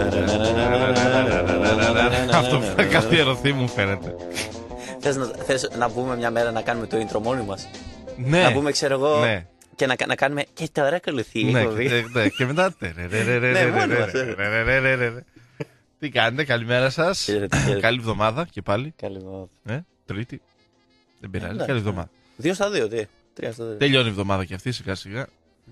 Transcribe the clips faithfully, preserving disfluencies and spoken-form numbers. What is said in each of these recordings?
Αυτό που θα καθιερωθεί μου φαίνεται. Θες να, θες να μπούμε μια μέρα να κάνουμε το intro μόνοι μας? Ναι. Να μπούμε, ξέρω εγώ, Ναι. και να, να κάνουμε. Και τώρα ακολουθεί η Ναι, εκπομπή. και, ναι, και μετά. Ναι, μόνοι μας. Τι κάνετε, καλημέρα σας. Χαίρετε, χαίρετε. Καλή εβδομάδα και πάλι. Καλή εβδομάδα. Ε, Τρίτη. Δεν πειράζει, Εντάξει, καλή ναι. εβδομάδα. Δύο στα δύο, τι. Τρία στα δύο. Τελειώνει η εβδομάδα και αυτή σιγά σιγά.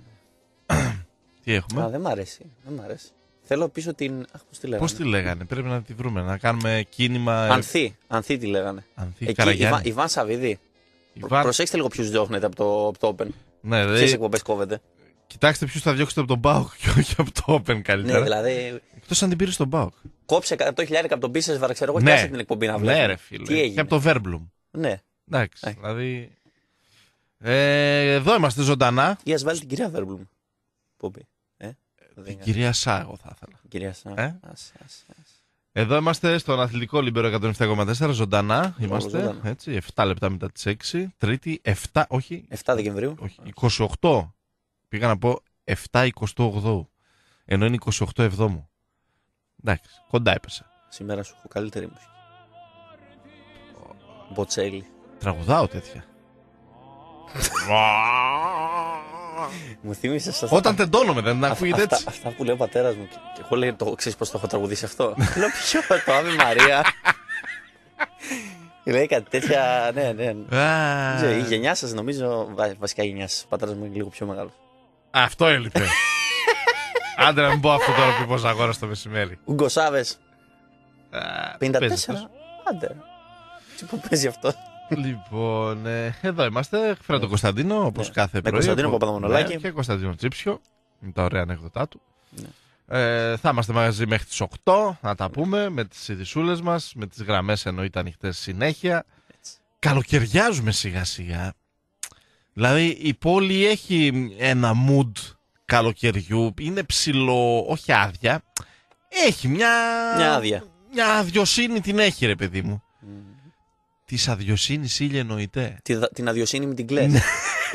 Τι Α, έχουμε. δεν μ' αρέσει. Δεν μ' αρέσει. Θέλω πίσω την. Αχ, πώς τη λέγανε. Πώς τη λέγανε, πρέπει να τη βρούμε. Να κάνουμε κίνημα. Ανθή. Ανθή τη λέγανε. Ανθή Εκεί, Καραγιάννη. Ιβάν, Ιβάν Σαββίδη. Ιβάν- Προσέξτε λίγο ποιους διώχνετε από το, από το Open. Ναι, Ποιες δηλαδή, εκπομπές κόβετε. κοιτάξτε ποιους θα διώξετε από τον Μπάουκ και όχι από το Open καλύτερα. Ναι, δηλαδή. Εκτός αν την πήρε στον Μπάουκ. Κόψε εκατό χιλιάδες από τον Πίσεσβαρ, ξέρω εγώ, Ναι. και άσε την εκπομπή να βλέπει. Ναι, ρε φίλε. Τι έγινε. Και από το Βέρμπλουμ. Ναι. Εντάξει, Ε. δηλαδή. Ε, εδώ είμαστε ζωντανά. Ή ας βάλει την κυρία Βέρμπλουμ. Πού πει. Ε, δεν Την είναι. κυρία Σάγο θα ήθελα. Κυρία Σαν. Ε? Άσε, άσε, άσε. Εδώ είμαστε στον Αθλητικό Λίμπερο εκατόν επτά κόμμα τέσσερα, ζωντανά είμαστε. ζωντανά. Έτσι, επτά λεπτά μετά τις έξι. Τρίτη, επτά, όχι, επτά Δεκεμβρίου. όχι, είκοσι οκτώ. Πήγα να πω επτά είκοσι οκτώ. Ενώ είναι είκοσι οκτώ εβδόμου. Εντάξει, κοντά έπεσα. Σήμερα σου έχω καλύτερη μουσική. Μποτσέλη. Τραγουδάω τέτοια. Μου θύμισες αυτά. Όταν τεντώνομαι δεν ακούγεται αυτά, έτσι. αυτά που λέει ο πατέρας μου. Και, και εγώ λέει, το ξέρεις πώς το έχω τραγουδήσει αυτό. Λέω ποιο, το Άβη Μαρία. Λέει κάτι τέτοια, ναι, ναι. Δεν ξέρω, η γενιά σας νομίζω, βα- βασικά η γενιά σας, ο πατέρας μου είναι λίγο πιο μεγάλος. Αυτό έλειπε. Άντε να μην πω αυτό τώρα που είπα αγόρα στο μεσημέρι. Ούγκο Σάβες, Α, πενήντα παίζει τέσσερα. αυτός. Άντε. Τι που παίζει αυτό. Λοιπόν, ε, εδώ είμαστε. Φέρα τον Κωνσταντίνο, όπως Ναι. κάθε Με πρωί. Κωνσταντίνο από- Παπαδομανολάκη. Ναι, και Κωνσταντίνο Τσίψιο. Με τα ωραία ανεκδοτά του. Ναι. Ε, θα είμαστε μαζί μέχρι τις οκτώ να τα πούμε με τις ειδισούλες μας, με τις γραμμές εννοείται ανοιχτές συνέχεια. Έτσι. Καλοκαιριάζουμε σιγά σιγά. Δηλαδή η πόλη έχει ένα mood καλοκαιριού, είναι ψηλό, όχι άδεια. Έχει μια... Μια άδεια. Μια αδειοσύνη την έχει ρε παιδί μου. Της αδειοσύνης ήλια εννοείται. Τη δα- Την αδειοσύνη με την κλαις. Ναι.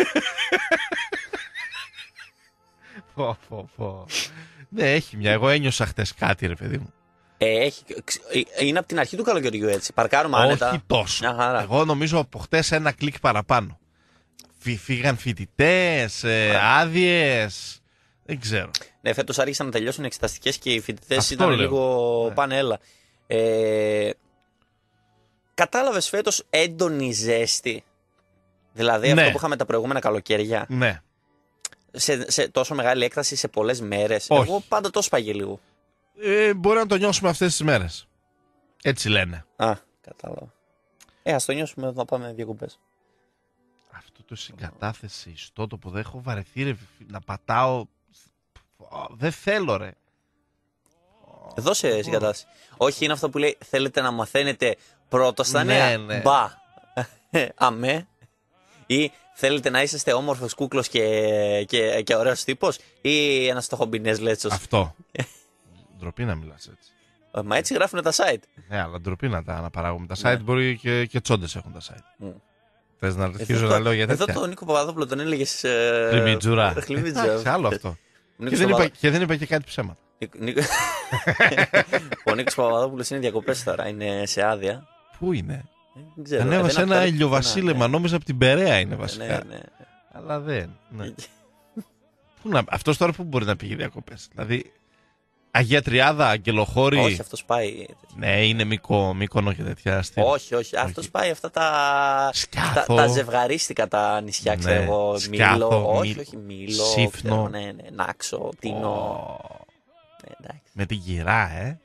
Πω, πω, πω. Ναι, έχει μια. Εγώ ένιωσα χτες κάτι, ρε παιδί μου. Ε, έχει, ξ- ε, είναι από την αρχή του καλοκαιριού έτσι. Παρκάρουμε άνετα. Όχι τόσο. Μια χαρά. Εγώ νομίζω από χτες ένα κλικ παραπάνω. Φύ- Φύγαν φοιτητές, ε, άδειες. Δεν ξέρω. Ναι, φέτος άρχισαν να τελειώσουν οι εξεταστικές και οι φοιτητές Αυτό ήταν λέω. λίγο Ναι. πάνε έλα. Ε, κατάλαβες φέτος έντονη ζέστη. Δηλαδή Ναι. αυτό που είχαμε τα προηγούμενα καλοκαίρια. Ναι. Σε, σε τόσο μεγάλη έκταση σε πολλές μέρες. Όχι. Εγώ πάντα το σπάγε λίγο. Ε, μπορεί να το νιώσουμε αυτές τις μέρες. Έτσι λένε. Α, κατάλαβα. Ε, ας το νιώσουμε να πάμε διακοπές. Αυτό το συγκατάθεση ιστότοπο δεν έχω βαρεθεί ρε, να πατάω. Δεν θέλω ρε. Εδώ σε συγκατάσταση. Όχι, είναι αυτό που λέει θέλετε να μαθαίνετε πρώτα στα Ναι, νέα. ναι. Μπα. Αμέ. Ή θέλετε να είσαστε όμορφος κούκλος και, και, και ωραίος τύπος. Ή ένας στοχομπινές λέτσος. Αυτό. Ντροπή να μιλάς έτσι. Ε, Μα έτσι γράφουν τα site. Ναι, αλλά ντροπή να τα αναπαράγουμε. Τα site μπορεί και, και τσόντες έχουν τα site. Μμ. Θες να Εδώ, αρχίζω το- να λέω για εδώ τέτοια. τον Νίκο Παπαδόπουλο τον έλεγες. Ε, Χλιμιτζουρά. Χλιμιτζουρά. Εντάξει, άλλο αυτό. Ο Και Νίκος δεν, είπα, Παπαδο- και δεν είπα και κάτι ψέματα. Νίκο- Νίκο- Ο Νίκος Παπαδόπουλος είναι διακοπές τώρα. Είναι σε άδεια. Πού είναι. Ε, Δεν ξέρω. Ανέβασε Δεν ένα έχω- ηλιοβασίλεμα. Νόμιζα από την Περαία είναι Ναι, βασικά. ναι, ναι. Αλλά δεν. Ναι. Πού να... Αυτός τώρα που μπορεί να πήγε διακοπές. Δηλαδή, Αγία Τριάδα, Αγγελοχώρη. Όχι, αυτό πάει. Ναι, είναι Μύκο, Μύκονο και τέτοια στυλ. Όχι, όχι. Αυτό πάει αυτά τα. Σκιάθο. Τα, τα ζευγαρίστικα τα νησιά, Ναι, ξέρω εγώ. Σκιάθο, Μήλο. Όχι, Μήλο, όχι. Μήλο. Σύφνο. ξέρω, ναι, ναι. Νάξο, Τίνο. Ω, Ναι, εντάξει. με την κυρά, ε.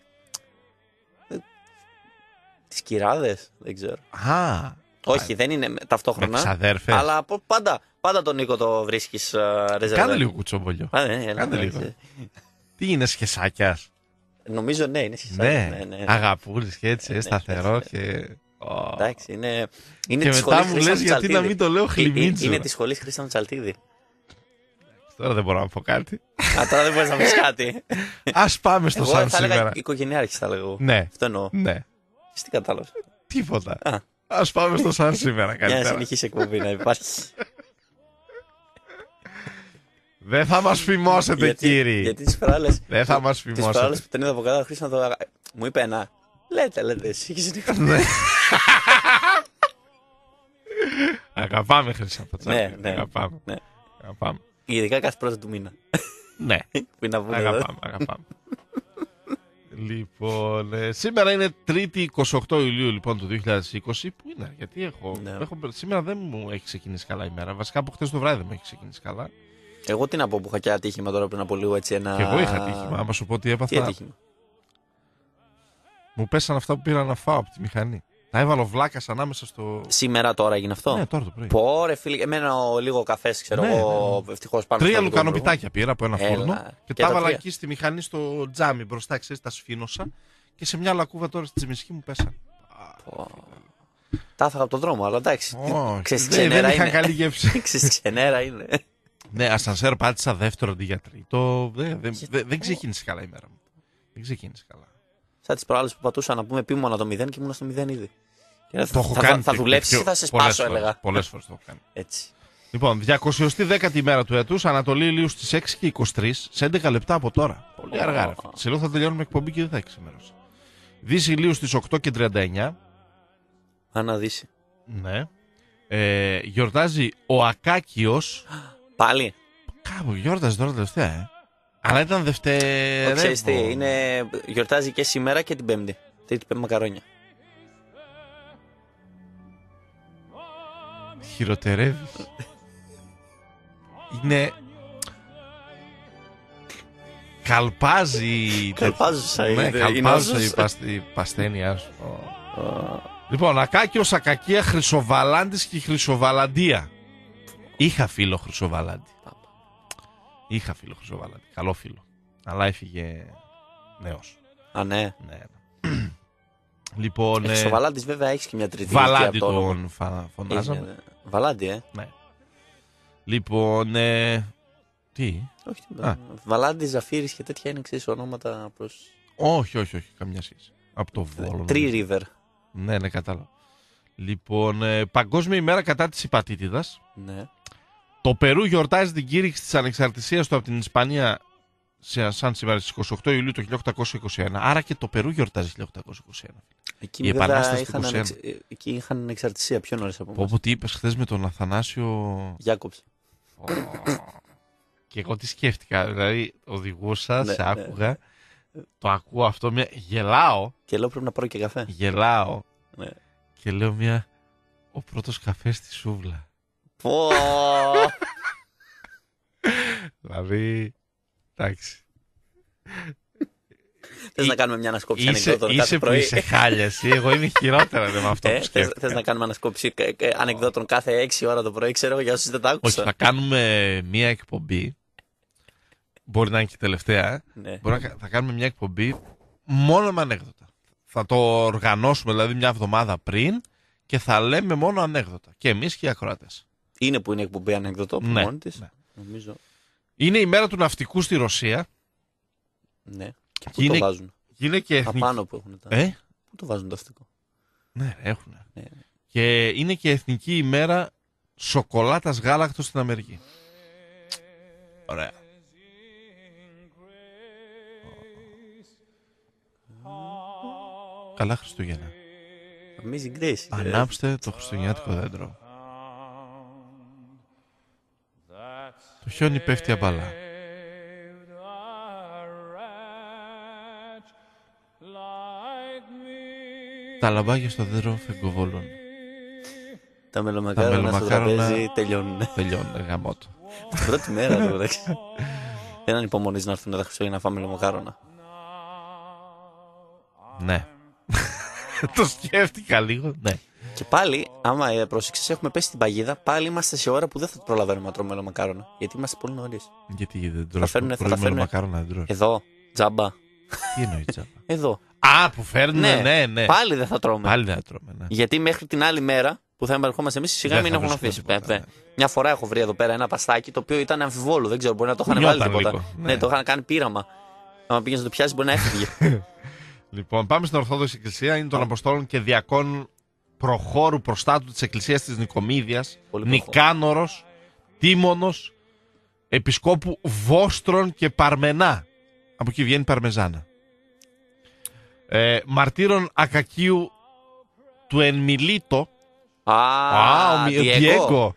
Τις κυράδες, δεν ξέρω. Α, Όχι, δεν είναι με ταυτόχρονα. ξαδέρφες. Αλλά από- πάντα, πάντα τον Νίκο το βρίσκεις uh, Κάνε λίγο κουτσομπολιό. Κάντε λίγο. Τι είναι σχεσάκιας. Νομίζω ναι, είναι σχεσάκι. Ναι, Ναι, ναι. αγαπούλης και έτσι, Ναι, ε, σταθερό ναι, και... Ω. Εντάξει, είναι. είναι Και της μετά σχολής μου Χρήστο λες γιατί να Τσαλτίδη. μην το λέω Ε, ε, χλιμίτζο. Είναι τη σχολή Χρήστο Τσαλτίδη. Τώρα δεν μπορώ να πω κάτι. Α, τώρα δεν μπορεί να πεις κάτι. Ας πάμε στο Εγώ σαν θα έλεγα σήμερα. οικογενειάρχη, θα έλεγα εγώ. Ναι, Αυτό εννοώ. ναι. Εσύ τι κατάλαβες. Τίποτα. Α. Ας πάμε στο σαν σήμερα Μια καλύτερα. συνεχής εκπομπή να υπάρχει. Δεν θα μας φημώσετε, γιατί, κύριοι. Γιατί τις φοράλες. Δεν θα μας Τις φημώσετε. φοράλες που την είδα από κάτω, αρχίσα να το. Μου είπε ένα. Λέτε, λέτε, εσύ έχεις δίκιο. Αγαπάμε Χρυσά Πατσάκη. Ναι, ναι. Αγαπάμε. Ναι. Αγαπάμε. Ειδικά κάθε πρώτη του μήνα. Ναι. Που είναι να βγουν εδώ. Αγαπάμε, αγαπάμε. Λοιπόν, ε, σήμερα είναι Τρίτη εικοστή ογδόη Ιουλίου λοιπόν του δύο χιλιάδες είκοσι. Πού είναι, γιατί έχω, Ναι. έχω. Σήμερα δεν μου έχει ξεκινήσει καλά η μέρα. Βασικά από χτες το βράδυ δεν μου έχει ξεκινήσει καλά. Εγώ τι να πω που είχα και ατύχημα τώρα πριν από λίγο έτσι ένα. Και εγώ είχα ατύχημα. Άμα σου πω τι Τι έπαθα. ατύχημα. Μου πέσαν αυτά που πήρα να φάω από τη μηχανή. Τα έβαλα ο βλάκας ανάμεσα στο. Σήμερα τώρα έγινε αυτό. Ναι, τώρα το πρωί. Πόρε φίλε, εμένα ο λίγο καφέ, ξέρω Ναι, εγώ, ναι. ευτυχώς πάνω Τρία στο λουκανοπιτάκια πήρα από ένα Έλα. φούρνο Και και, τα τα έβαλα τρία. εκεί στη μηχανή στο τζάμι μπροστά, ξέρεις, τα σφήνωσα και σε μια λακκούβα τώρα στη τσιμισκή μου πέσαν. Τα έφαγα από τον δρόμο, αλλά εντάξει. Όχι, Ξέρεις, δεν, δεν ξενέρα είχα είναι. καλή γεύση. Ξέρεις, ξενέρα είναι. Ναι, ασανσέρ πάτησα δεύτερο αντί για τρίτο. Δεν, δεν, δεν, δεν ξεκίνησε καλά η μέρα μου. Δεν ξεκίνησε καλά. Σαν τις προάλλες που πατούσα να πούμε επίμονα το μηδέν και ήμουν στο μηδέν ήδη. Και Το θα, έχω θα, κάνει θα και δουλέψεις πιο- ή θα σε πολλές σπάσω, φορές, έλεγα. Πολλές φορές το έχω κάνει. Έτσι. Λοιπόν, διακοσιοστή δέκατη ημέρα του έτους, Ανατολή ηλίου στις έξι και είκοσι τρία, σε έντεκα λεπτά από τώρα. Πολύ αργά, ρε φίλε. Σε λίγο θα τελειώνουμε εκπομπή και δεν θα έχει ξημερώσει. Δύση ηλίου στις οκτώ και τριάντα εννιά. Αναδύσει. Ναι. Ε, γιορτάζει ο Ακάκιος. Πάλι. Κάπου γιόρταζε τώρα τελευταία, ε. Αλλά ήταν Δευτέρα. Ξέρεις τι, είναι, γιορτάζει και σήμερα και την Πέμπτη. Τρίτη Πέμπτη μακαρόνια. Χειροτερεύεις. Είναι. Καλπάζει. Καλπάζουσα Ναι, είναι, είναι καλπάζουσα όζος. η, πασ- η πασθένειά σου. Λοιπόν, Ακάκιος, Ακακία, Χρυσοβαλάντης και Χρυσοβαλαντία. Είχα φίλο Χρυσοβαλάντη. Είχα φίλο Χρυσοβαλάντη. Καλό φίλο. Αλλά έφυγε νέος. Α, ναι. Ναι. Λοιπόν. Ε, ε, στο Βαλάντης βέβαια έχεις και μια τρίτη Βαλάντη ηλικία από το όνομα. τον φα- φωνάζαμε. Είναι, Βαλάντη, ε. Ναι. Λοιπόν. Ε, τι. Όχι, Α. Βαλάντη, Ζαφύρης και τέτοια είναι εξής ονόματα προς. Όχι, όχι, όχι. Καμιά σχέση. Από το Βόλο. Tree River. Ναι, ναι, κατάλαβα. Λοιπόν, ε, Παγκόσμια ημέρα κατά της υπατήτηδας. Ναι. Το Περού γιορτάζει την κήρυξη της ανεξαρτησίας του από την Ισπανία σε, σαν σήμερα στις εικοστή ογδόη Ιουλίου το χίλια οκτακόσια είκοσι ένα. Άρα και το Περού γιορτάζει χίλια οκτακόσια είκοσι ένα. Εκεί, Η βέβαια, Επανάσταση του είχαν, είκοσι ένα. ανεξ... εκεί είχαν εξαρτησία πιο νωρίς από Πω εμάς. πω τι είπες χθες με τον Αθανάσιο. Γιάκοψ. Και εγώ τι σκέφτηκα. Δηλαδή οδηγούσα, Ναι, σε ναι. άκουγα. Το ακούω αυτό, μια... γελάω. Και λέω πρέπει να πάρω και καφέ. Γελάω. Ναι. Και λέω μια. Ο πρώτος καφές στη σούβλα. Πω. Δηλαδή. Εντάξει. Θες να κάνουμε μια ανασκόπηση Είσαι, ανεκδότων κάθε είσαι που πρωί. είσαι χάλια εσύ. Εγώ είμαι χειρότερα δε, με αυτό Ε, που θες, σκέφτηκα. θες να κάνουμε ανασκόπηση ε, ε, ανεκδότων κάθε έξι ώρα το πρωί, ξέρω για όσους δεν τα Όχι, άκουσαν. θα κάνουμε μια εκπομπή. Μπορεί να είναι και τελευταία. ε. Ναι. Μπορεί να, θα κάνουμε μια εκπομπή μόνο με ανέκδοτα. Θα το οργανώσουμε δηλαδή μια εβδομάδα πριν και θα λέμε μόνο ανέκδοτα. Και εμείς και οι ακροατές. Είναι που είναι εκπομπή ανεκδοτό από Ναι, μόνη της. ναι. Νομίζω. Είναι η μέρα του ναυτικού στη Ρωσία. Ναι. Και πού Και είναι- το βάζουν. Είναι και εθνική. Απάνω που έχουν τα. Ε? Πού το βάζουν το αυτικό. Ναι, ρε, έχουν. Ναι. Και είναι και εθνική ημέρα σοκολάτας γάλακτος στην Αμερική. Ωραία. Καλά Χριστούγεννα. Amazing Grace. Ανάψτε το χριστουγεννιάτικο δέντρο. Το χιόνι πέφτει απαλά. Τα λαμπάκια στο δέντρο φεγκοβολούν. Τα μελομακάρονα στο μελομακάρονα- τραπέζι τελειώνουν. Τελειώνει γαμότο. Την πρώτη μέρα του εντάξει. Δεν ανυπομονείς να έρθουν τα Χριστούγεννα να φάμε μελομακάρονα. Ναι. Το σκέφτηκα λίγο. Ναι. Και πάλι, άμα ε, πρόσεξες, έχουμε πέσει στην παγίδα. Πάλι είμαστε σε ώρα που δεν θα προλαβαίνουμε να τρώμε μελομακάρονα. Γιατί είμαστε πολύ νωρίς. Γιατί δεν τρως φέρνουνε- θα τα πρωί φέρνουνε. μελομακάρονα δεν τρως. Εδώ, τζάμπα. Τι εννοεί τσάπα. Εδώ. Α, που φέρνουν, ναι, ναι. ναι. Πάλι δεν θα τρώμε. Πάλι δεν θα τρώμε, ναι. Γιατί μέχρι την άλλη μέρα που θα ερχόμαστε εμεί, σιγά Δεν μην θα έχουν βρίσκουμε αφήσει. τίποτα, Βέβαια. ναι. Μια φορά έχω βρει εδώ πέρα ένα παστάκι το οποίο ήταν αμφιβόλου. Δεν ξέρω, μπορεί να το είχαν Κουνιόταν βάλει τίποτα. λίγο, Ναι. ναι. το είχαν κάνει πείραμα. Αν πήγαινε να το πιάσει, μπορεί να έφυγε. Λοιπόν, πάμε στην Ορθόδοξη Εκκλησία. Είναι των Αποστόλων και Διακόνων προχώρου προστάτου της Εκκλησίας της Νικομίδειας. Πολύ προχώρου. Νικάνορος, Τίμωνος, Επισκόπου Βόστρων και Παρμενά. Από εκεί βγαίνει Παρμεζάνα. Ε, μαρτύρων Ακακίου του Ενμιλίτο. Α, Α, ο Διέγκο.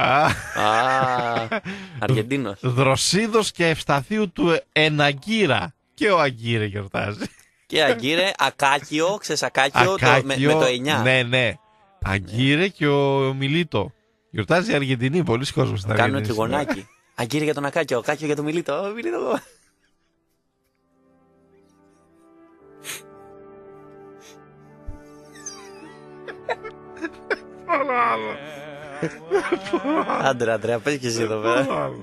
Αργεντίνος. Δροσίδος και Ευσταθίου του Εναγκύρα. Και ο Αγκύρε γιορτάζει. Και Αγκύρε, Ακάκιο, ξέρεις Ακάκιο, το, με, με το εννιά. Ναι, ναι. Αγκύρε και ο Μιλίτο. Γιορτάζει η Αργεντινή, πολλοί κόσμοι στην Αργεντινή. Κάνουν τριγωνάκι. Αγκύρε για τον Ακάκιο, Ακάκιο για τον Μιλίτο. Ο Μιλίτο. Άντρε, Αντρέα, πες και εσύ εδώ πέρα.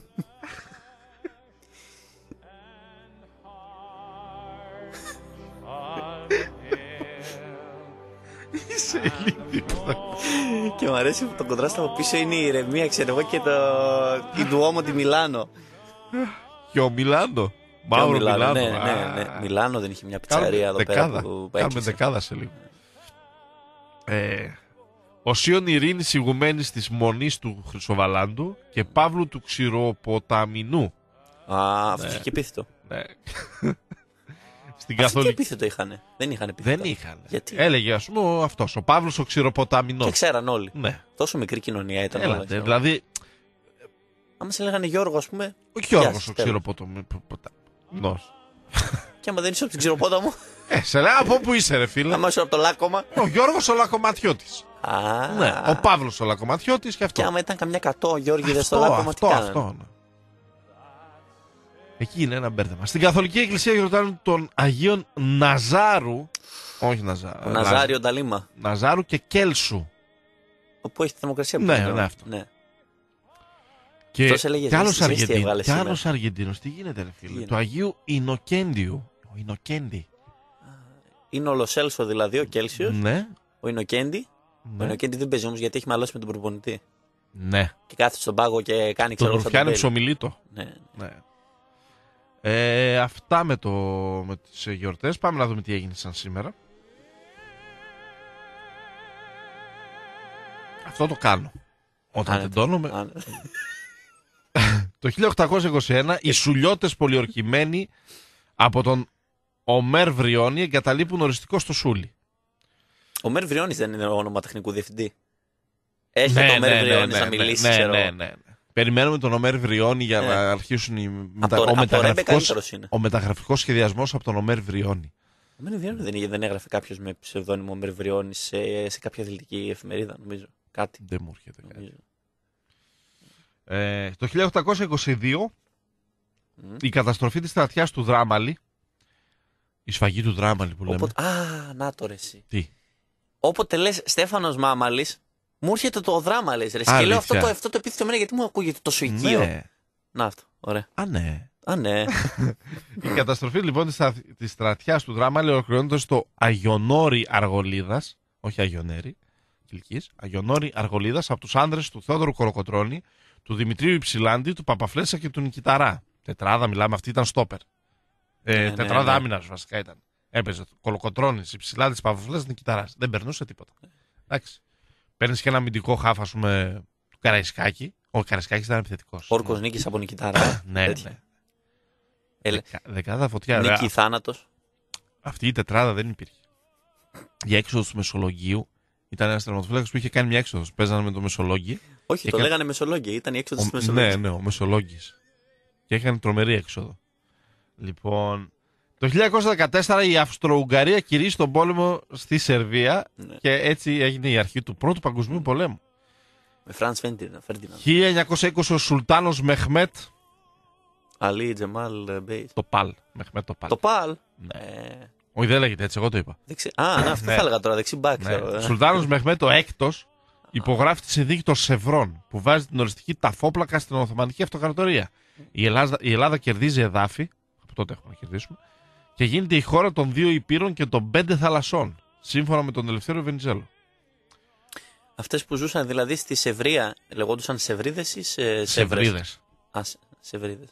Είσαι ηλίθιος. Και μου αρέσει που το κοντράστο από πίσω είναι η ηρεμία, ξέρω εγώ, και το... η Ντουόμο τη Μιλάνο. Και ο Μιλάνο. Μαύρο Μιλάνο. Ναι, ναι, ναι. Μιλάνο δεν είχε μια πιτσαρία εδώ πέρα που Κάνουμε δεκάδα σε λίγο. Ε, ο Σίων Ειρήνης ηγουμένης της Μονής του Χρυσοβαλάντου και Παύλου του Ξηροποταμινού. Α, αυτό είχε και επίθετο. Ναι. Στην καθολική. Τι επίθετο είχανε. Δεν είχαν επίθετο. Δεν είχαν. Γιατί? Έλεγε, ας πούμε, αυτός, ο Παύλος ο Ξηροποταμινός. Και ξέραν όλοι. Ναι. Τόσο μικρή κοινωνία ήταν. Έλατε, όλα, δηλαδή. Άμα σε λέγανε Γιώργο, ας πούμε. Ο Γιώργος ο Ξηροποταμινός. Και άμα δεν είσαι από την Ξηροπόταμο. Ε, σε λέω από πού είσαι, ρε φίλε. Άμα είσαι από το Λάκκομα. Ο Γιώργος ο Λακκοματιώτης. Α, ναι, ο Παύλος ο Λακκοματιώτης και αυτό. Και άμα ήταν καμιά κατό Γιώργηδες στο Λάκκομα, τι κάνανε. Αυτό, ναι. Εκεί είναι ένα μπέρδεμα. Στην Καθολική Εκκλησία γιορτάζουν τον Αγίον Ναζάρου. Όχι Ναζάρου. Ναζάριο Νταλίμα. Ναζάρου και Κέλσου. Όπου έχει τη θερμοκρασία που ναι, είναι. Ναι, αυτό. Ναι. Και κι άλλος Αργεντίνος. Κι άλλος Αργεντίνος. Τι γίνεται, ρε φίλε. Του Αγίου Ινοκέντιου. Ο Ινοκέντι. Είναι ο Λοσέλσο δηλαδή, ο Κέλσιος. Ναι. Ο Ινοκέντι. Ναι. Ο Ινοκέντι δεν παίζει όμως γιατί έχει μαλώσει με τον προπονητή. Ναι. Και κάθεται στον πάγο και κάνει ξέρω. Τον ρουφιάνει ψωμιλίτο. Ναι. ναι. Ε, αυτά με, το, με τις γιορτές. Πάμε να δούμε τι έγινε σαν σήμερα. Αυτό το κάνω. Όταν τεντώνομαι. Το χίλια οκτακόσια είκοσι ένα οι Σουλιώτες πολιορκημένοι από τον Ομέρ Βριώνη εγκαταλείπουν οριστικό στο Σούλι. Ο Ομέρ Βριώνης δεν είναι όνομα τεχνικού διευθυντή. Έχει ναι, το Ομέρ ναι, Βριώνης ναι, να μιλήσει, ναι, ξέρω. Ναι, ναι, ναι. Περιμένουμε τον Ομέρ Βριώνη για ναι. να αρχίσουν οι μετα... το, ο, μεταγραφικός... είναι. ο μεταγραφικός σχεδιασμός από τον Ομέρ Βριώνη. Ο Ομέρ Βριώνη δεν, δεν έγραφε κάποιος με ψευδόνυμο Ομέρ Βριώνη σε, σε κάποια αθλητική εφημερίδα, νομίζω. Κάτι. Δεν μου έρχεται κάτι. Ε, το χίλια οκτακόσια είκοσι δύο mm. η καταστροφή της στρατιάς του Δράμαλη, η σφαγή του Δράμαλη που λέμε. Όποτε... Α, να το ρε εσύ. Τι. Όποτε λες Στέφανος Μάμαλης, μου έρχεται το Δράμαλης ρε. Και λέω αυτό το, αυτό το επίθετο εμένα γιατί μου ακούγεται τόσο οικείο. Ναι. Να αυτό, ωραία. Α, ναι. Α, ναι. Η καταστροφή λοιπόν της, της στρατιάς του Δράμαλη ολοκληρώνεται στο Αγιονόρι Αργολίδας, όχι Αγιονέρι, Κιλκής, Αγιονόρι Αργολίδας από τους άνδρες του Θεόδωρου Κολοκοτρώνη, του Δημητρίου Υψηλάντη, του Παπαφλέσσα και του Νικηταρά. Τετράδα, μιλάμε, αυτή ήταν στόπερ. Ε, ναι, τετράδα ναι, ναι. άμυνας βασικά ήταν. Έπαιζε Κολοκοτρώνης, Υψηλάντης, Παπαφλέσσα, Νικηταράς. Δεν περνούσε τίποτα. Εντάξει. Παίρνει και ένα αμυντικό χάφ, ας πούμε, του Καραϊσκάκη. Ο Καραϊσκάκης ήταν επιθετικός. Όρκος ναι. Νίκης από Νικηταρά. ναι, ναι. Δεκα, δεκάδα φωτιά. Νίκη θάνατος. Αυτή η τετράδα δεν υπήρχε. Η έξοδος του Μεσολογγίου ήταν ένας τερματοφύλακας που είχε κάνει μια έξοδος. Παίζανε με το Μεσολόγγι. Όχι, το έκανε... λέγανε Μεσολόγγι. Ήταν η έξοδος του Μεσολόγγι. Ναι, ναι, ο Μεσολόγγις. Και έκανε τρομερή έξοδο. Λοιπόν, το χίλια εννιακόσια δεκατέσσερα η Αυστρο-Ουγγαρία κηρύσσει τον πόλεμο στη Σερβία ναι. και έτσι έγινε η αρχή του Πρώτου Παγκοσμίου Πολέμου. Με Φραντς Φέρντιναντ. χίλια εννιακόσια είκοσι ο Σουλτάνος Μεχμέτ. Αλή Τζεμάλ Μπέιτ. Το Παλ. Μεχμέτ το Παλ. Το Παλ. Ναι. Ε... Όχι, δεν λέγεται έτσι, εγώ το είπα. Δεξι... Α, ναι, αυτό θα έλεγα τώρα, δεξιμπάκ. Ναι. Ο Σουλτάνος Μεχμέτ ο έκτος υπογράφει τη συνθήκη των Σευρών που βάζει την οριστική ταφόπλακα στην Οθωμανική Αυτοκρατορία. Η Ελλάδα, η Ελλάδα κερδίζει εδάφη, από τότε έχουμε να κερδίσουμε, και γίνεται η χώρα των δύο υπήρων και των πέντε θαλασσών, σύμφωνα με τον Ελευθέριο Βενιζέλο. Αυτές που ζούσαν δηλαδή στη Σευρία, λεγόντουσαν Σευρίδες ή σε... Σευρίδες. Α, Σευρίδες.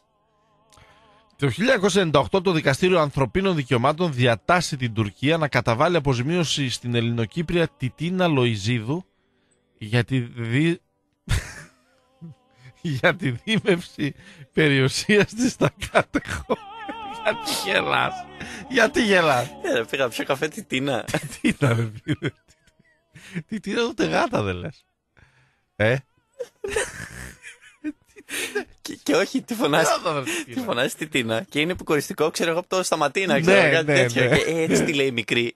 Το χίλια εννιακόσια ενενήντα οκτώ το Δικαστήριο Ανθρωπίνων Δικαιωμάτων διατάσσει την Τουρκία να καταβάλει αποζημίωση στην Ελληνοκύπρια Τιτίνα Λοϊζίδου για τη, δι... για τη δίμευση περιουσίας της στα κάτεχο. Γιατί γελάς, γιατί γελάς. Ε, πήγα πιο καφέ τη Τίνα. Τι ήταν ρε φίλε. Τι Τίνα ούτε γάτα δεν λες. Ε. και, και όχι, τη φωνάζει. Τη φωνάζει τη Τίνα. Και είναι επικοριστικό, ξέρω εγώ από το Σταματίνα. Ξέρω Ναι, κάτι ναι, τέτοιο. ναι. Και έτσι τη λέει η μικρή.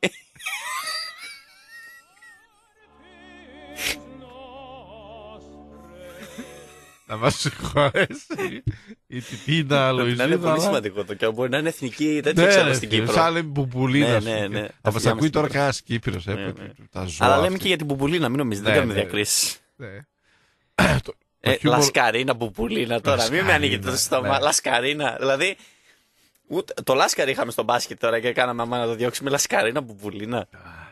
Να μας συγχωρέσει η Τίνα Πρέπει να είναι πολύ Λοϊζίδα. σημαντικό το και μπορεί να είναι εθνική τέτοια Ναι, ξέρω ρε στην φίλε, Κύπρο. σαν λέμε Μπουμπουλίνα. Ναι, ας ναι, πούμε. ναι. Θα Τα μας φιλιά μας ακούει τώρα στην κανένας Κύπρος. ε, Ναι, που- ναι. που- τα ζώα Αλλά λέμε αυτή. και για την Πουπουλίνα, μην νομίζετε, δεν Ναι, κάνουμε ναι. διακρίσεις. Ναι. Το- Ε, το χιούμορ- Λασκαρίνα, Πουπουλίνα τώρα, μην με Λασκαρίνα, ανοίγετε το στόμα. ναι. Λασκαρίνα, δηλαδή. Ούτε, το Λάσκαρι είχαμε στο μπάσκετ τώρα και κάναμε αμά να το διώξουμε. Λασκαρίνα, Πουπουλίνα.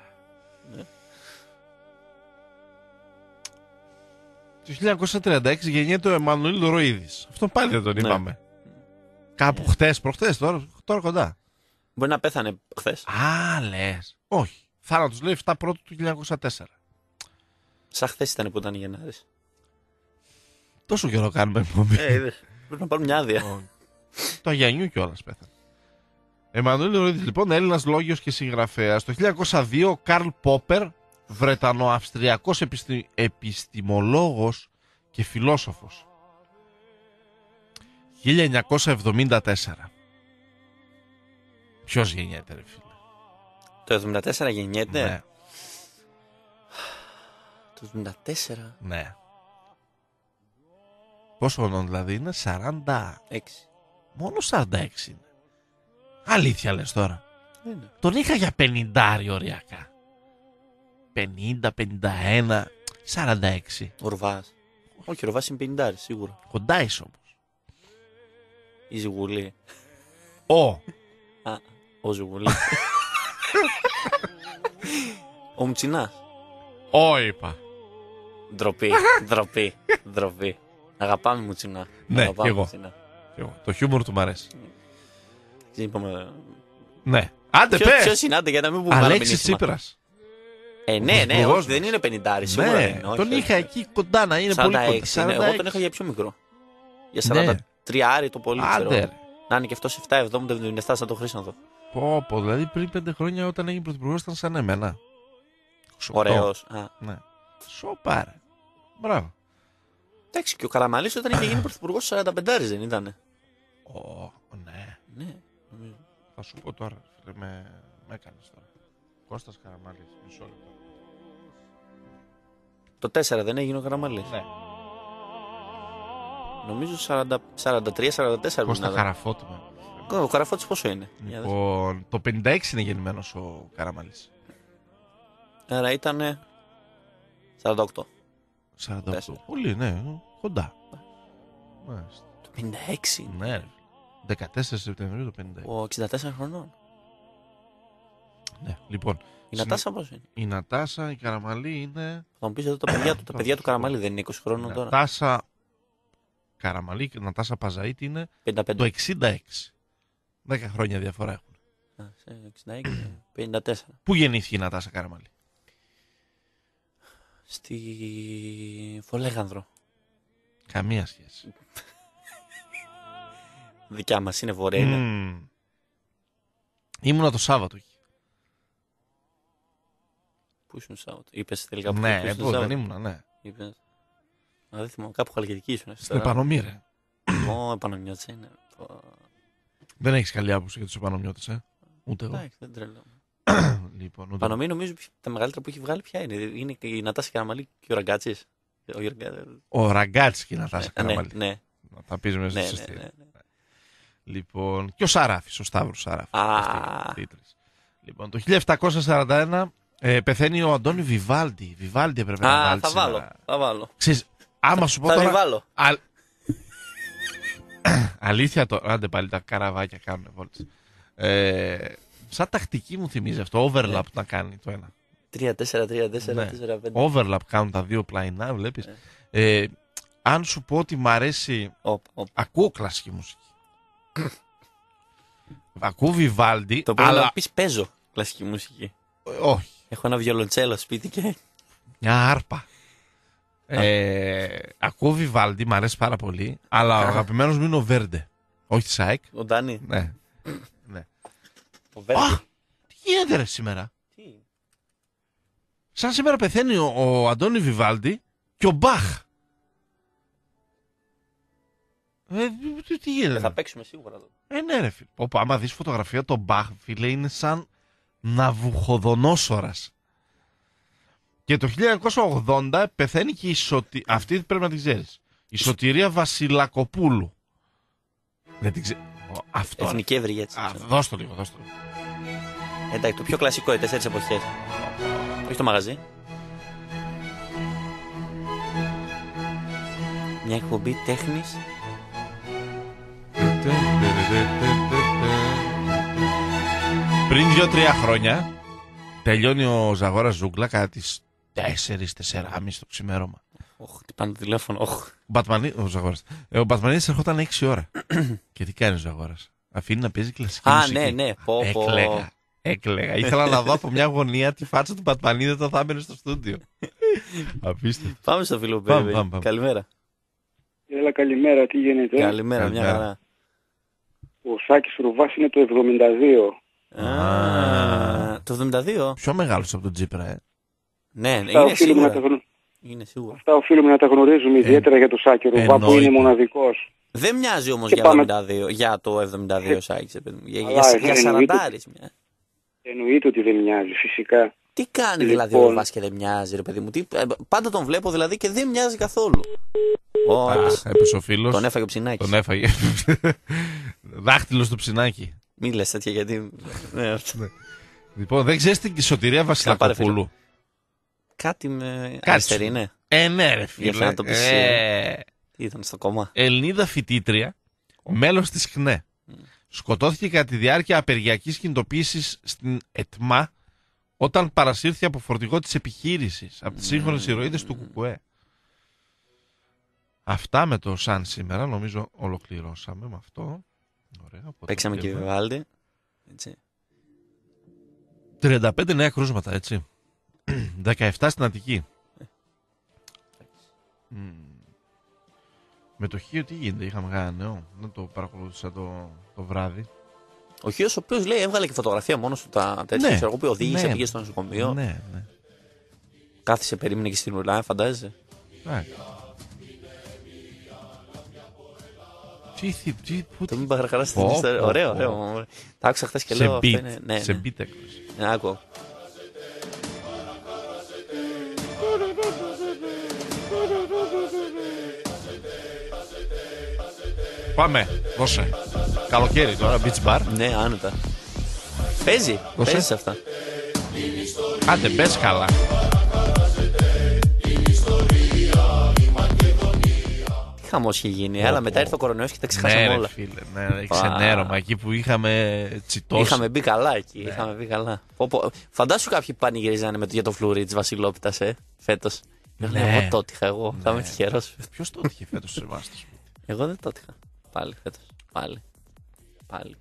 Το χίλια εννιακόσια τριάντα έξι γεννιέται ο Εμμανουήλ Ροΐδης. Αυτό πάλι δεν τον Ναι. είπαμε. Κάπου χτες, προχτές, τώρα, τώρα κοντά. Μπορεί να πέθανε χθε. Α, λες. Όχι. Θάνατος λέει εφτά πρώτου του χίλια εννιακόσια τέσσερα. Σαν χθε ήταν που ήταν η Γενάρη. Τόσο καιρό κάνουμε εκπομπή. Ε, είδες. Πρέπει να πάρουμε μια άδεια. Όχι. Το Αγιανιού κιόλας πέθανε. Εμμανουήλ Ροΐδης λοιπόν, Έλληνας λόγιος και συγγραφέας. Το χίλια εννιακόσια δύο ο Καρλ Πόπερ, Βρετανο-Αυστριακός επιστη... επιστημολόγος και φιλόσοφος. χίλια εννιακόσια εβδομήντα τέσσερα. Ποιος γεννιέται ρε φίλε. Το εβδομήντα τέσσερα γεννιέται. Ναι, Το εβδομήντα τέσσερα. ναι. Πόσο χρονών δηλαδή είναι, σαράντα. έξι. Μόνο σαράντα έξι είναι. Αλήθεια λες τώρα. Είναι. Τον είχα για πενήντα οριακά. πενήντα, πενήντα ένα, σαράντα έξι. Ο Ρουβάς. Όχι, ο Ρουβάς είναι πενήντα σίγουρα. Κοντά είσαι όμως. Η Ζιγουλή. Ο. Α, ο Ζιγουλή. Ο Μουτσινάς. Ο είπα. Ντροπή, ντροπή, ντροπή. Αγαπάμε Μουτσινά. Ναι, Αγαπάμε κι εγώ. Μουτσινά. Και εγώ. Το χιούμορ του μ' αρέσει. Τι είπαμε. Ναι. Άντε Ποιος, πες. ποιος είναι, άντε, για να μην πούμε Αλέξης παραμηνύσιμα. Τσίπρας. Ε, ναι, ναι, Υπουργός όχι, δεν μας. είναι πενήντα, σίγουρα Ναι, δεν είναι. όχι, τον όχι, είχα όχι. εκεί κοντά να είναι πολύ σαράντα κοντά. έξι είναι. Εγώ τον είχα για πιο μικρό. Για Ναι. σαράντα τρία άρι το πολύ, ξέρω. Άντε ρε. Να είναι και αυτό επτά εβδομήντα εβδομήντα επτά σαν το Χρήσανθο. Πω, πω, δηλαδή πριν πέντε χρόνια όταν έγινε πρωθυπουργός ήταν σαν εμένα. είκοσι οκτώ. Ωραίος. Α, Ναι. Σοπάρε. Μπράβο. εντάξει, και ο Καραμαλής όταν είχε γίνει πρωθυπουργός σαράντα πέντε δεν ήταν. Ω, ναι. Ναι, νομίζω. Θα σου πω τώρα. Φίλε, με, με έκανες τώρα. Κώστας Καραμαλής. Μισό λεπτό. Το τέσσερα δεν έγινε ο Καραμαλής. Ναι. Νομίζω σαράντα, σαράντα τρία σαράντα τέσσερα Κώστα πρέπει να Καραφώτη. με. ήταν. Ο Καραφώτης πόσο είναι. Για δες. Λοιπόν, το πενήντα έξι είναι γεννημένος ο Καραμαλής. Άρα ήταν σαράντα οκτώ. σαράντα οκτώ. Τέσσερα. Πολύ, ναι. Κοντά. Μάλιστα. Το πενήντα έξι. Ναι, ρε. δεκατέσσερα Σεπτεμβρίου το πενήντα έξι. Ο εξήντα τέσσερα χρονών. Ναι, λοιπόν. Η Νατάσα πώς είναι. Η Νατάσα, η Καραμαλή είναι. Θα μου πεις εδώ τα παιδιά του. Τα παιδιά του Καραμαλή δεν είναι είκοσι χρόνων Η τώρα. Νατάσα Καραμαλή και η Νατάσα Παζαΐτη είναι πενήντα το πέντε. εξήντα έξι. Δέκα χρόνια διαφορά έχουν. Α, σε εξήντα έξι, πενήντα τέσσερα. Πού γεννήθηκε η Νατάσα Καραμαλή? Στη Φολέγανδρο. Καμία σχέση. Δικιά μας είναι βορρά. είναι. Mm. Ήμουνα το Σάββατο εκεί. Πού ήσουν Σάββατο. Είπες τελικά που Ναι, ήσουν εγώ δεν Σάββατο. ήμουνα, ναι. Είπες. Α, δεν θυμάμαι. Κάπου Χαλκιδική ήσουν. Στην Επανομήρε. Ω, επανομοιώτης είναι. Πω. Δεν έχεις καλή άποψη για τους επανομοιώτες, ε. Ούτε εγώ. Εντάξει, δεν τρελό. Λοιπόν, ούτε... Πανομή νομίζω τα μεγαλύτερα που έχει βγάλει ποια είναι. Είναι και η Νατάσα Καραμαλή και ο Ραγκάτσης. Ο Γεργα- Ο Ραγκάτσης και η Νατάσα Ε, ναι, Καραμαλή. ναι, Να τα πεις μέσα ναι, στη ναι, στήλη. ναι, ναι. Λοιπόν, και ο Σαράφης, ο Σταύρος Σαράφης. Α. Αυτοί οι τρεις. Λοιπόν, το χίλια επτακόσια σαράντα ένα ε, πεθαίνει ο Αντώνη Βιβάλντι. Βιβάλντι έπρεπε να Α, βάλει θα σήμερα. βάλω. Θα βάλω. Ξέρεις, άμα σου πω Θα τώρα... βάλω. Α... Αλήθεια τώρα, άντε πάλι τα καραβάκια κάνουν βόλτες. Ε, σαν τακτική μου θυμίζει αυτό, overlap Ναι. να κάνει το ένα. τρία τέσσερα τρία τέσσερα Ναι. τέσσερα πέντε. Overlap κάνουν τα δύο πλαϊνά, βλέπεις. Ναι. Ε, αν σου πω ότι μ' αρέσει, Οπ, οπ. ακούω κλασική μουσική. Ακούω Βιβάλντι, Το πρέπει αλλά να πεις παίζω κλασική μουσική. ε, όχι, Έχω ένα βιολοντσέλο σπίτι και. μια άρπα. Ε, ακούω Βιβάλντι, μου αρέσει πάρα πολύ. Αλλά ο αγαπημένος μου είναι ο Βέρντε. Όχι τη ΣΑΕΚ. Ο Ντάνι. Ναι. ναι. Ο Βέρντε. Α, τι γίνεται ρε σήμερα. Τι. Σαν σήμερα πεθαίνει ο, ο Αντώνη Βιβάλντι και ο Μπαχ. Ε, τι, τι γίνεται. Θα παίξουμε σίγουρα εδώ. Ε, ναι, ρε φίλε. Όπου, άμα δεις φωτογραφία, το Μπαχ, φίλε, είναι σαν Ναβουχοδονόσορας. Και το χίλια εννιακόσια ογδόντα πεθαίνει και η Σωτη... Αυτή πρέπει να την ξέρεις. Η Σωτηρία Βασιλακοπούλου. Δεν την ξέρω. Αυτό. Εθνική Ευρυγέτηση. Α, δώσ' το λίγο, δώσ' το λίγο. Εντάξει, το πιο κλασικό, οι τέσσερις εποχές. Όχι το μαγαζί. Μια εκπομπή τέχνης. Πριν δύο-τρία χρόνια τελειώνει ο Ζαγόρας Ζούγκλα κατά τις τέσσερις τεσσεράμισι το ξημέρωμα. Οχ, τι πάνε το τηλέφωνο. Οχ. Μπατμανί... Ο Ζαγόρας. Ε, ο Μπατμανίδης ερχόταν έξι ώρα. Και τι κάνει ο Ζαγόρας. Αφήνει να παίζει κλασική Α, μουσική. ναι, ναι. Πω, πω. Έκλαιγα. Έκλαιγα. Ήθελα να δω από μια γωνία τη φάτσα του Μπατμανίδη όταν θα έμενε στο στούντιο. Απίστευτο. Πάμε στο φίλο Πάμε, Μπέμπι. πάμε, πάμε. Καλημέρα. Έλα, καλημέρα, τι γίνεται. Καλημέρα, μια Καλημέρα. χαρά. Ο Σάκης Ρουβάς είναι το εβδομήντα δύο. Α, το εβδομήντα δύο. Πιο μεγάλος από τον Τζίπρα, ε. Ναι, Αυτά είναι οφείλουμε, να τα, σίγουρα. γνω... Είναι σίγουρα. Αυτά οφείλουμε να τα γνωρίζουμε ιδιαίτερα για τον Σάκη Ρουβά που εννοείται. είναι μοναδικός. Δεν μοιάζει όμως Και για, πάμε- εβδομήντα δύο, για το εβδομήντα δύο Σάκης. Για, για, Αλλά, για, ε, για εννοείται. σαραντάρις μια. Εννοείται ότι δεν μοιάζει, φυσικά. Τι κάνει Λοιπόν. δηλαδή ο Ρουβάς και δεν μοιάζει, ρε παιδί μου. Τι, ε, πάντα τον βλέπω δηλαδή και δεν μοιάζει καθόλου. Ω, Α, έπεσε. έπεσε ο φίλος. Τον έφαγε ο ψινάκης. Τον έφαγε. Δάχτυλο στο ψινάκι. Μη λες τέτοια γιατί. Ναι, αυτό. Λοιπόν, δεν ξέρεις την Σωτηρία Βασιλακοπούλου. Κάτι με Κάτσε. αριστερή είναι. Ε, ναι, ρε φίλε. Για να το πεις, Ε, Τι ήταν στο κόμμα. Ελληνίδα φοιτήτρια, μέλος της ΧΝΕ. Σκοτώθηκε κατά τη διάρκεια απεργιακής κινητοποίησης στην ΕΤΜΑ όταν παρασύρθηκε από φορτηγό της επιχείρησης από τις σύγχρονες ηρωίδες του ΚΚΕ. Αυτά με το σαν σήμερα, νομίζω ολοκληρώσαμε με αυτό. Ωραία, οπότε Παίξαμε και πήγαμε. Βιβάλντι. Έτσι. τριάντα πέντε νέα κρούσματα, έτσι. δεκαεπτά στην Αττική. Μμ. Με το Χίο τι γίνεται, είχαμε κανένα νέο. Δεν το παρακολούθησα το, το βράδυ. Ο Χίος ο οποίος λέει έβγαλε και φωτογραφία μόνος του τα τέτοια. Ναι. Ξέρω εγώ που οδήγησε, Ναι. πήγε στο νοσοκομείο. Ναι, ναι. Κάθισε, περίμενε και στην ουρά, φαντάζεσαι. Εντάξει. Τι, τι, τι, πού, Το μην παραχαρά στην Πω, ιστορία. πω, Ωραίο, πω. ωραίο. Τα άκουσα χθες και σε λέω. αυτό beat, είναι- Ναι, σε ναι. beat έκδοση. Ναι, άκου. Πάμε, δώσε. Καλοκαίρι τώρα, beach bar. Ναι, άνετα. Παίζει, Δώσε. παίζει σε αυτά. Άντε, μπες καλά. Τι χαμός είχε γίνει, Πω, αλλά πω. μετά ήρθε ο κορονοϊός και τα ξεχάσαμε Ναι, ρε όλα. φίλε, ναι, ξενέρωμα εκεί που είχαμε τσιτώσει. Είχαμε μπει καλά εκεί. Είχαμε μπει καλά. Πω, πω. Φαντάσου κάποιοι που πανηγυρίζανε με το, για το φλουρί τη Βασιλόπιτα, ε, φέτο. Ναι. Εγώ το είχα, εγώ. Θα είμαι τυχερό. Ποιος το είχε φέτος σε εμάς το σπίτι. Εγώ δεν το είχα. Πάλι φέτο. Πάλι. Πάλι.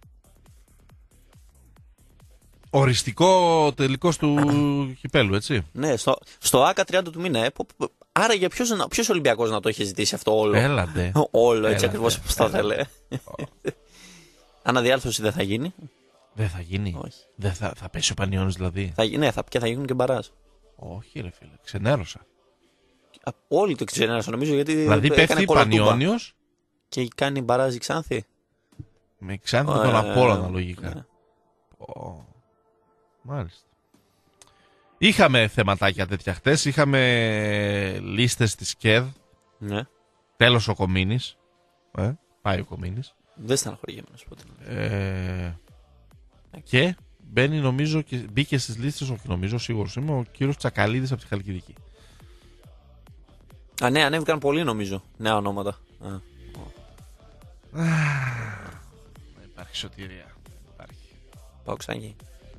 Οριστικό τελικός του κυπέλου, έτσι. Ναι, στο, στο ΆΚΑ τριάντα του μήνα. Ε, πω, πω, άρα για ποιος, να- ποιος Ολυμπιακός να το είχε ζητήσει αυτό όλο. Έλαντε. Όλο έτσι Έλατε. ακριβώς όπως το ήθελε. Αναδιάρθρωση δεν θα γίνει. Δεν θα γίνει. Όχι. Δεν θα, θα πέσει ο Πανιώνης δηλαδή. Θα, γι- ναι, θα, και θα γίνουν και μπαράζ. Όχι ρε φίλε, ξενέρωσα. Α, Όλοι το ξενέρασαν νομίζω γιατί. Δηλαδή έκανε πέφτει κολοτούμπα. Πανιώνιος Και κάνει μπαράζ η Ξάνθη. με Ξάνθη με τον Ε, Απόλλωνα λογικά. ναι. Ω, μάλιστα. Είχαμε θεματάκια τέτοια χτες. Είχαμε λίστες της ΚΕΔ. Ναι. Τέλος ο Κομίνης. Ε, πάει ο Κομίνης. Δεν στεναχωριέμαι να σου πω. την Ε, και μπαίνει νομίζω και μπήκε στις λίστες, όχι νομίζω, σίγουρος είμαι, ο κύριος Τσακαλίδης από τη Χαλκιδική. Α, ναι, ανέβηκαν πολύ νομίζω. Νέα ονόματα. Α. Δεν υπάρχει σωτηρία. Δεν υπάρχει. Πάω ξανά.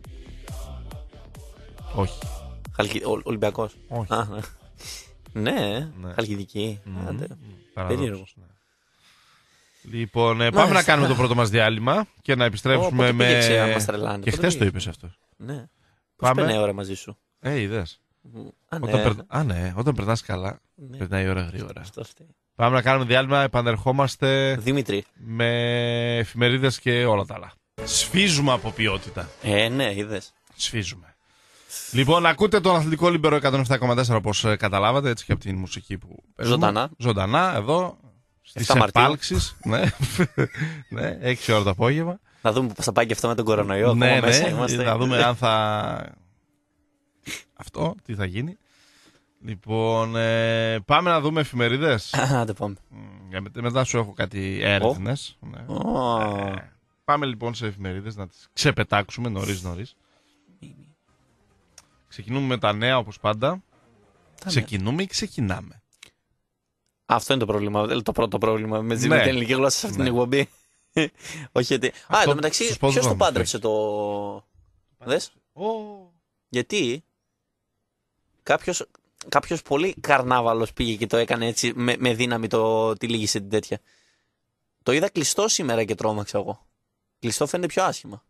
Όχι. Χαλκι... Ο, Ολυμπιακός. Όχι. Α, ναι. Ναι, Ναι. Χαλκιδική. Μμμ. Άντε. Παραδόξως, Περίεργο. ναι. Λοιπόν, ε, πάμε Μάλιστα. να κάνουμε το πρώτο μας διάλειμμα και να επιστρέψουμε Ω, πότε με. πήγε ξέ, να μας τρελάνει. Και Πότε χθες το πήγε. είπες αυτό. Ναι. Πώς Πάμε. πένε ώρα μαζί σου. Ε, είδες. Α, ναι. Όταν, περ... Α, ναι, όταν περνάς καλά, Ναι. περνάει η ώρα γρήγορα. Αυτό φταίει. Πάμε να κάνουμε διάλειμμα, επανερχόμαστε Δημήτρη. με εφημερίδες και όλα τα άλλα. Σφίζουμε από ποιότητα. Ε, ναι, είδες. Σφίζουμε. Λοιπόν, ακούτε τον Αθλητικό Λίμπερο εκατόν επτά κόμμα τέσσερα όπως ε, καταλάβατε, έτσι και από την μουσική που παίζουμε. Ζωντανά. Ζωντανά, εδώ, στις εφτά Μαρτίου. επάλξεις. ναι, ναι, έξι ώρα το απόγευμα. Να δούμε πώς θα πάει και αυτό με τον κορονοϊό. ναι, ακόμα ναι, μέσα είμαστε. να δούμε αν θα... αυτό, τι θα γίνει. Λοιπόν, ε, πάμε να δούμε εφημερίδες. Άντε πάμε. Για με- μετά σου έχω κάτι έρευνες. Ναι. Ω. Ε, πάμε λοιπόν σε εφημερίδες να τις ξεπετάξουμε νωρίς νωρίς. Ξεκινούμε με τα νέα όπως πάντα. Ξεκινούμε ή ξεκινάμε? Αυτό είναι το πρόβλημα. Το πρώτο πρόβλημα με την Ναι. ελληνική γλώσσα σε αυτήν την Ναι. εκπομπή. Όχι γιατί. Α, Αυτό εν τω μεταξύ, στους πόδους ποιος το μας πάντρεψε το. Δες. Ω, Γιατί κάποιος, κάποιος πολύ καρνάβαλος πήγε και το έκανε έτσι με, με δύναμη, το τυλίγησε την τέτοια. Το είδα κλειστό σήμερα και τρόμαξα εγώ. Κλειστό φαίνεται πιο άσχημα.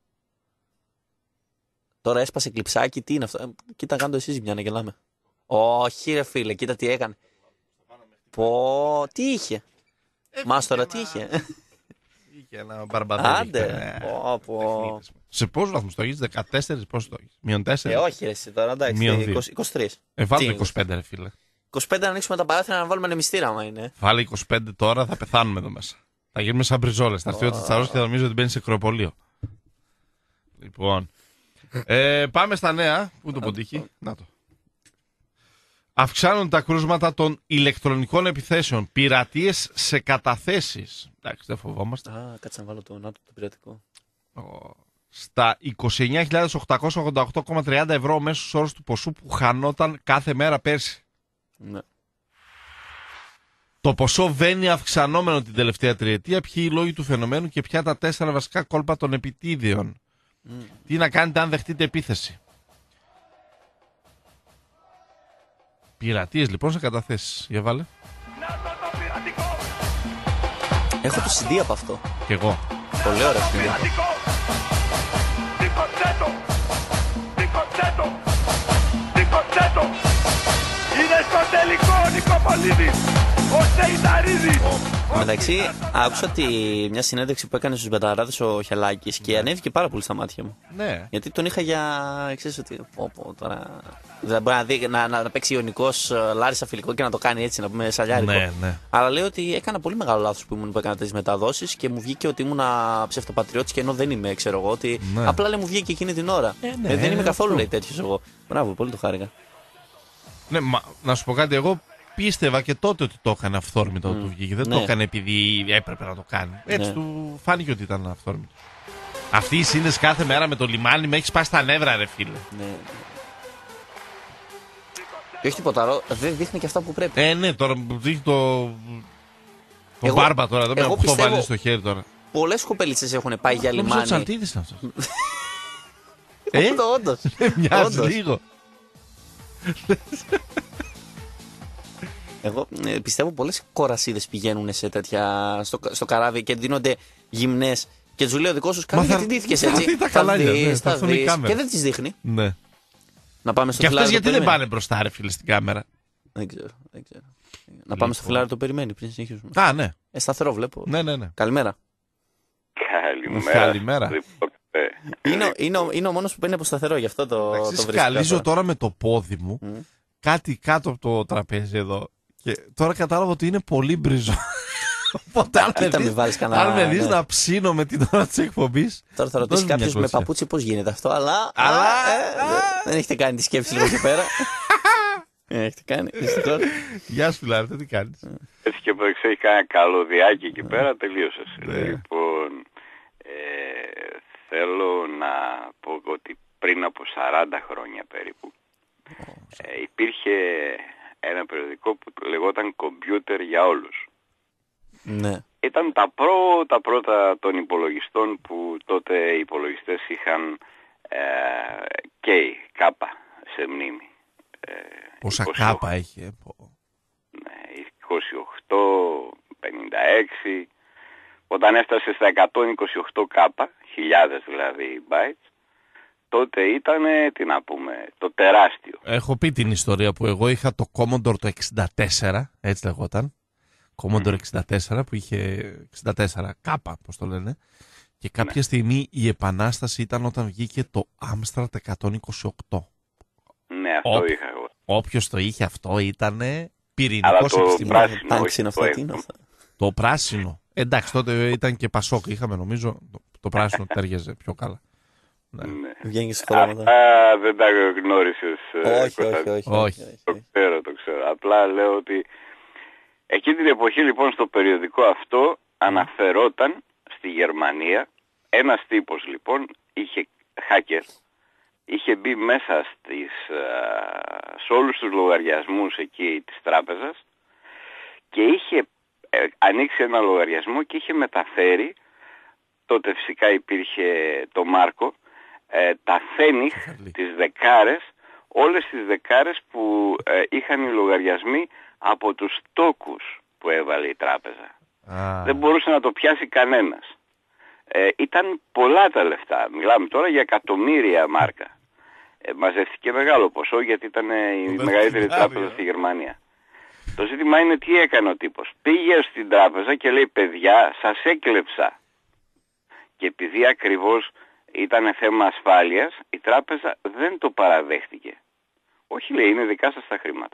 Τώρα έσπασε κλειψάκι, τι είναι αυτό. Ε, κοίτα, κάνω το εσείς μια να γελάμε. Όχι ρε φίλε, κοίτα τι έκανε. Πω, τι είχε. Μάστορα, τι είχε. είχε ένα μπαρμπαδέλι. Άντε. Πω, πω. Σε πόσους βαθμούς το έχεις? δεκατέσσερα, πόσο το έχεις? Μείον Ε, τέσσερα. όχι ρε εσύ τώρα, εντάξει, Μείον δύο. είκοσι, είκοσι τρία. Ε, βάλτε Τι, είκοσι πέντε ρε φίλε. είκοσι πέντε να ανοίξουμε τα παράθυρα να βάλουμε νεμιστήρα, άμα είναι. Βάλε είκοσι πέντε τώρα, θα πεθάνουμε εδώ μέσα. Θα γίνουμε σαν μπριζόλες. Θα έρθει ο Τσιτσαρός και θα νομίζω ότι μπαίνει σε κρεοπολείο. Λοιπόν. Ε, πάμε στα νέα. Πού το ποντίκι? Να το. Αυξάνουν τα κρούσματα των ηλεκτρονικών επιθέσεων. Πειρατείες σε καταθέσεις. Εντάξει, δεν φοβόμαστε. Α, κάτσε να βάλω το νάτο το πειρατικό. Ο- Στα είκοσι εννέα χιλιάδες οκτακόσια ογδόντα οκτώ κόμμα τριάντα ευρώ ο μέσος όρος του ποσού που χανόταν κάθε μέρα πέρσι. Ναι. Το ποσό βαίνει αυξανόμενο την τελευταία τριετία. Ποιοι οι λόγοι του φαινομένου και ποια τα τέσσερα βασικά κόλπα των επιτίδιων. Mm. Τι να κάνετε αν δεχτείτε επίθεση. Πειρατείες λοιπόν σε καταθέσεις. Για βάλε. Έχω το σι ντι από αυτό. Κι εγώ. Πολύ ωραίο σι ντι. Είναι στο τελικό Νικοπολίδης, ο Σεϊνταρίδης. Μεταξύ, άκουσα τη, μια συνέντευξη που έκανε στους Μπεταράδες ο Χιαλάκης και ανέβηκε πάρα πολύ στα μάτια μου. Ναι. Γιατί τον είχα για. Ξέρεις ότι. Πω, πω, τώρα. Δεν μπορεί να, δει, να, να, να παίξει Ιωνικός Λάρισα φιλικό και να το κάνει έτσι, να πούμε σαλιάρικο. Ναι, ναι. Αλλά λέει ότι έκανα πολύ μεγάλο λάθος που ήμουν που έκανα τις μεταδόσεις και μου βγήκε ότι ήμουν ψευτοπατριώτης και ενώ δεν είμαι, ξέρω εγώ. Ότι Ναι. απλά λέει μου βγήκε εκείνη την ώρα. Ε, ναι, Ε, δεν ε, είμαι καθόλου αυτό. λέει τέτοιος εγώ. Μπράβο, πολύ το χάρηκα. Ναι, μα, να σου πω κάτι, εγώ πίστευα και τότε ότι το έκανε αυθόρμητο mm. του βγήκε. Δεν Ναι. το έκανε επειδή έπρεπε να το κάνει. Έτσι Ναι. του φάνηκε ότι ήταν αυθόρμητο. Αυτή η σύνδεση κάθε μέρα με το λιμάνι με έχει σπάσει τα νεύρα, ρε φίλε. Ναι. Και όχι τίποτα άλλο, δεν δείχνει και αυτά που πρέπει. Ε, ναι, τώρα που δείχνει το. Το Εγώ- μπάρμπα τώρα, δεν εγώ με αυτό πιστεύω- βάλει στο χέρι τώρα. Πολλές κοπελίτσες έχουν πάει για Νομίζω ότι λιμάνι. Τσαλτίδης είναι αυτός. Ε? Όντως, όντως. Μοιάζει Όντως. λίγο. Εγώ ε, πιστεύω πολλές κορασίδες πηγαίνουν σε τέτοια, στο, στο καράβι και δίνονται γυμνές και τους λέει ο δικός σου Μα κάνει θα- γιατί ντύθηκες θα έτσι. δει τα καλάλια, δεις, ναι, θα θα έρθουν οι δεις. κάμερες. Και δεν τις δείχνει. Ναι. Να πάμε στο Και φιλάριο. αυτές το γιατί δεν περιμένει. πάνε μπροστά, ρε φίλε, στην κάμερα. Δεν ξέρω. Δεν ξέρω. Να πάμε στο φιλάριο το περιμένει πριν συνεχίσουμε. Α, ναι. Ε, σταθερό βλέπω. Ναι, ναι, ναι. Καλημέρα. Καλημέρα. Καλημέρα. Λοιπόν, ε, Είναι, ο- είναι, ο- είναι ο μόνος που παίρνει από σταθερό, γι' αυτό το, Εντάξει, το βρίσκω. σκαλίζω τώρα με το πόδι μου Μμ. κάτι κάτω από το τραπέζι εδώ. Και τώρα κατάλαβα ότι είναι πολύ μπριζό. Οπότε αν με Κοίτα, δεις- μην βάλεις κανένα- αν με δεις ναι. να ψήνω με την ώρα της εκπομπής. Τώρα θα ρωτήσει δώσ' μου μια κάποιο με κλωτσιά. παπούτσι πώς γίνεται αυτό, αλλά. Αλλά- α, ε, δεν- δεν έχετε κάνει τη σκέψη λίγο εκεί πέρα. Δεν έχετε κάνει. δυστυχώς. Γεια σου φιλάρετε, τι κάνεις. έτσι και πρέπει έχει κανένα καλωδιάκι εκεί πέρα, τελείωσες. Ναι. Λοιπόν, ε, θέλω να πω ότι πριν από σαράντα χρόνια περίπου ε, υπήρχε ένα περιοδικό που λεγόταν «Κομπιούτερ για όλους». Ναι. Ήταν τα πρώτα πρώτα των υπολογιστών που τότε οι υπολογιστές είχαν ε, K, κάπα σε μνήμη. Ε, Πόσα είκοσι οκτώ, κάπα έχει. ε, πω. ναι, είκοσι οκτώ, πενήντα έξι. Όταν έφτασε στα εκατόν είκοσι οκτώ κάπα, χιλιάδες δηλαδή bytes, τότε ήταν, τι να πούμε, το τεράστιο. Έχω πει την ιστορία που εγώ είχα το Commodore το εξήντα τέσσερα, έτσι λεγόταν. Commodore εξήντα τέσσερα που είχε εξήντα τέσσερα κάπα, πώς το λένε. Και κάποια Ναι. στιγμή η επανάσταση ήταν όταν βγήκε το Amstrad εκατόν είκοσι οκτώ. Ναι, αυτό Οπ. είχα εγώ. Όποιος το είχε αυτό ήταν Αλλά πυρηνικός το επιστήμονας. πράσινο, Τάξη όχι είναι το αυτό, τι είναι εύκολο. αυτό. Το πράσινο. Εντάξει, τότε ήταν και Πασόκ. Είχαμε νομίζω το, το πράσινο τέριαζε πιο καλά. Ναι. Ναι. Βγαίνει σε χρώματα. Αυτά δεν τα γνώρισες, Όχι, όχι, Κωνσταντίνε. όχι. Όχι. όχι, Το όχι. ξέρω, το ξέρω. Απλά λέω ότι εκείνη την εποχή λοιπόν στο περιοδικό αυτό αναφερόταν στη Γερμανία ένας τύπος λοιπόν, είχε hacker, είχε μπει μέσα στις, α, σε όλους τους λογαριασμούς εκεί της τράπεζας και είχε ε, ανοίξει ένα λογαριασμό και είχε μεταφέρει, τότε φυσικά υπήρχε το Μάρκο, ε, τα φένιχ, τις δεκάρες, όλες τις δεκάρες που ε, είχαν οι λογαριασμοί από τους τόκους που έβαλε η τράπεζα. Α, Δεν μπορούσε να το πιάσει κανένας. Ε, ήταν πολλά τα λεφτά. Μιλάμε τώρα για εκατομμύρια μάρκα. Ε, μαζεύτηκε μεγάλο ποσό γιατί ήταν ε, η Το μεγαλύτερη δελφινάριο. τράπεζα στη Γερμανία. Το ζήτημα είναι τι έκανε ο τύπος. Πήγε στην τράπεζα και λέει παιδιά σας έκλεψα. Και επειδή ακριβώς ήταν θέμα ασφάλειας η τράπεζα δεν το παραδέχτηκε. Όχι λέει είναι δικά σας τα χρήματα.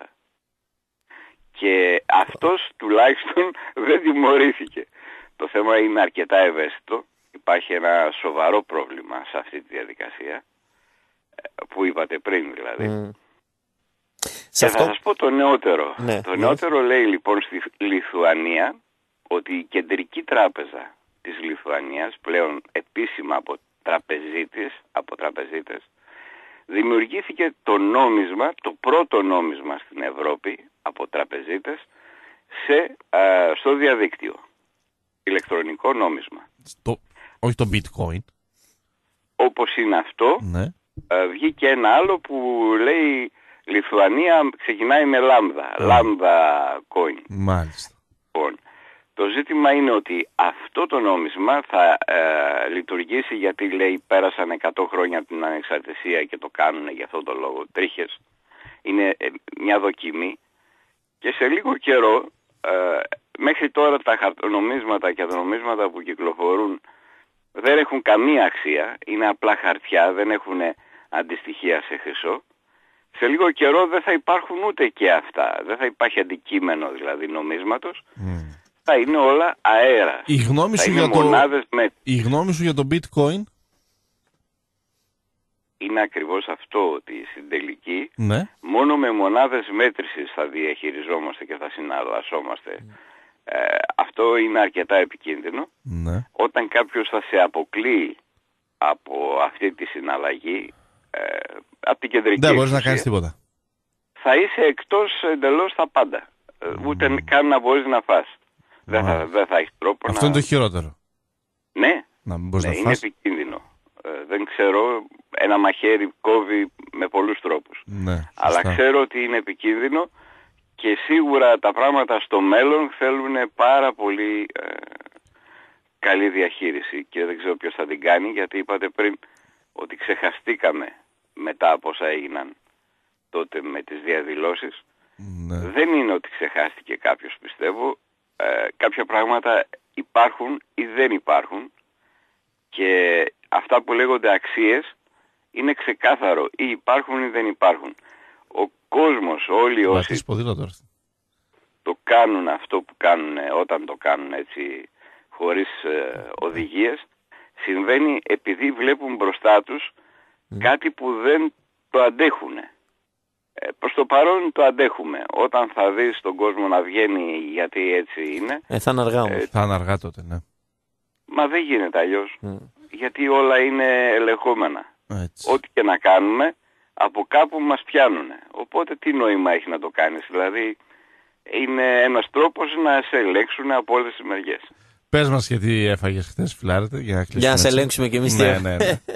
Και αυτός τουλάχιστον δεν τιμωρήθηκε. Το θέμα είναι αρκετά ευαίσθητο. Υπάρχει ένα σοβαρό πρόβλημα σε αυτή τη διαδικασία που είπατε πριν δηλαδή. Μμ. Και Σε θα αυτό. σας πω το νεότερο. Ναι, το ναι. νεότερο λέει λοιπόν στη Λιθουανία ότι η κεντρική τράπεζα της Λιθουανίας πλέον επίσημα από τραπεζίτες, από τραπεζίτες δημιουργήθηκε το νόμισμα, το πρώτο νόμισμα στην Ευρώπη από τραπεζίτες σε, α, στο διαδίκτυο. Ηλεκτρονικό νόμισμα. το, όχι το bitcoin. Όπως είναι αυτό, Ναι. α, βγήκε ένα άλλο που λέει Λιθουανία ξεκινάει με λάμδα. Λάμδα coin. Μάλιστα. Λοιπόν, το ζήτημα είναι ότι αυτό το νόμισμα θα ε, λειτουργήσει γιατί λέει πέρασαν εκατό χρόνια από την ανεξαρτησία και το κάνουν για αυτόν τον λόγο. Τρίχες. Είναι ε, μια δοκιμή και σε λίγο καιρό ε, μέχρι τώρα τα χαρτονομίσματα και τα νομίσματα που κυκλοφορούν δεν έχουν καμία αξία. Είναι απλά χαρτιά, δεν έχουν αντιστοιχεία σε χρυσό. Σε λίγο καιρό δεν θα υπάρχουν ούτε και αυτά. Δεν θα υπάρχει αντικείμενο δηλαδή νομίσματος. Mm. Θα είναι όλα αέρα. Η γνώμη Θα σου είναι για το, μονάδες με... η γνώμη σου για το bitcoin. Είναι ακριβώς αυτό ότι στην τελική Ναι. μόνο με μονάδες μέτρησης θα διαχειριζόμαστε και θα συναλλασσόμαστε. Ε, αυτό είναι αρκετά επικίνδυνο. Ναι. Όταν κάποιος θα σε αποκλείει από αυτή τη συναλλαγή, ε, από την κεντρική Δεν μπορείς να εξουσία, κάνεις τίποτα. θα είσαι εκτός εντελώς τα πάντα. Ε, Ούτε καν να μπορείς να φας. Δεν θα, Μάλιστα. δεν θα έχεις τρόπο Αυτό να... είναι το χειρότερο. Ναι, Να μην μπορείς ναι, να είναι φας. επικίνδυνο. Ε, δεν ξέρω, ένα μαχαίρι κόβει με πολλούς τρόπους. Ναι, Αλλά σωστά. ξέρω ότι είναι επικίνδυνο και σίγουρα τα πράγματα στο μέλλον θέλουν πάρα πολύ ε, καλή διαχείριση και δεν ξέρω ποιος θα την κάνει γιατί είπατε πριν ότι ξεχαστήκαμε μετά από όσα έγιναν τότε με τις διαδηλώσεις. Ναι. Δεν είναι ότι ξεχάστηκε κάποιος πιστεύω. Ε, κάποια πράγματα υπάρχουν ή δεν υπάρχουν και αυτά που λέγονται αξίες είναι ξεκάθαρο ή υπάρχουν ή δεν υπάρχουν. Ο κόσμος, όλοι όσοι Βατής ποδήλατο τώρα. το κάνουν αυτό που κάνουν όταν το κάνουν έτσι χωρίς ε, οδηγίες, συμβαίνει επειδή βλέπουν μπροστά τους κάτι που δεν το αντέχουν. Ε, προς το παρόν το αντέχουμε. Όταν θα δεις τον κόσμο να βγαίνει γιατί έτσι είναι, Ε, θα είναι αργά όμως. Ε, Θα είναι αργά τότε, ναι. μα δεν γίνεται αλλιώς. Μμ. Γιατί όλα είναι ελεγχόμενα. Έτσι. Ό,τι και να κάνουμε, από κάπου μας πιάνουν. Οπότε τι νόημα έχει να το κάνεις. Δηλαδή είναι ένας τρόπος να σε ελέγξουν από όλες τις μεριές. Πες μας γιατί έφαγες χθες, φιλάρετε, για να κλείσουμε. Για να σε έτσι. ελέγξουμε κι εμείς. Ναι, τι- ναι, ναι.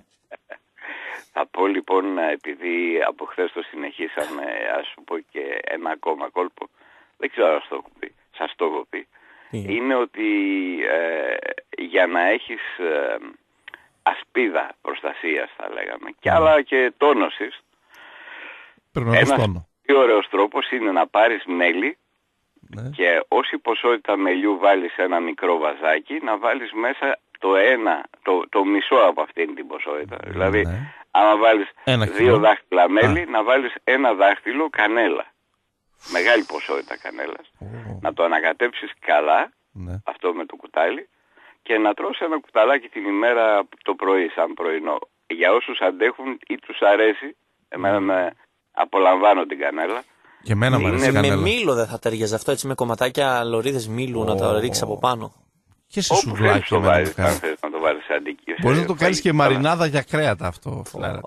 Θα πω λοιπόν, επειδή από χθες το συνεχίσαμε, ας σου πω και ένα ακόμα κόλπο. Δεν ξέρω αν το έχω πει. Σας το έχω πει. Τι? Είναι ότι ε, για να έχεις ε, ασπίδα προστασίας θα λέγαμε, και άλλα και τόνωσης. Ένας πιο ωραίος τρόπος είναι να πάρεις μέλι, ναι, και όση ποσότητα μελιού βάλεις σε ένα μικρό βαζάκι, να βάλεις μέσα το ένα, το, το μισό από αυτήν την ποσότητα. Ναι. Δηλαδή, άμα βάλεις ένα δύο κιλό. δάχτυλα μέλι, Α. να βάλεις ένα δάχτυλο κανέλα. Μεγάλη ποσότητα κανέλας. Oh. Να το ανακατέψεις καλά, ναι, αυτό με το κουτάλι, και να τρως ένα κουταλάκι την ημέρα το πρωί, σαν πρωινό. Για όσους αντέχουν ή τους αρέσει, εμένα με απολαμβάνω την κανέλα. Και εμένα μου αρέσει με, με μήλο δεν θα ταιριάζει αυτό, έτσι, με κομματάκια λωρίδες μήλου, oh. να τα ρίξεις από πάνω. Και σε σουβλάκι το βάζεις, αν θες να το βάλεις σε αντικείο. Μπορείς να το κάνεις και μαρινάδα για κρέατα αυτό, φιλάρα.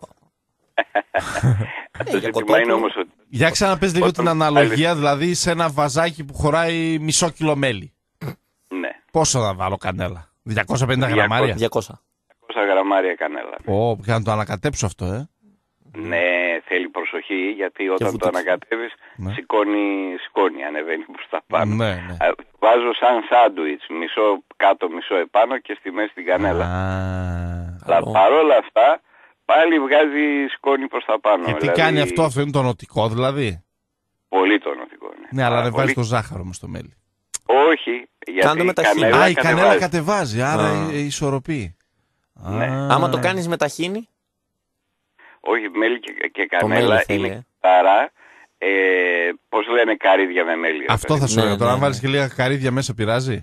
Για ξαναπες λίγο την αναλογία, δηλαδή σε ένα βαζάκι που χωράει μισό κιλό μέλι. Ναι. Πόσο θα βάλω κανέλα? διακόσια πενήντα γραμμάρια. διακόσια γραμμάρια κανέλα. Ω, και να το ανακατέψω αυτό, ε. Ναι, θέλει προσοχή, γιατί όταν το ανακατεύεις, ναι, σηκώνει σκόνη, ανεβαίνει προς τα πάνω. Ναι, ναι. Βάζω σαν σάντουιτς, μισό κάτω, μισό επάνω και στη μέση την κανέλα. Αλλά παρόλα αυτά, πάλι βγάζει σκόνη προς τα πάνω. Και τι δηλαδή... κάνει αυτό, αυτό είναι το νοτικό δηλαδή? Πολύ το νοτικό, ναι. Ναι, αλλά δεν πολύ... βάζει το ζάχαρο όμως στο μέλι. Όχι, γιατί η κανέλα, Α, η κανέλα κατεβάζει, άρα Α. ισορροπεί. Ναι. Άμα το κάνεις με ταχίνι? Όχι, μέλι και, και κανέλα είναι ε. καθαρά, ε, πώς λένε, καρύδια με μέλι. Αυτό θα σου έλεγα, ναι, τώρα ναι, αν βάλεις και λίγα καρύδια μέσα πειράζει?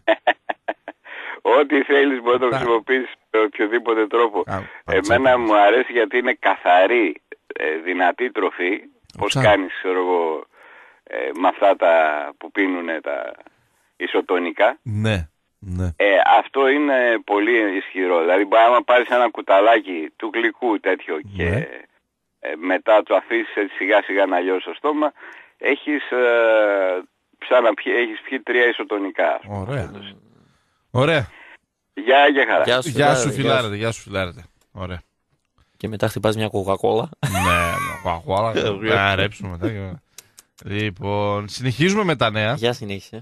Ό,τι θέλεις μπορεί να το χρησιμοποιήσεις με οποιοδήποτε τρόπο. Α, Εμένα μου αρέσει γιατί είναι καθαρή, ε, δυνατή τροφή. Πώς κάνεις, ξέρω εγώ, ε, με αυτά τα που πίνουνε τα ισοτονικά. Ναι, ναι. Ε, αυτό είναι πολύ ισχυρό. Δηλαδή, άμα πάρεις ένα κουταλάκι του γλυκού τέτοιο, ναι, και ε, μετά το αφήσεις σιγά σιγά να λιώσει στο στόμα, έχεις, ε, ξαναπιεί, έχεις πιει τρία ισοτονικά. Ωραία. Ωραία. Γεια, γεια χαρά. Γεια σου, γεια σου φιλάρετε, γεια σου φιλάρετε. Ωραία. Και μετά χτυπάς μια κοκακόλα. Ναι, μια κοκακόλα. Να ρέψουμε μετά. Λοιπόν, συνεχίζουμε με τα νέα. Γεια, συνέχισε.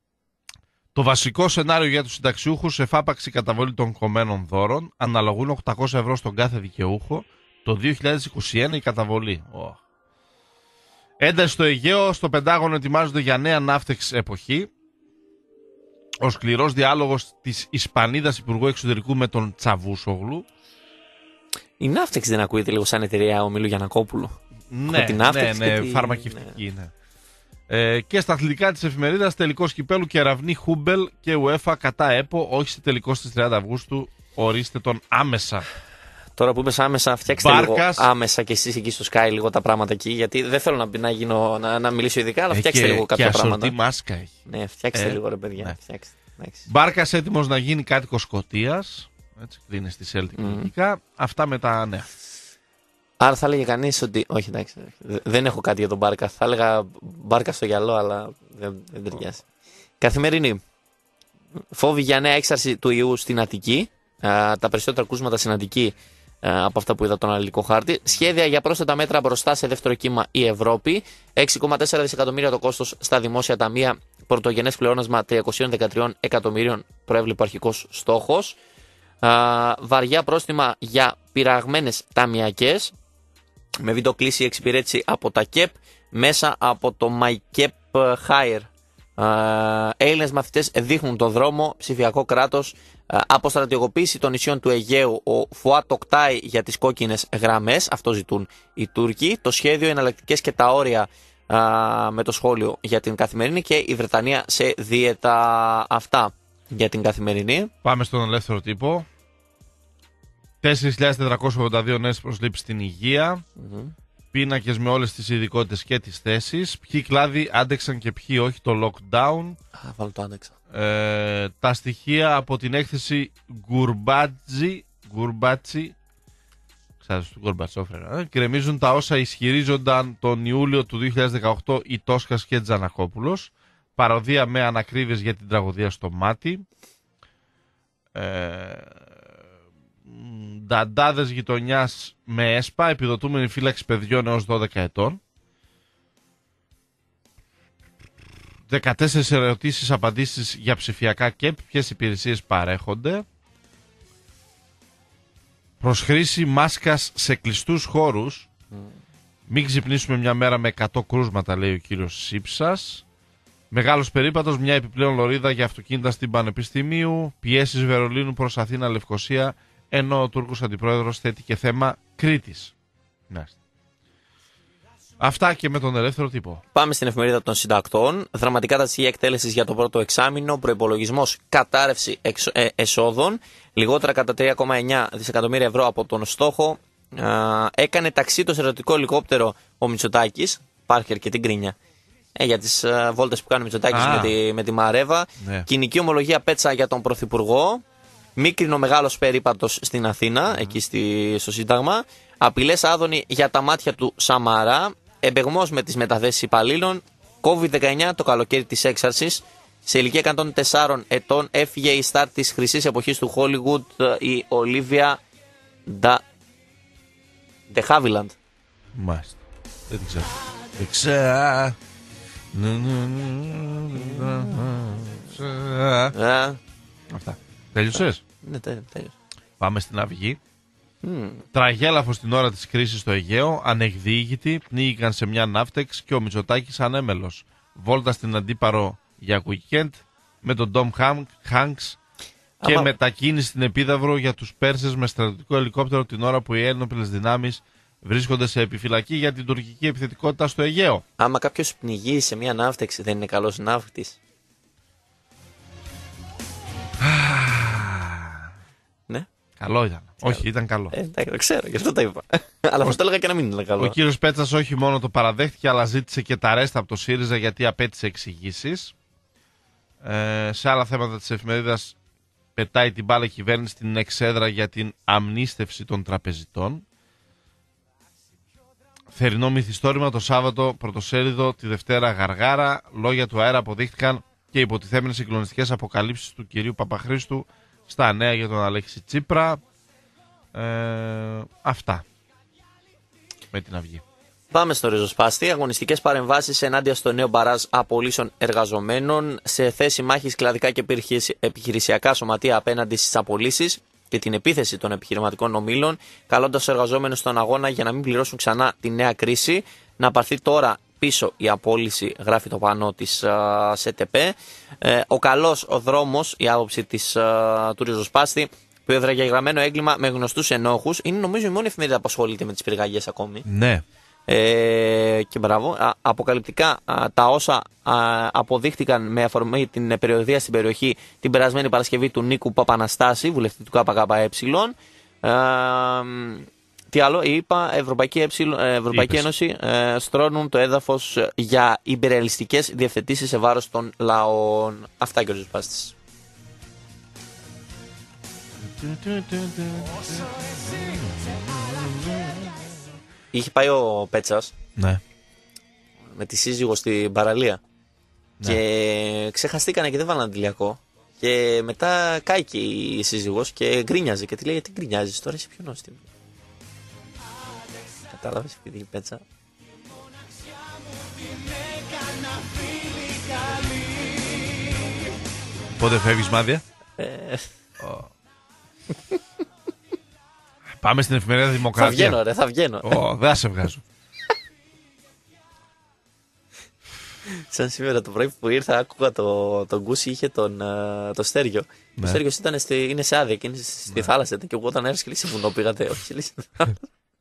Το βασικό σενάριο για τους συνταξιούχους, εφάπαξη καταβολή των κομμένων δώρων, αναλογούν οκτακόσια ευρώ στον κάθε δικαιούχο. Το δύο χιλιάδες είκοσι ένα η καταβολή. Oh. Ένταση στο Αιγαίο, στο Πεντάγωνο ετοιμάζονται για νέα ναύτεξ εποχή. Ο σκληρός διάλογος της Ισπανίδας Υπουργού Εξωτερικού με τον Τσαβούσογλου. Η ναύτεξ δεν ακούγεται λίγο σαν εταιρεία ομίλου Γιαννακόπουλου? Ναι, ναι, ναι, τη... φαρμακευτική, ναι. ναι. Ε, και στα αθλητικά της εφημερίδας, τελικός κυπέλου Κεραυνή Χούμπελ και UEFA κατά ΕΠΟ, όχι σε τελικό στις τριάντα Αυγούστου, ορίστε τον άμεσα. Τώρα που είπες άμεσα, φτιάξτε Μπάρκας, λίγο άμεσα και εσείς εκεί στο Sky λίγο τα πράγματα εκεί, γιατί δεν θέλω να, να, γίνω, να, να μιλήσω ειδικά, αλλά φτιάξτε και, λίγο κάποια και πράγματα. Και μάσκα έχει. Ναι, φτιάξτε ε, λίγο ρε παιδιά. Ναι. Φτιάξτε. Μπάρκας έτοιμος να γίνει κάτοικος Σκωτίας, έτσι κλείνει στη Celtic λογικά. Mm. Αυτά με τα νέα. Άρα θα έλεγε κανείς ότι. Όχι, εντάξει. Δεν έχω κάτι για τον Μπάρκα. Θα έλεγα Μπάρκα στο γυαλό, αλλά δεν, δεν ταιριάζει. Καθημερινή. Φόβοι για νέα έξαρση του ιού στην Αττική. Α, τα περισσότερα κρούσματα στην Αττική α, από αυτά που είδα τον αναλυτικό χάρτη. Σχέδια για πρόσθετα μέτρα μπροστά σε δεύτερο κύμα η Ευρώπη. έξι κόμμα τέσσερα δισεκατομμύρια το κόστος στα δημόσια ταμεία. Πρωτογενές πλεόνασμα τριακόσια δεκατρία εκατομμυρίων προέβλεπε ο αρχικός στόχος. Α, βαριά πρόστιμα για πειραγμένες ταμιακές. Με βίντεο κλείσει η εξυπηρέτηση από τα ΚΕΠ μέσα από το MyCap Hire. Έλληνες μαθητές δείχνουν το δρόμο, ψηφιακό κράτος, αποστρατιωτικοποίηση των νησιών του Αιγαίου, ο Φουάτ τοκτάει για τις κόκκινες γραμμές, αυτό ζητούν οι Τούρκοι, το σχέδιο, εναλλακτικές και τα όρια με το σχόλιο για την Καθημερινή και η Βρετανία σε δίαιτα. Αυτά για την Καθημερινή. Πάμε στον ελεύθερο τύπο. τέσσερις χιλιάδες τετρακόσιες ογδόντα δύο νέες προσλήψεις στην υγεία. Mm-hmm. Πίνακες με όλες τις ειδικότητες και τις θέσεις. Ποιοι κλάδοι άντεξαν και ποιοι όχι το lockdown. Α, βάλω το άντεξα. Ε, τα στοιχεία από την έκθεση Γκουρμπάτζι, Γκουρμπάτσι, ξέρετε του Γκουρμπατσόφρερα, ε, γκρεμίζουν τα όσα ισχυρίζονταν τον Ιούλιο του δύο χιλιάδες δεκαοκτώ η Τόσκας και Τζανακόπουλος. Παροδία με ανακρίβειες για την τραγωδία στο μάτι. Ε, Νταντάδες γειτονιάς με ΕΣΠΑ, επιδοτούμενη φύλαξη παιδιών έως δώδεκα ετών. δεκατέσσερις ερωτήσεις απαντήσεις για ψηφιακά ΚΕΠ, ποιες υπηρεσίες παρέχονται. Προς χρήση μάσκας σε κλειστούς χώρους. Mm. Μην ξυπνήσουμε μια μέρα με εκατό κρούσματα, λέει ο κύριος Σύψας. Μεγάλος περίπατος, μια επιπλέον λωρίδα για αυτοκίνητα στην Πανεπιστημίου. Πιέσεις Βερολίνου προς Αθήνα, Λευκοσία. Ενώ ο Τούρκος Αντιπρόεδρος θέτει και θέμα Κρήτης. Ναι. Αυτά και με τον ελεύθερο τύπο. Πάμε στην εφημερίδα των συντακτών. Δραματικά τα στοιχεία εκτέλεσης για το πρώτο εξάμηνο. Προϋπολογισμός κατάρρευση εξο, ε, εσόδων. Λιγότερα κατά τρία κόμμα εννιά δισεκατομμύρια ευρώ από τον στόχο. Α, έκανε ταξί το στρατιωτικό ελικόπτερο ο Μητσοτάκης. Υπάρχει αρκετή γκρίνια ε, για τις uh, βόλτες που κάνει ο Μητσοτάκης με τη, με τη Μαρέβα. Ναι. Κοινική ομολογία πέτσα για τον Πρωθυπουργό. Μίκρινο μεγάλος περίπατος στην Αθήνα, mm. εκεί στη, στο Σύνταγμα. Απειλές Άδωνη για τα μάτια του Σαμαρά. Εμπεγμός με τις μεταθέσεις υπαλλήλων. κόβιντ δεκαεννιά το καλοκαίρι της έξαρσης. Σε ηλικία εκατόν τεσσάρων ετών έφυγε η στάρ της χρυσής εποχής του Hollywood, η Ολίβια De Havilland. Μάλιστα. Δεν την ξέρω. Δεν ξέρω. Αυτά. Τέλειωσες? Ναι, τέλειωσε. Πάμε στην Αυγή. Mm. Τραγέλαφος στην ώρα της κρίσης στο Αιγαίο, ανεκδίγητοι, πνίγηκαν σε μια ναύτεξ και ο Μητσοτάκης ανέμελος. Βόλτα στην Αντίπαρο για weekend με τον Ντομ Χάνκς και Άμα... μετακίνηση στην Επίδαυρο για τους Πέρσες με στρατιωτικό ελικόπτερο την ώρα που οι ένοπλες δυνάμεις βρίσκονται σε επιφυλακή για την τουρκική επιθετικότητα στο Αιγαίο. Άμα κάποιος πνιγεί σε μια ναύτεξ, δεν είναι καλός ναύτης? Ναι. Καλό ήταν. Ξέρω. Όχι, ήταν καλό. Ε, το ξέρω, γι' αυτό το είπα. Αλλά θα το έλεγα και να μην είναι καλό. Ο κύριος Πέτσας όχι μόνο το παραδέχτηκε, αλλά ζήτησε και τα ρέστα από το ΣΥΡΙΖΑ γιατί απέτησε εξηγήσεις. Ε, σε άλλα θέματα της εφημερίδας πετάει την μπάλα κυβέρνηση στην εξέδρα για την αμνίστευση των τραπεζιτών. Θερινό μυθιστόρημα το Σάββατο, πρωτοσέλιδο, τη Δευτέρα Γαργάρα. Λόγια του αέρα αποδείχτηκαν και υποτιθέμενες συγκλονιστικές αποκαλύψεις του κυρίου Παπαχρήστου στα νέα για τον Αλέξη Τσίπρα. Ε, αυτά με την Αυγή. Πάμε στο ριζοσπάστη. Αγωνιστικές παρεμβάσεις ενάντια στο νέο μπαράζ απολύσεων εργαζομένων. Σε θέση μάχης κλαδικά και επιχειρησιακά σωματεία απέναντι στις απολύσεις και την επίθεση των επιχειρηματικών ομίλων, καλώντας τους εργαζόμενους στον αγώνα για να μην πληρώσουν ξανά τη νέα κρίση. Να πάρθει τώρα πίσω η απόλυση, γράφει το πανό της uh, ΣΕΤΕΠΕ. Ε, ο καλός ο δρόμος, η άποψη της, uh, του ριζοσπάστη, που εδραγεγραμμένο έγκλημα με γνωστούς ενόχους. Είναι νομίζω η μόνη εφημερίδα που ασχολείται με τις πυρκαγιές ακόμη. Ναι. Ε, και μπράβο. Α, αποκαλυπτικά α, τα όσα α, αποδείχτηκαν με αφορμή την περιοδία στην περιοχή την περασμένη Παρασκευή του Νίκου Παπαναστάση, βουλευτή του ΚΚΕ. Τι άλλο, είπα, Ευρωπαϊκή, ε, Ευρωπαϊκή Ένωση ε, στρώνουν το έδαφος για ιμπεριαλιστικές διευθετήσεις σε βάρος των λαών. Αυτά και ο Ριζοσπάστης. Είχε πάει ο Πέτσας, ναι, με τη σύζυγο στην παραλία, ναι, και ξεχαστήκανε και δεν βάλανε αντιλιακό. Και μετά κάηκε η σύζυγος και γκρίνιαζε και τη λέει: γιατί γκρινιάζεις τώρα, είσαι πιο νόστιμη. Κατάλαβες, επειδή η Πέτσα. Πότε φεύγεις, Μάδια? Ε... Oh. Πάμε στην εφημερίδα Δημοκρατία. Θα βγαίνω, ρε, θα βγαίνω. Oh, δεν σε βγάζω. Σαν σήμερα το πρωί που ήρθα, άκουγα το, τον Κούση, είχε τον, uh, το Στέργιο. Ναι. Ο Στέργιος ήταν στη, είναι σε άδεια και είναι στη ναι. θάλασσα. Και εγώ όταν έρθει και λύσει βουνό πήγατε. Όχι, λύσει θάλασσα.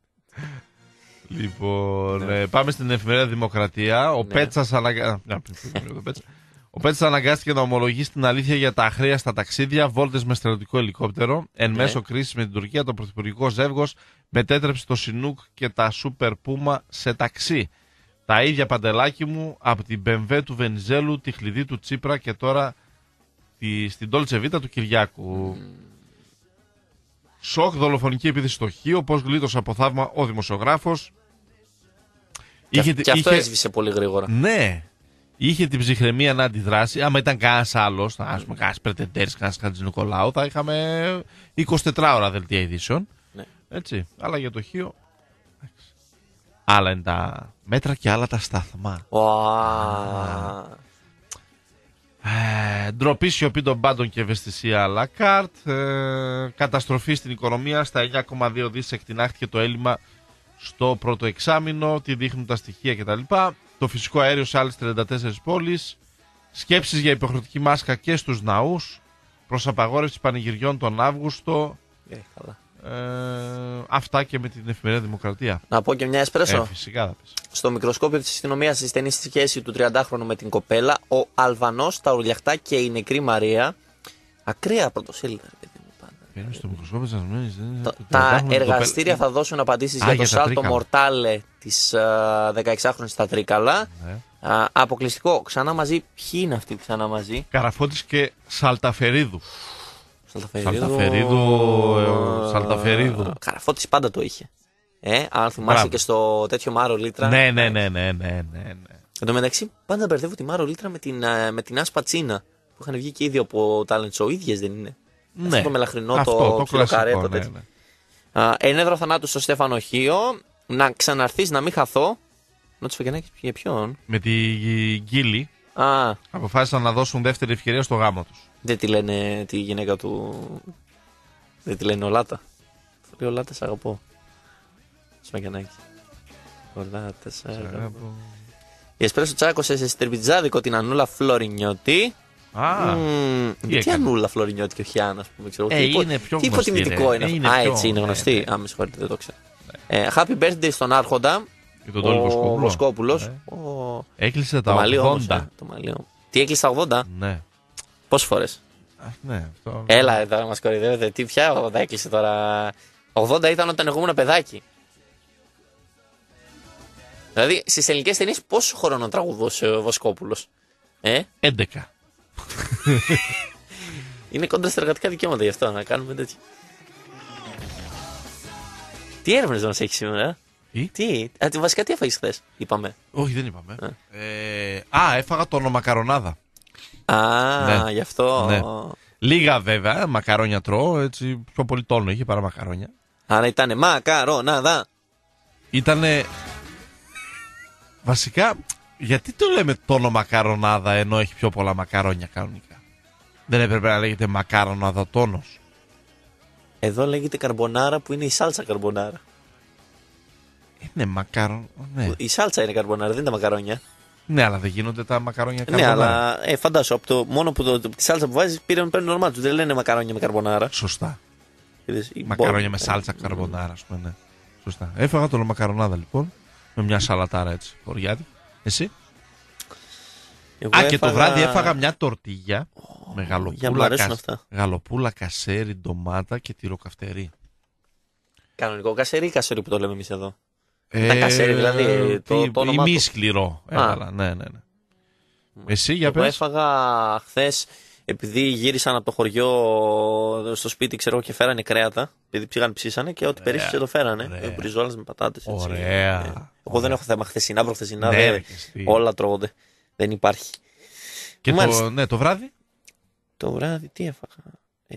Λοιπόν, ναι. ε, πάμε στην εφημερίδα Δημοκρατία. Ο ναι. Πέτσας αναγκα... Ο Πέτσας αναγκάστηκε να ομολογήσει την αλήθεια για τα αχρίαστα ταξίδια, βόλτες με στρατιωτικό ελικόπτερο. Εν ναι. μέσω κρίσης με την Τουρκία, το πρωθυπουργικό ζεύγος μετέτρεψε το Σινούκ και τα Σούπερ Πούμα σε ταξί. Τα ίδια, Παντελάκη μου, από την Μπεμβέ του Βενιζέλου, τη Χλειδί του Τσίπρα και τώρα τη, στην Ντόλτσε Βίτα του Κυριάκου. Mm. Σοκ, δολοφονική επίθεση στο Χίο, πώς γλίτωσε από θαύμα ο δημοσιογράφος. Και, είχε, και αυτό είχε... έσβησε πολύ γρήγορα. Ναι. Είχε την ψυχραιμία να αντιδράσει. Άμα ήταν κανένας άλλος, α πούμε, κανένας Πρετεντέρης, κανένας Χατζηνικολάου, θα είχαμε εικοσιτετρά ώρα δελτία ειδήσεων. Ναι. Έτσι. Αλλά για το Χίο. Άλλα είναι τα μέτρα και άλλα τα σταθμά. Wow. Ε, ντροπή, σιωπή των πάντων και ευαισθησία à la carte. Ε, καταστροφή στην οικονομία. Στα εννιά κόμμα δύο δις εκτινάχθηκε το έλλειμμα στο πρώτο εξάμηνο. Τι δείχνουν τα στοιχεία κτλ. Το φυσικό αέριο σε άλλες τριάντα τέσσερις πόλεις. Σκέψεις για υποχρεωτική μάσκα και στους ναούς. Προς απαγόρευση πανηγυριών τον Αύγουστο. Ε, καλά. Ε, αυτά και με την Εφημερίδα Δημοκρατία. Να πω και μια εσπρέσο. Ε, φυσικά θα πεις. Στο μικροσκόπιο της αστυνομίας στη στενή σχέση του τριαντάχρονου με την κοπέλα, ο Αλβανός, τα ουρλιαχτά και η νεκρή Μαρία. Ακραία πρωτοσέλιδα, παιδί μου, πάντα. Παίρνει στο μικροσκόπιο της αστυνομίας, Το, τα εργαστήρια θα δώσουν απαντήσεις Α, για για το τα σάλτο Τρίκαλα. μορτάλε της uh, δεκαεξάχρονης στα Τρίκαλα. Ναι. Α, αποκλειστικό. Ξανά μαζί. Ποιοι είναι αυτοί ξανά μαζί? Καραφώτης και Σαλταφερίδου. Σαλταφερίδου. Σαλταφερίδου, ε, Σαλταφερίδου. Καραφώτης πάντα το είχε. Ε, αν θυμάσαι Μπράβο. και στο τέτοιο Μάρο Λίτρα. Ναι, ναι, ναι, ναι, ναι, ναι, ναι. Εν τω μεταξύ, πάντα μπερδεύω τη Μάρο Λίτρα με την, α, με την Άσπα Τσίνα. Που είχαν βγει και ήδη από talent show. Ίδιες δεν είναι? Ναι. Αυτό το μελαχρινό, Αυτό, το, το κιλοκαρέ, κλασικό, το ναι, τέτοιο. ναι. Α, ενέδρα θανάτου στο Στέφανο Χίο. Να ξαναρθείς να μην χαθώ. Νότης Φεγγενάκης για ποιον? Με τη Γκίλη Α, αποφάσισαν να δώσουν δεύτερη ευκαιρία στο γάμο τους. δεν τη λένε τη γυναίκα του. Δεν τη λένε Ολάτα. Θα λέει Ολάτα, σ' αγαπώ. Σφαγγενάκη. Ολάτα, σ' αγαπώ. Η Εσπρέσο τσάκωσε σε στερβιτζάδικο την Ανούλα Φλωρινιώτη. Α, Μμμ, τι γιατί έκανε? Ανούλα Φλωρινιώτη και όχι Άννα, α πούμε. Ξέρω, Ε, τι υπο- είναι πιο τι γνωστή, υποτιμητικό ρε. είναι Ε, αυτό. είναι Α, πιο- έτσι είναι ναι, γνωστή. ναι. Α, με συγχωρείτε, δεν το ξέρω. Ε, happy birthday στον Άρχοντα. Και τον Τόλι Ο Βοσκόπουλο. Βοσκόπουλος. Ναι. Ο- Έκλεισε Το τα μαλλί όμως, ογδόντα. ε, το μαλλί. Τι έκλεισε τα ογδόντα? Ναι. Πόσες φορές? Α, ναι, αυτό. Έλα εδώ να μας κορυδεύετε. Τι πια ογδόντα έκλεισε τώρα? ογδόντα ήταν όταν εγώ ήμουν παιδάκι. Δηλαδή στις ελληνικές ταινίες πόσο χρόνο τραγουδούσε ο Βοσκόπουλος? Ε, έντεκα. είναι κόντρα στα εργατικά δικαιώματα γι' αυτό να κάνουμε τέτοιο. Τι έρευνες μας έχει σήμερα? Τι? Τι, α, τι- βασικά τι έφαγες χθες, είπαμε. Όχι, δεν είπαμε. Ε, α, έφαγα το ονομακαρονάδα. Α, Ναι. γι' αυτό. Ναι. Λίγα βέβαια, μακαρόνια τρώω, έτσι πιο πολύ τόνο είχε παρά μακαρόνια. Άρα ήτανε μακαρονάδα. Ήτανε. Βασικά, γιατί το λέμε τόνο μακαρονάδα ενώ έχει πιο πολλά μακαρόνια κανονικά? Δεν έπρεπε να λέγεται μακαρονάδα τόνος? Εδώ λέγεται καρμπονάρα που είναι η σάλτσα καρμπονάρα. Είναι μακαρον. Ναι. Η σάλτσα είναι καρμπονάρα, δεν είναι τα μακαρόνια. Ναι, αλλά δεν γίνονται τα μακαρόνια Ναι, καρμπονάρα. αλλά ε, φαντάσου, από το, μόνο που το, τη σάλτσα που βάζει πήραν παίρνουν ορμά του. Δεν λένε μακαρόνια με καρμπονάρα. Σωστά. Είδες, η Μακαρόνια μπο- με σάλτσα καρμπονάρα, α πούμε, ναι. Σωστά. Έφαγα το μακαρονάδα λοιπόν. Με μια σαλατάρα έτσι, χωριάτη. Εσύ? Εγώ Α, και το έφαγα- βράδυ έφαγα μια τορτίγια με για να μου γαλοπούλα, αρέσουν κασ... αυτά. γαλοπούλα κασέρι, ντομάτα και τυροκαυτερί. Κανονικό κασέρι ή κασέρι που το λέμε εμεί εδώ? Τα κασέρι, δηλαδή, το- τι- το όνομά Μη του. σκληρό. Έβαλα, ναι, ναι, ναι. Εσύ για Εγώ πες. έφαγα χθε, επειδή γύρισαν από το χωριό στο σπίτι, ξέρω και φέρανε κρέατα. Επειδή πήγαν ψήσανε και ό,τι περίσσεψε το φέρανε. ωραία. Ε, Μπριζόλες με πατάτες. έτσι. Ωραία. Ε, Εγώ δεν έχω θέμα χθεσινά, προχθεσινά. Ναι, δεν- ρε, και εσύ. όλα τρώγονται. Δεν υπάρχει. Και Μάλιστα. το, ναι, το βράδυ. Το βράδυ τι έφαγα? Ε...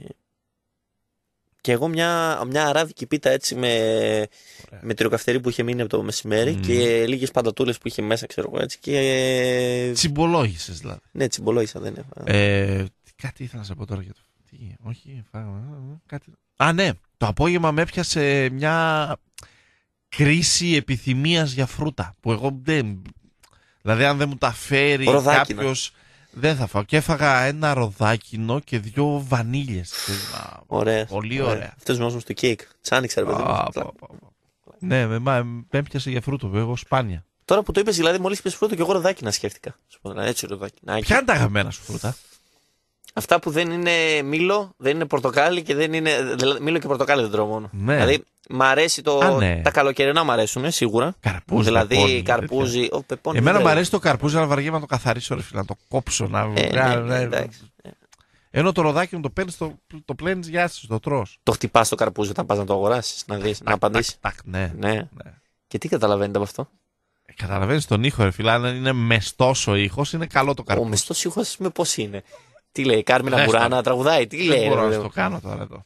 Και εγώ μια, μια αράδικη πίτα έτσι με, με τυροκαυτερί που είχε μείνει από το μεσημέρι Μμμ. και λίγες παντατούλες που είχε μέσα, ξέρω εγώ έτσι. Και. Τσιμπολόγησες δηλαδή. Ναι, τσιμπολόγησα, δεν έφαγα. Ε, τι- κάτι ήθελα να σε πω τώρα για το. Τι, όχι, φάγαμε. α, Κάτι... Α, ναι. Το απόγευμα με έπιασε μια κρίση επιθυμίας για φρούτα. Που εγώ δεν. Δηλαδή, αν δεν μου τα φέρει Ροδάκινα. κάποιος, δεν θα φάω. Και έφαγα ένα ροδάκινο και δύο βανίλιες. Ωραία. Πολύ ωραία. Αυτό μου στο κέικ. Τσάνιξα, ρε παιδί μου. Α, πα, πα, πα. Ναι, με, μα, με έπιασε για φρούτο, εγώ σπάνια. Τώρα που το είπε, δηλαδή, μόλι είπε πρώτο και εγώ ροδάκινα σκέφτηκα. Σου πω, έτσι ροδάκινα. Ποια είναι τα αγαπημένα σου φρούτα? Αυτά που δεν είναι μήλο, δεν είναι πορτοκάλι και δεν είναι. Δηλαδή, μήλο και πορτοκάλι δεν τρώω μόνο. Ναι. Δηλαδή, μ' αρέσει το. Α, ναι. Τα καλοκαιρινά μ' αρέσουν, σίγουρα. Καρπούζι, Δηλαδή, πεπόνι, καρπούζι. Ο, πεπόνι, Εμένα δεν μου τρέχει. αρέσει το καρπούζι, αλλά βαριέμαι να το καθαρίσω, ρε φίλε, να το κόψω. Να... Ε, ναι, να- ναι, εντάξει. Ενώ το ροδάκι μου το παίρνει, το, το πλένει, γεια σα, το τρως. Το χτυπά το καρπούζι όταν πα να το αγοράσει, να δει, να απαντήσει. Τακ, τακ, ναι. Ναι. ναι. Και τι καταλαβαίνετε από αυτό? Ε, Καταλαβαίνεις τον ήχο, ρε φίλε. Αν είναι μεστός ο ήχος, είναι καλό το Ο καρπούζι. μεστό ήχο, α πούμε, πώ είναι? Τι λέει, η Κάρμινα Δες το. Μπουράνα τραγουδάει, τι λέει? Δεν μπορώ ρε, να ρε. το κάνω τώρα εδώ.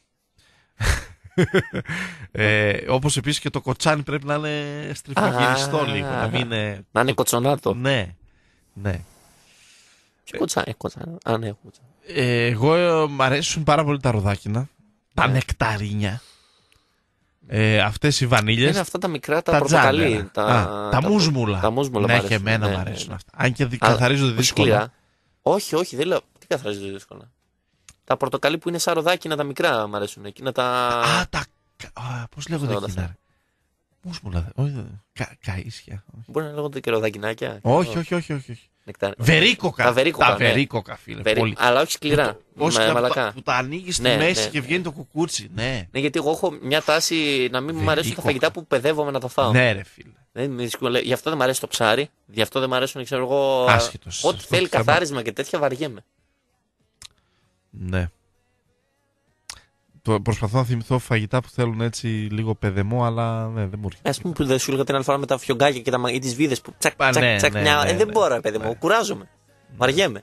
ε, όπως επίσης και το κοτσάνι πρέπει να είναι στριφογυριστό Α, λίγο. Να μην είναι. Να είναι κοτσονάτο. Ναι, ναι. Και κοτσά, ε, κοτσά. Α, ναι, κοτσά. Ε, εγώ ε, μ' αρέσουν πάρα πολύ τα ροδάκινα. Τα νεκταρίνια. Ε, αυτές οι βανίλιες. Είναι αυτά τα μικρά, τα, τα πορτοκαλί. τζάντερα. Τα, Α, τα, τα μουσμουλα. Τα μουσμουλα. Ναι, μ' και αρέσουν. εμένα Ναι, μου ναι, αρέσουν ναι. αυτά. Αν και δι- Αλλά καθαρίζονται δύσκολα. σκληρά. Όχι, όχι, δεν λέω. Τι καθαρίζονται δύσκολα. Τα πορτοκαλί που είναι σαν ροδάκινα τα μικρά μου αρέσουν. Εκείνα τα. Α, τα. α, Πώς λέγονται Όλα εκείνα. αυτά. ρε. Μουσμουλα. Όχι, δε- κα, καΐσια. όχι. Μπορεί να λέγονται και ροδακινάκια. Όχι, όχι, όχι, όχι. όχι. Νεκτάρι. Βερίκοκα. Τα βερίκοκα, Τα ναι. βερίκοκα, φίλε. Βερί- πολύ. Αλλά όχι σκληρά. Όχι, με τα- μαλακά. που τα ανοίγει στη Ναι, μέση ναι, και ναι. βγαίνει το κουκούτσι. Ναι. Ναι, γιατί εγώ έχω μια τάση να μην μου αρέσουν τα Βερίκοκα. φαγητά που παιδεύομαι να τα φάω. Ναι, ρε φίλε. Δεν με δυσκολεύει. Γι' αυτό δεν μου αρέσει το ψάρι. Γι' αυτό δεν μου αρέσουν, ξέρω εγώ. Άσχετος σε Ό,τι αυτό θέλει το θέμα. καθάρισμα και τέτοια βαριέμαι. Ναι. Το- Προσπαθώ να θυμηθώ φαγητά που θέλουν έτσι λίγο παιδεμό, αλλά ναι, δεν μου έρχεται. Α πούμε που δεν σου έλεγα την άλλη φορά με τα φιωγκάκια και, τα... ή τι βίδε που τσακ, Α, τσακ, ναι, τσακ, ναι, μια... ναι, ε, δεν ναι, μπορώ, παιδί μου. ναι. Κουράζομαι. Βαριέμαι.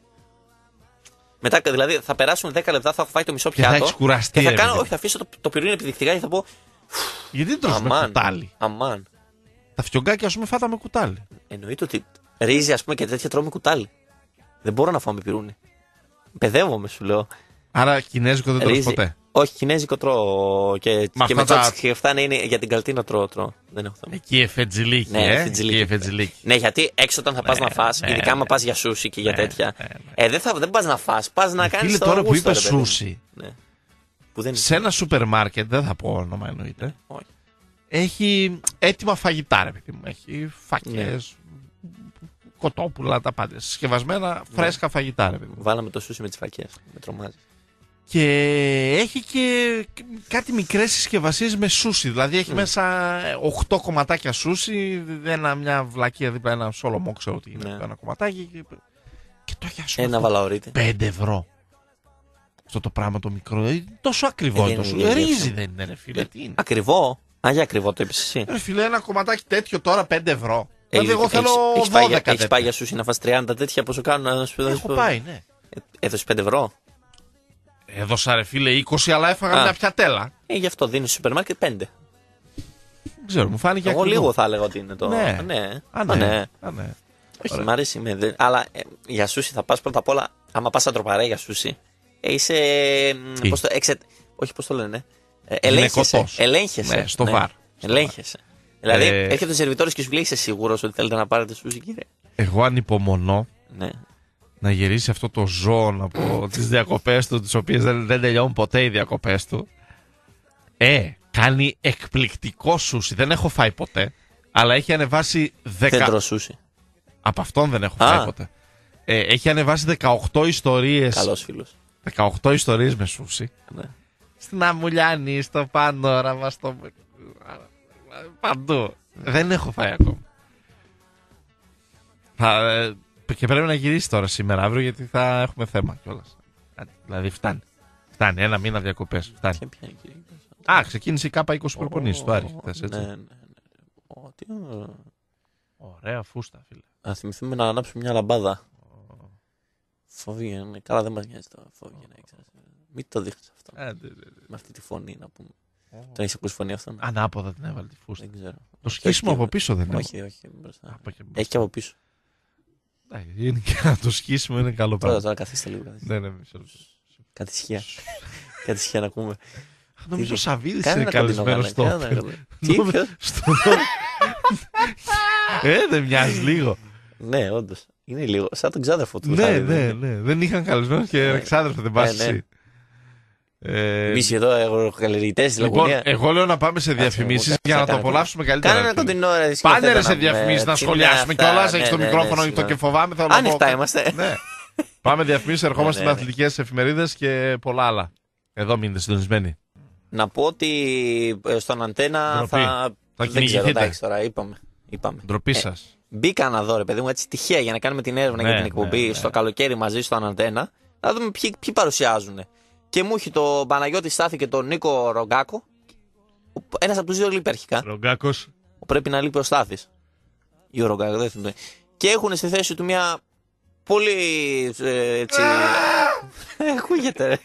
Μετά, δηλαδή, θα περάσουν δέκα λεπτά, θα έχω φάει το μισό Και θα πιάτο. έχεις κουραστεί, Και θα ρε κάνω, παιδί. όχι, θα αφήσω το, το πυρήνι επιδεικτικά και θα πω. Γιατί δεν τρως με Αμάν. κουτάλι. Αμάν. Τα φιωγκάκια, α πούμε, φάτα με κουτάλι. Εννοείται ότι ρύζι, α πούμε, και τέτοια τρώω με κουτάλι. Δεν μπορώ να φάω με πυρούνι. Παιδεύομαι, σου λέω. Άρα κινέζικο δεν τρως Ρύζι. ποτέ. Όχι, κινέζικο τρώω. Και, Μα και με αυτά τα- τσότσικ και αυτά είναι για την καλτίνα τρώω. τρώω. Δεν έχω θέμα. Εκεί εφετζιλίκι, Ναι, ε. εφετζιλίκι. Εκεί εφετζιλίκι. Ναι, γιατί έξω όταν θα πα να φας, ναι, ειδικά άμα ναι. πα για σούσι και για Ναι, τέτοια. ναι, ναι. Ε, δεν, θα, δεν πα να φας, πα να κάνει Φίλε, το τώρα που γούστο, είπε ρε παιδί μου. σούσι, Ναι. Που δεν σε ένα σούπερ μάρκετ, δεν θα πω όνομα εννοείται, Όχι. έχει έτοιμα φαγητά, ρε παιδί μου. Έχει φακές, Ναι. κοτόπουλα, τα πάντα. Συσκευασμένα φρέσκα φαγητά, ρε παιδί μου. Βάλαμε το σούσι με τι φακέ. Με τρομάζει. Και έχει και κάτι μικρές συσκευασίες με σούσι. Δηλαδή έχει μέσα οκτώ κομματάκια σούσι, ένα, μια βλακία δίπλα, ένα σόλομο, ξέρω τι είναι, Ναι. ένα κομματάκι. Και, και το έχει, ας πούμε, Ένα αυτό, βαλαωρίτι. πέντε ευρώ. Αυτό το πράγμα το μικρό. Ε, τόσο ακριβό Ε, είναι το δεν σούσι. είναι Ρύζι γεύση. δεν είναι, ρε φίλε. Τι είναι. Ακριβό. Α, για ακριβό το είπε εσύ. Ρε φίλε, ένα κομματάκι τέτοιο τώρα πέντε ευρώ. Ε, Δηλαδή, εγώ θέλω έχεις πάει, για- δώδεκα έχεις πάει για τέτοια. σούσι να φας τριάντα τέτοια πόσο κάνουν να σου πει. Έχω πάει, ναι. Έδωσε πέντε ευρώ. Έδωσα, ρε φίλε, είκοσι, αλλά έφαγα Α. μια πιατέλα. Ε, γι' αυτό δίνει στο σούπερ μάρκετ πέντε. Δεν ξέρω, μου φάνηκε Εγώ ακριβό. λίγο θα έλεγα ότι είναι το. Ναι. ναι. Α, Α, ναι. ναι. Α, ναι. Όχι, Ωραία. μ' αρέσει. Με, δε- αλλά ε, για σούσι θα πα πρώτα απ' όλα. Άμα πα σαν τροπαρέ για σούσι, ε, είσαι. Τι? Πώς το, εξε, όχι, πώ το λένε. Ε, ελέγχεσαι. Γυναικωτός. Ελέγχεσαι. Ναι, στο βαρ. Στο Ελέγχεσαι. Δηλαδή, Ε, έρχεται ο σερβιτόρο και σου λέει: Είσαι σίγουρο ότι θέλετε να πάρετε σούσι, κύριε. Εγώ ανυπομονώ Ναι. να γυρίσει αυτό το ζώο από τις διακοπές του, τις οποίες δεν, δεν τελειώνουν ποτέ οι διακοπές του. Ε, κάνει εκπληκτικό σούσι. Δεν έχω φάει ποτέ, αλλά έχει ανεβάσει Δεν δέκα... τρώω σούσι. Από αυτόν δεν έχω Α. φάει ποτέ. Ε, έχει ανεβάσει δεκαοκτώ ιστορίες. Καλό φίλο. δεκαοκτώ ιστορίες με σούσι. Ναι. Στην Αμουλιάνη, στο Πανόραμα, στο... Παντού. Δεν έχω φάει ακόμα. Θα, ε, και πρέπει να γυρίσει τώρα σήμερα, αύριο, γιατί θα έχουμε θέμα κιόλας. Δηλαδή φτάνει. Φτάνει, ένα μήνα διακοπές. Φτάνει. Και πιάνει, κύριε. Α, ξεκίνησε η ΚΑΠΑ είκοσι προπονήσεις του Άρη χθες, έτσι. Ναι, ναι, ναι. Ω, τι ωραίο. Ωραία φούστα, φίλε. Να θυμηθούμε να ανάψουμε μια λαμπάδα. Φοβίγαινε. Καλά, δεν μα νοιάζει τώρα. Φοβίγαινε. Μην το δείχνει αυτό. Ε, δε, δε, δε. Με αυτή τη φωνή να πούμε. Τον έχει ακούσει φωνή αυτό. Ανάποδα την έβαλε τη φούστα. Δεν ξέρω. Το σκίσιμο Όχι, από πίσω δεν είναι. Όχι, όχι. μπροστά. Από και μπροστά. Έχει και από πίσω. Ε, είναι και το σκίσιμο είναι καλό Τώρα, πράγμα. τώρα καθίστε λίγο. καθίστε. Ναι, ναι, μισό λεπτό. Κάτι σχεία. Κάτι σχεία να ακούμε. Νομίζω ο Σαββίδης Κάνε είναι ένα κοντινό καλεσμένος γάλα, στο. κάνε ένα κοντινό. Τι, ποιος? Στο- Ε, δεν μοιάζει λίγο. Ναι, όντω. Είναι λίγο. Σαν τον ξάδερφο του. Ναι, Χάρη, ναι, δεν είναι. ναι. Δεν είχαν καλεσμένους και Ναι. εξάδερφε, δεν πας Ναι, ναι. εσύ. Ε, Εμείς εδώ αγροκαλλιεργητές στη Λοιπόν, Λαγωνία. εγώ λέω να πάμε σε διαφημίσεις μου, για να το κάτσε, απολαύσουμε Κάνε καλύτερα. ένα κοντινό ρε. Πάνε ρε σε σκέφτεται να- διαφημίσεις να τι είναι σχολιάσουμε αυτά, κιόλας. ναι, Έχεις το ναι, ναι, μικρόφωνο ναι, ανοιχτό και συγγνώμη. φοβάμαι. Θέλω να Άνοιχτα πω- είμαστε. Ναι. Πάμε διαφημίσεις, ερχόμαστε Ναι, ναι, με ναι. αθλητικές εφημερίδες και πολλά άλλα. Εδώ μείνετε συντονισμένοι. Να πω ότι ε, στον αντένα Ντροπή. θα. Θα Δεν ξέρω, κυνηγηθείτε. εντάξει τώρα, είπαμε. είπαμε. Ντροπή Ε, σας. Μπήκα να δω, ρε παιδί μου, έτσι τυχαία για να κάνουμε την έρευνα Ναι, για την εκπομπή ναι, ναι. στο καλοκαίρι μαζί στο Αντένα. Να δούμε ποιοι, ποιοι παρουσιάζουν. Και μου έχει το Παναγιώτη Στάθη και τον Νίκο Ρογκάκο. Ένα από του δύο λείπει αρχικά. Ρογκάκος. Πρέπει να λείπει ο Στάθης. Ή ο Ρογκάκο, δεν θυμάμαι. Και έχουν στη θέση του μια πολύ. Ε, έτσι. Ακούγεται, ρε.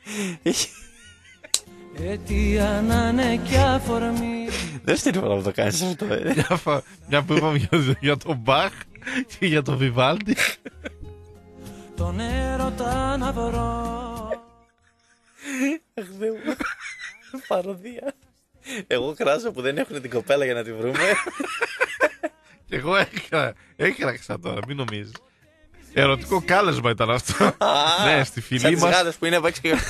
Αιτία να είναι κι αφορμή. Δεύτερη φορά που το κάνεις αυτό, ε. Μια φα- Μια που είπαμε για- για τον Μπαχ και για τον Βιβάλντι. τον έρωτα να βρω. Αχ, Θεέ μου. Παροδία. Εγώ κράζω που δεν έχουν την κοπέλα για να τη βρούμε. Και εγώ έκραξα τώρα, μην νομίζεις. Ερωτικό κάλεσμα ήταν αυτό. Ναι, στη Σαν φιλή τις μας. γάτες που είναι από έξω και...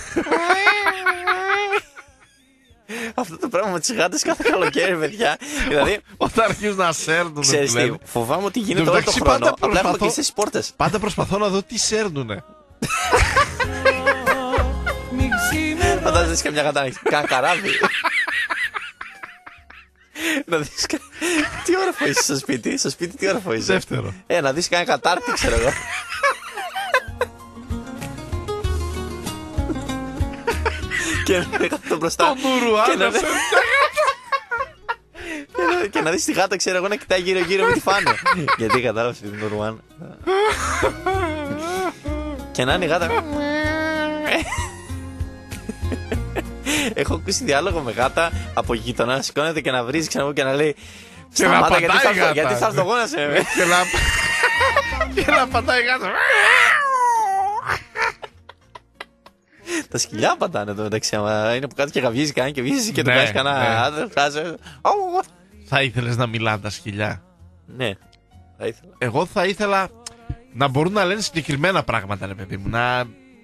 Αυτό το πράγμα με τις γάτες κάθε καλοκαίρι, παιδιά. Δηλαδή, Όταν αρχίζουν να σέρνουν. ξέρεις τι, φοβάμαι ότι γίνεται όλο το μεταξύ, χρόνο. πάντα Απλά έχουμε προσπαθώ- κλειστές τις πόρτες. Πάντα προσπαθώ να δω τι σέρνουνε. Μην ξημερώ. Φαντάζεσαι καμιά γάτα να έχει κάνα καράβι. Να δεις κα... Τι όροφο είσαι στο σπίτι, στο σπίτι τι όροφο είσαι. Δεύτερο. Ε, να δεις κάνα κατάρτι, ξέρω εγώ. Και να το μπροστά. Το Νουρουάν. Και να- Και να- Και να δεις τη γάτα, ξέρω εγώ, να κοιτάει γύρω-γύρω μην τη φάνε. Γιατί κατάλαβες την Νουρουάν. Και να είναι η γάτα. Έχω ακούσει διάλογο με γάτα από γείτονα να σηκώνεται και να βρίζει, ξέρω εγώ, και να λέει Και να σταμάτα, γιατί πατάει θα η έρθω- γάτα. γιατί θα έρθω εγώ να σε... Και να. Και να πατάει γάτα. Τα σκυλιά πατάνε εδώ μεταξύ. Άμα είναι που κάτω και γαβγίζει κανένα και βγίζει και το Ναι, κάνει ναι. κανένα άντρα. Χάζε. Ω, Θα ήθελες να μιλάνε τα σκυλιά. Ναι, θα ήθελα. Εγώ θα ήθελα να μπορούν να λένε συγκεκριμένα πράγματα, ρε παιδί μου. Να.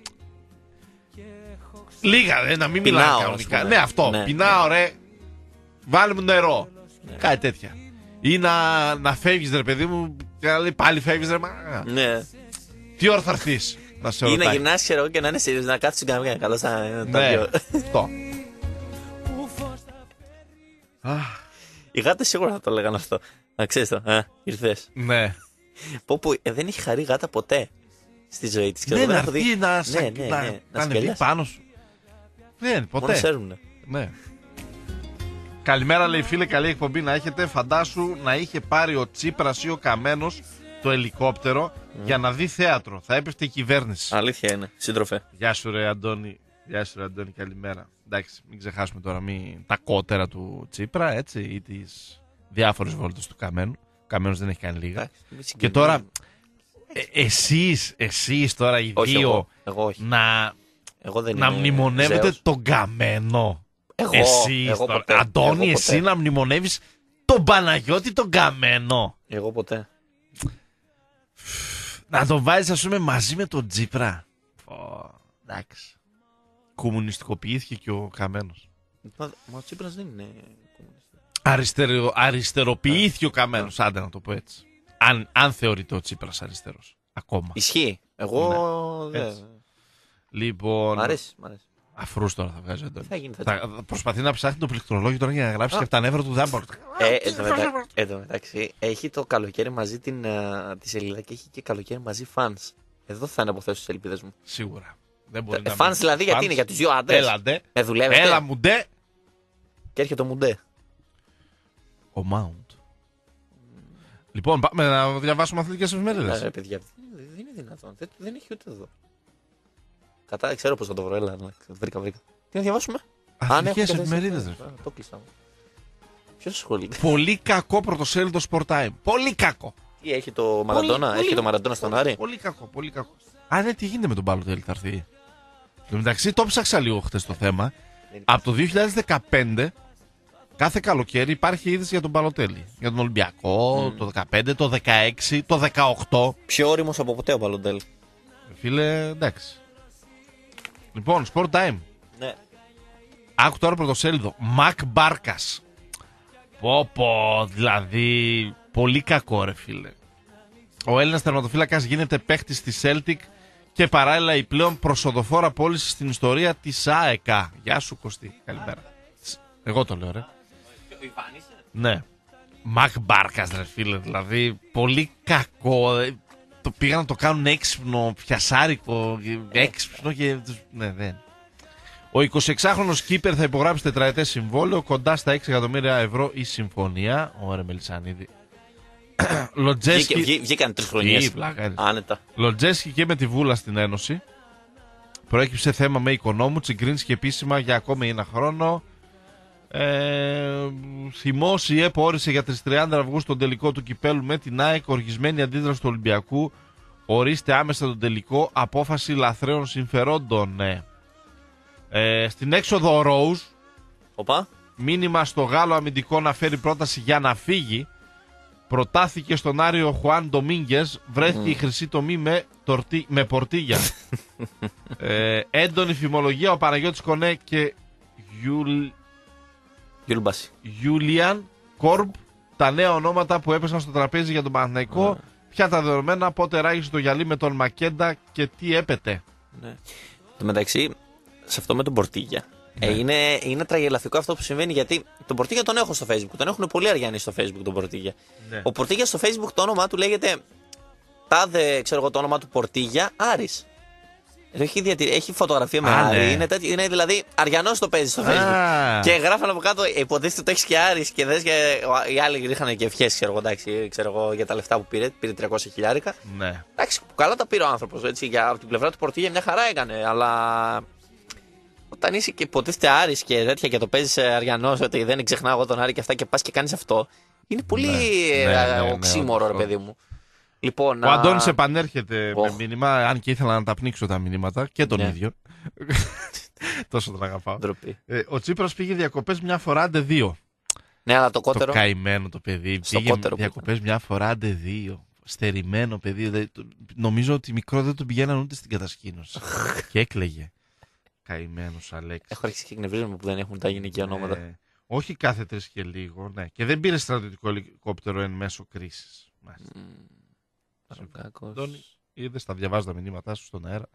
Λίγα, ρε, να μην Πεινάω, μιλάνε ας κανονικά. πούμε. Ναι, αυτό. Ναι, Πεινάω, ρε. Βάλε μου νερό. Κάτι τέτοια. Ή να, να φεύγεις, ρε παιδί μου, και να λέει πάλι φεύγεις, ρε. Μα... Ναι. Τι ώρα θα έρθεις να σε Ή να ρωτάει. γυρνάς, ξέρω εγώ, και να είναι σε- να κάτσεις στην καμία. Καλό σαν τα Ναι, δυο. αυτό. Οι γάτες σίγουρα θα το λέγαν αυτό. Να ξέρεις το. Α, ήρθες. Ναι. Πω που ε, δεν έχει χαρεί γάτα ποτέ στη ζωή της. Ναι, να έρθει να, Ναι, σα... ναι, να, ναι, να να ανεβεί σκελιάσει. πάνω σου. Ναι, Μόνο ποτέ. σέρνουνε. Ναι. Καλημέρα, λέει φίλε, καλή εκπομπή να έχετε. Φαντάσου να είχε πάρει ο Τσίπρας ή ο Καμένος το ελικόπτερο για να δει θέατρο. Θα έπεφτε η κυβέρνηση. Αλήθεια είναι. Σύντροφε. Γεια σου, ρε Αντώνη. Γεια σου, ρε Αντώνη, καλημέρα. Εντάξει, μην ξεχάσουμε τώρα μη... τα κότερα του Τσίπρα, έτσι, ή τις διάφορες βόλτες του Καμένου. Ο Καμένος δεν έχει κάνει λίγα. Εντάξει, μη Και συγκινούμε. τώρα, ε, εσείς, εσείς τώρα οι Όχι, δύο, εγώ. Εγώ όχι. να, Εγώ δεν να είμαι μνημονεύετε ζέος. τον Καμένο. Εγώ, Εσείς εγώ τώρα. ποτέ. Αντώνη, Εγώ εσύ ποτέ. να μνημονεύεις τον Παναγιώτη τον Καμένο. Εγώ ποτέ. Να τον βάζεις, ας πούμε, μαζί με τον Τσίπρα. Πω, εντάξει. Κομμουνιστικοποιήθηκε και ο Καμένος. Μα, μα ο Τσίπρας δεν είναι κομμουνιστής. Αριστερο, αριστεροποιήθηκε ο Καμένος, άντε να το πω έτσι. Αν, αν θεωρείται ο Τσίπρας αριστερός. Ακόμα. Ισχύει. Εγώ Ναι, δεν. έτσι. Λοιπόν, Μ' αρέσει, μ' αρέσει. αφρούς τώρα θα βγάζει ο Αντώνης. Θα γίνει, θα Θα, θα προσπαθεί να ψάχνει το πληκτρολόγιο τώρα για να γράψει Α. και από τα νεύρα του δεν μπορεί. Ε, εν τω μετα- εν τω μεταξύ, έχει το καλοκαίρι μαζί την, α, τη σελίδα και έχει και καλοκαίρι μαζί fans. Εδώ θα είναι από θέσεις τις ελπίδες μου. Σίγουρα. Δεν μπορεί Ε, να fans μην- δηλαδή, γιατί Fans. είναι για τους δύο άντρες. Έλα ντε. Ε, δουλεύετε. Έλα μου ντε. Και έρχεται το μουντέ. Ο Mount. Λοιπόν, πάμε να διαβάσουμε αθλητικές εφημερίδες. Ε, ρε, παιδιά, δεν δεν είναι δυνατόν. Δεν, δεν έχει ούτε εδώ. Κατά, ξέρω πώς θα το βρω. Έλα, να- βρήκα, βρήκα. Τι να διαβάσουμε. Αθλητικές έχω και εφημερίδες, θέσεις. ρε. Α, το κλείσα. Ποιος ασχολείται. Πολύ κακό πρωτοσέλιδο Sport Time. Πολύ κακό. Τι έχει το Μαραντόνα, πολύ- έχει το Μαραντόνα στον Άρη. Πολύ κακό, πολύ κακό. Α, ναι, τι γίνεται με τον Μπαλοτέλη, θα έρθει. Εν τω μεταξύ, το ψάξα λίγο χτες το θέμα. Από το δύο χιλιάδες δεκαπέντε, κάθε καλοκαίρι υπάρχει είδηση για τον Μπαλοτέλη. Για τον Ολυμπιακό, το δεκαπέντε, το δεκαέξι, το δεκαοκτώ. Πιο όριμος από ποτέ ο Μπαλοντέλ. Φίλε, εντάξει. Λοιπόν, Sport Time. Ναι. Άκου τώρα πρωτοσέλιδο. Μακ Μπάρκας. Πω πω, δηλαδή, πολύ κακό ρε φίλε. Ο Έλληνας τερματοφύλακας γίνεται παίχτης της Celtic και παράλληλα η πλέον προσοδοφόρα πώληση στην ιστορία της ΑΕΚΑ. Γεια σου Κωστή, καλημέρα. Εγώ το λέω ρε. Ναι. Μακ Μπάρκας ρε φίλε, δηλαδή πολύ κακό. Ε, Το πήγαν να το κάνουν έξυπνο, πιασάρικο, ε, έξυπνο και... Ναι, δεν. Ο εικοσιεξάχρονος Κίπερ θα υπογράψει τετραετές συμβόλαιο, κοντά στα έξι εκατομμύρια ευρώ η συμφωνία. Ωραία, Μελισσανίδη. Βγήκε- Λοντζέσκι. βγή- Βγήκαν τρεις χρονιές. Τι πλάκα είναι. Άνετα. Λοντζέσκι και με τη Βούλα στην Ένωση. Προέκυψε θέμα με οικονόμου. Τσιγκρίνσκι επίσημα για ακόμη ένα χρόνο. Ε, θυμός η ΕΠΟ όρισε για τις τριάντα Αυγούστου τον τελικό του κυπέλου με την ΑΕΚ. Οργισμένη αντίδραση του Ολυμπιακού Ορίστε άμεσα τον τελικό. Απόφαση λαθρέων συμφερόντων. Ναι. Ε, στην έξοδο ο Ρόουζ. Οπα. Μήνυμα στο Γάλλο αμυντικό να φέρει πρόταση για να φύγει. Προτάθηκε στον Άριο Χουάν Ντομίνγκες. Βρέθηκε mm. η χρυσή τομή με, τορτί, με πορτίγια. ε, έντονη φημολογία. Ο Παναγιώτης Κονέ και Γιουλ... Γιούλιαν Κόρμπ. Τα νέα ονόματα που έπεσαν στο τραπέζι για τον Παναθηναϊκό. Mm. Ποια τα δεδομένα, πότε ράγισε το γυαλί με τον Μακέντα και τι έπεται. Ναι. Το μεταξύ, σε αυτό με τον Πορτίγια. Ναι. Ε, είναι, είναι τραγελαφικό αυτό που συμβαίνει, γιατί τον Πορτίγια τον έχω στο Facebook. Τον έχουν πολλοί Αριανοί στο Facebook τον Πορτίγια. Ναι. Ο Πορτίγια στο Facebook το όνομά του λέγεται. Τάδε, ξέρω εγώ, το όνομα του Πορτίγια Άρης. Έχει, διατηρη... έχει φωτογραφία με Α, Άρη. ναι. Είναι, τέτοι... είναι δηλαδή Αριανός το παίζει στο Facebook. Α. Και γράφανε από κάτω, υποτίθεται το έχει και Άρης. Και δες και οι άλλοι ρίχνανε και ευχές, ξέρω εγώ, εντάξει, ξέρω εγώ, για τα λεφτά που πήρε. Πήρε τριακόσια χιλιάρικα. Ναι. Εντάξει, καλά τα πήρε ο άνθρωπος. Έτσι, για από την πλευρά του Πορτίγια μια χαρά έκανε. Αλλά όταν είσαι και υποτίθεται Άρης και τέτοια και το παίζει Αριανός, ότι δεν ξεχνάω εγώ τον Άρη και αυτά και πα και κάνει αυτό. Είναι πολύ ναι, ναι, ναι, οξύμορο, ναι, ναι, ρε παιδί μου. Λοιπόν, ο Αντώνης επανέρχεται oh. με μήνυμα, αν και ήθελα να τα πνίξω τα μηνύματα και τον ναι. ίδιο. Τόσο τον αγαπάω. Ε, ο Τσίπρας πήγε διακοπές μια φορά, άντε δύο. Ναι, αλλά το κότερο. Το καημένο το παιδί. Στο πήγε που... διακοπές μια φορά, άντε δύο. Στερημένο παιδί. Δε, το, νομίζω ότι μικρό δεν τον πηγαίναν ούτε στην κατασκήνωση. Και έκλαιγε. Καημένος Αλέξη. Έχω αρχίσει και εκνευρίζομαι που δεν έχουν τα γυναικεία ονόματα. Ε, όχι κάθε τρεις και λίγο, ναι. Και δεν πήρε στρατιωτικό ελικόπτερο εν μέσω κρίσης. Mm. Είδες, τα διαβάζω τα μηνύματά σου στον αέρα.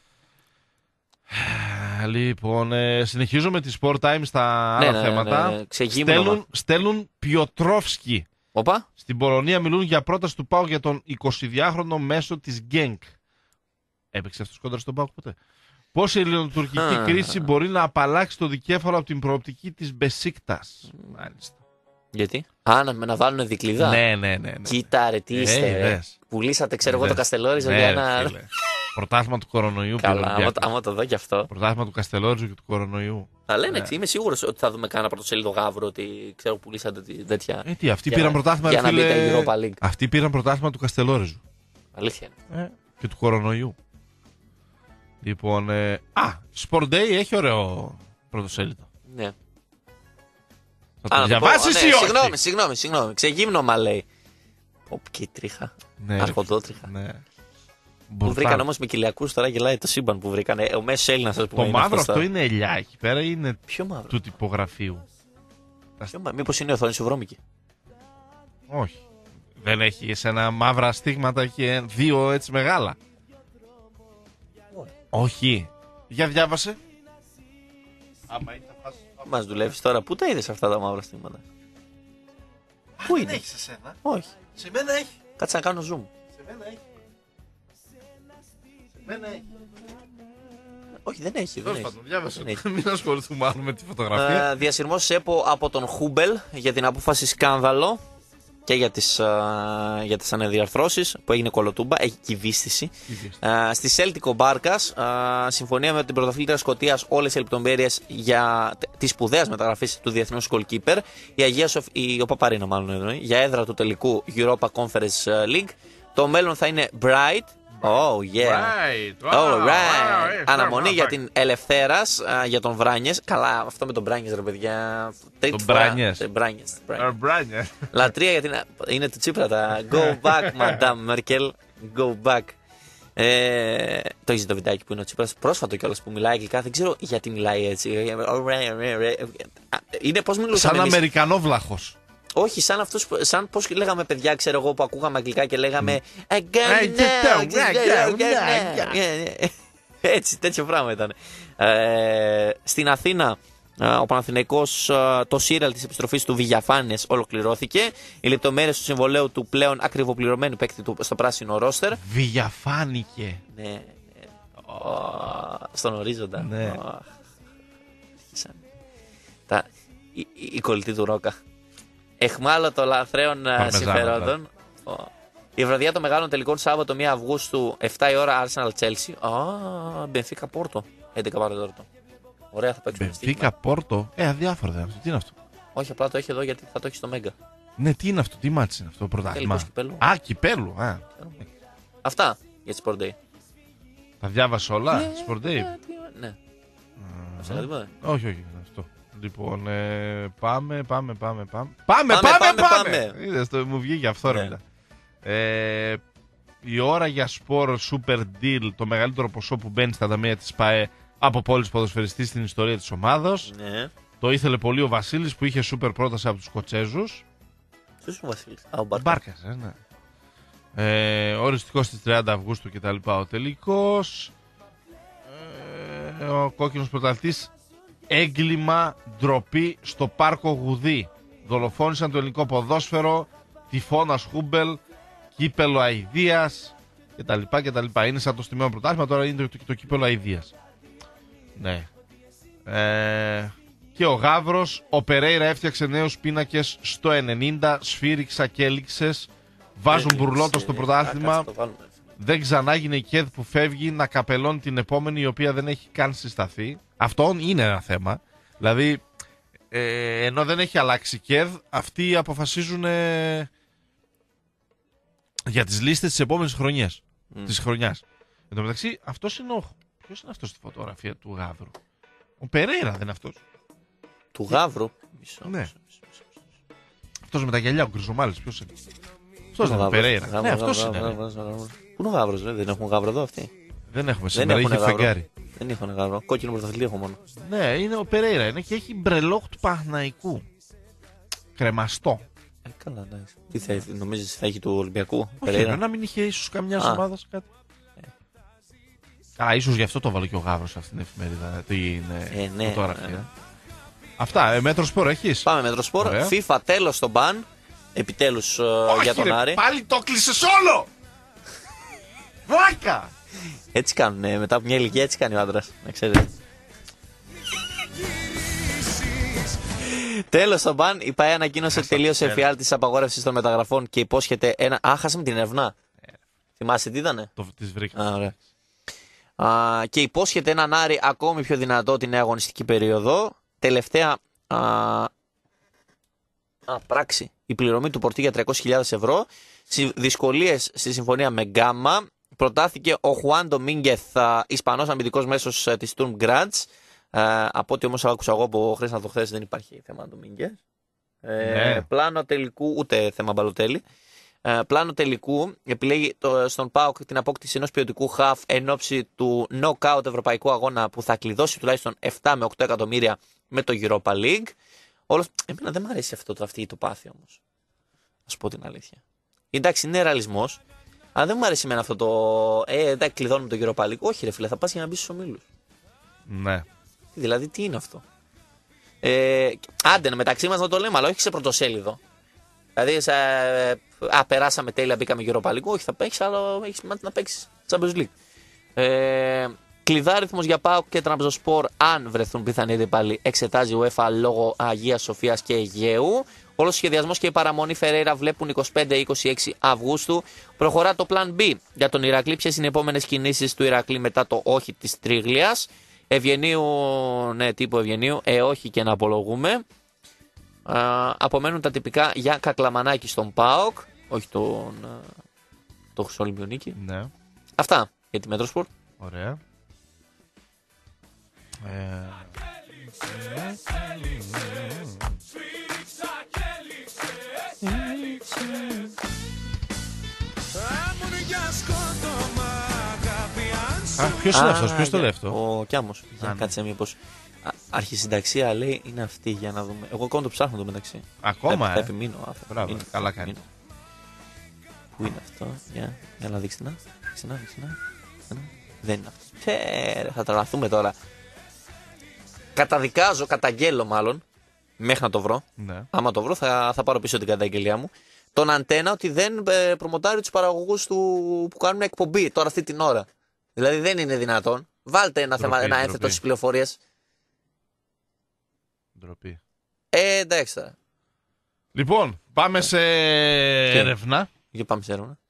Λοιπόν, ε, συνεχίζω με τη Sport Time στα άλλα ναι, θέματα. Ναι, ναι, ναι. Στέλνουν, στέλνουν Πιοτρόφσκι. Οπα. Στην Πολωνία μιλούν για πρόταση του ΠΑΟΚ για τον εικοσιδυάχρονο μέσο της Γκένκ. Έπαιξε αυτός κόντρα στον ΠΑΟΚ ποτέ? Πώς η ελληνοτουρκική κρίση μπορεί να απαλλάξει το δικέφαλο από την προοπτική της Μπεσίκτας? Μάλιστα. Γιατί? Α, να, να βάλουν δικλειδά. Ναι, ναι, ναι, ναι. Κοίτα ρε, τι είστε. Ε, ρε. Πουλήσατε, ξέρω εγώ, το Καστελόριζο ναι, για να. Πρωτάθλημα του κορονοϊού. Καλά, άμα, άμα το δω κι αυτό. Πρωτάθλημα του Καστελόριζο και του κορονοϊού. Θα λένε, ναι. Είμαι σίγουρος ότι θα δούμε κανένα πρωτοσέλιδο γάβρο ότι ξέρω πουλήσατε τέτοια. Ε, τι, αυτοί πήραν πρωτάθλημα. Για να μπείτε Europa League. Αυτοί πήραν πρωτάθλημα του Καστελόριζου. Αλήθεια είναι. Ε, και του κορονοϊού. Λοιπόν, ε, α, Sport Day έχει ωραίο πρωτοσέλιδο. Ναι. Θα το διαβάσεις ή ναι, όχι? Συγγνώμη, συγγνώμη, συγγνώμη. Ξεγύμνομα λέει. Οπ, και η τρίχα. Ναι, αρχοντότριχα. Ναι. Που βρήκαν όμως με κοιλιακούς, τώρα γελάει το σύμπαν που βρήκαν. Ο μέσος Έλληνας, ας πούμε. Το μαύρο αυτό είναι ελιά εκεί πέρα ή είναι ποιο μαύρο? Του τυπογραφείου? Ποιο, μήπως είναι οθόνη σου βρώμικη? Όχι. Δεν έχει εσένα μαύρα στίγματα και δύο έτσι μεγάλα? Όχι. Για διάβασε. Άμα είναι, θα φας... Μας δουλεύεις τώρα. Πού τα είδες αυτά τα μαύρα στίγματα? Πού είναι? Δεν έχει σε σένα? Όχι. Σε μένα έχει. Κάτσε να κάνω zoom. Σε μένα έχει. Σε μένα έχει. Όχι, δεν έχει. Δεν έχει. Διάβασε. Δεν έχει. Μην ασχοληθούμε άλλο με τη φωτογραφία. Uh, διασυρμός ΕΠΟ από τον Χούμπελ για την απόφαση σκάνδαλο και για τις, uh, για τις αναδιαρθρώσεις που έγινε κολοτούμπα, έχει κυβίστηση. Uh, στη Celtic ο Μπάρκας, uh, συμφωνία με την πρωταθλήτρια Σκωτίας, όλες οι λεπτομέρειες για τη σπουδαίας μεταγραφής του διεθνούς goalkeeper. Η Αγία Σοφ... η... ο Παπαρίνα μάλλον εννοεί, για έδρα του τελικού Europa Conference League. Το μέλλον θα είναι bright. Oh yeah. Right. Wow. Oh, right. Wow. Αναμονή για την Ελευθέρας, uh, για τον Βράνιες. Καλά, αυτό με τον Μπράνιες, ρε παιδιά. Τον Μπράνιες. Μπράνιες. Λατρεία για την. Είναι του Τσίπρα τα. Go back, Madame Merkel. Go back. Ε, το έχεις το βιντεάκι που είναι ο Τσίπρας πρόσφατο κιόλας που μιλάει αγγλικά. Δεν ξέρω γιατί μιλάει έτσι. Είναι πώς μιλούσαμε. Σαν Αμερικανόβλαχος. Όχι, σαν αυτούς, σαν πώς λέγαμε παιδιά, ξέρω εγώ, που ακούγαμε αγγλικά και λέγαμε έτσι, τέτοιο πράγμα ήταν. Ε, στην Αθήνα, ο Παναθηναϊκός, το σύριαλ της επιστροφής του Βηγιαφάνες ολοκληρώθηκε. Οι λεπτομέρειες του συμβολέου του πλέον ακριβοπληρωμένου παίκτη του στο πράσινο ρόστερ. Βηγιαφάνηκε. Ναι. Oh, στον ορίζοντα. Ναι. Oh. Τα, η, η, η κολλητή του Ρόκα. Εχμάλωτο λαθρέων συμφερόντων. Oh. Η βραδιά των μεγάλων τελικών Σάββατο πρώτη Αυγούστου, επτά η ώρα, Arsenal Chelsea. Α, Μπενφίκα Πόρτο, έντεκα παρατέταρτο. Ωραία, θα παίξουμε. Μπενφίκα Πόρτο, ε, αδιάφορο δεν είναι αυτό. Τι είναι αυτό? Όχι, απλά το έχει εδώ γιατί θα το έχει στο Μέγκα. Ναι, τι είναι αυτό, τι μάτς είναι αυτό, πρωτάθλημα? Α, κυπέλου. Α. Αυτά. για τη Sport Day. Τα διάβασα όλα, Ναι, Sport Day. Ναι. Σε κάτι τίποτα. Όχι, όχι, αυτό. Λοιπόν, ε, πάμε, πάμε, πάμε, πάμε. Πάμε, Πάμε, πάμε, πάμε! πάμε, πάμε. Είδες, το, μου βγήκε αυτό ρε Ναι. μετά. Ε, η ώρα για σπορ Super Deal, το μεγαλύτερο ποσό που μπαίνει στα ταμεία της ΠΑΕ από πόλης ποδοσφαιριστής στην ιστορία της ομάδος. Ναι. Το ήθελε πολύ ο Βασίλης που είχε σούπερ πρόταση από τους Σκοτσέζους. Ποιος είναι ο Βασίλης? Α, ο Μπάρκας. Μπάρκας, ε, ναι. Ε, οριστικός στις τριάντα Αυγούστου κτλ. Ο τελικός. Ε, ο κόκκινος πρωταθλητής. Έγκλημα, ντροπή στο πάρκο Γουδί. Δολοφόνησαν το ελληνικό ποδόσφαιρο. Τυφώνας Χούμπελ. Κύπελο αηδίας κτλ. κτλ. Είναι σαν το στιμένο πρωτάθλημα, τώρα είναι το, το, το κύπελο αηδίας. Ναι. Ε, και ο Γαύρος, ο Περέιρα έφτιαξε νέους πίνακες στο ενενήντα, σφύριξα και έληξες. Βάζουν μπουρλότο στο πρωτάθλημα. Δεν ξανά γίνει η ΚΕΔ που φεύγει να καπελώνει την επόμενη, η οποία δεν έχει καν συσταθεί. Αυτό είναι ένα θέμα. Δηλαδή, ε, ενώ δεν έχει αλλάξει η ΚΕΔ, αυτοί αποφασίζουν ε, για τις λίστες της επόμενης χρονιάς. Mm. Της χρονιάς. Εν τω μεταξύ, αυτός είναι ο... Ποιος είναι αυτός στη φωτογραφία του Γαύρου? Ο Περέιρα δεν είναι αυτός? Του Γαύρου. Μισό, Ναι. μισό, μισό, μισό. Αυτός με τα γυαλιά, ο Γκριζομάλης, ποιος είναι? Αυτός Πού είναι ο είναι ο Περέιρα. Γαύρος? Ναι, Γαύρο, αυτός γαύρο, είναι. γαύρο, γαύρο, γαύρο. Πού είναι ο Γαύρος, ρε? Δεν έχουμε Γαύρο εδώ αυτοί. Δεν έχουμε Δεν σήμερα, έχουν είχε Γαύρο. φεγγάρι. Δεν έχουν Γαύρο. Κόκκινο πρωταθλητή έχω μόνο. Ναι, είναι ο Περέιρα. Είναι και έχει μπρελόχ του Παναθηναϊκού. Κρεμαστό. Ε, καλά, εντάξει. Τι θα, νομίζεις θα έχει του Ολυμπιακού? Όχι, Περέιρα. ρε, να μην είχε ίσως καμιά Α. ομάδα κάτι. Α, ίσως γι' αυτό το βάλε και ο Γαύρος σε αυτήν την εφημερίδα. Την Ε, ναι, φωτογραφία. ναι. Αυτά, ε, μέτρο σπόρο έχεις? Πάμε με το σπορ. Ωραία. FIFA τέλος στο μπαν. Επιτέλους ε, Όχι, για τον ρε, Άρη. πάλι το κλείσες όλο! Βλάκα! Έτσι κάνουν. ε, Μετά από μια ηλικία έτσι κάνει ο άντρας. Να ξέρετε. Τέλος στο μπαν. Η ΠΑΕ ανακοίνωσε ότι τελείωσε εφιάλτη της απαγόρευσης των μεταγραφών και υπόσχεται ένα. Α, χάσαμε την Ευνά. Θυμάσαι τι ήτανε? Το της βρήκα. Α, ωραία. Α, και υπόσχεται έναν Άρη ακόμη πιο δυνατό την νέα αγωνιστική περίοδο. Τελευταία α, α, πράξη. Η πληρωμή του Πορτί για τριακόσιες χιλιάδες ευρώ. Δυσκολίες στη συμφωνία με Γκάμα. Προτάθηκε ο Χουάν Ντομίνγκεθ, Ισπανός αμυντικός μέσος ε, της Sturm Graz. Ε, από ό,τι όμως άκουσα εγώ από χθες το χθες δεν υπάρχει θέμα Ντομίνγκεθ. Ε, Ναι. Πλάνο τελικού, ούτε θέμα Μπαλοτέλη. Ε, πλάνο τελικού επιλέγει το, στον ΠΑΟΚ την απόκτηση ενός ποιοτικού χαφ εν ώψη του knockout ευρωπαϊκού αγώνα που θα κλειδώσει τουλάχιστον επτά με οκτώ εκατομμύρια με το Europa League. Όλος... Εμένα δεν μου αρέσει αυτό το αυτή το πάθη όμως. Να σου πω την αλήθεια. Εντάξει, είναι ρεαλισμός, αλλά δεν μου αρέσει εμένα αυτό το. Ε, εντάξει, κλειδώνουμε το Europa League. Όχι, ρε φίλε, θα πας για να μπει στους ομίλους. Ναι. Δηλαδή, τι είναι αυτό. Ε, άντε, μεταξύ μας να το λέμε, αλλά όχι σε πρωτοσέλιδο. Δηλαδή, σε, α, περάσαμε τέλεια, μπήκαμε Europa League. Όχι, θα παίξει, αλλά έχει να παίξει Champions League. Ε, Κλειδάριθμος για ΠΑΟΚ και Τραμπζοσπορ, αν βρεθούν πιθανοί αντίπαλοι, εξετάζει η UEFA λόγω Αγίας Σοφίας και Αιγαίου. Όλος ο σχεδιασμός και η παραμονή Φερέιρα βλέπουν είκοσι πέντε με είκοσι έξι Αυγούστου. Προχωρά το Plan B για τον Ηρακλή. Ποιες είναι οι επόμενες κινήσεις του Ηρακλή μετά το όχι της Τρίγλιας? Ευγενίου, ναι, τύπου Ευγενίου, ε, όχι και να απολογούμε. Α, απομένουν τα τυπικά για Κακλαμανάκη στον ΠΑΟΚ, όχι τον, τον Χρυσόλυμπιονίκη. Ναι. Αυτά για τη Μέτροσπορτ. Ωραία. Ε... Α, ποιος είναι αυτός, ποιος το λέει αυτό? Ο Κιάμος. Για Α, ναι. κάτσε μήπως. Α, Αρχισυνταξία λέει είναι αυτή για να δούμε. Εγώ ακόμα το ψάχνω το μεταξύ. Ακόμα, θα, θα ε. επιμείνω. Α, θα Μπράβο, επιμείνω, καλά θα κάνει. επιμείνω. Πού είναι αυτό? Για, για να δείξτε να. Δείξτε να, δείξτε να. Δείξτε να. Δεν είναι αυτό. Φέρε, θα τρελαθούμε τώρα. Καταδικάζω, καταγγέλλω μάλλον, μέχρι να το βρω. Ναι. Άμα το βρω θα, θα πάρω πίσω την καταγγελία μου. Τον Αντένα ότι δεν ε, προμοτάρει τους παραγωγούς του που κάνουν εκπομπή τώρα αυτή την ώρα. Δηλαδή δεν είναι δυνατόν. Βάλτε ένα, Ντροπή, θέμα, ένα ντροπή. ένθετο στις πληροφορίες. Ντροπή. Ε, εντάξει τώρα. Λοιπόν, πάμε σε έρευνα. Για πάμε σε έρευνα.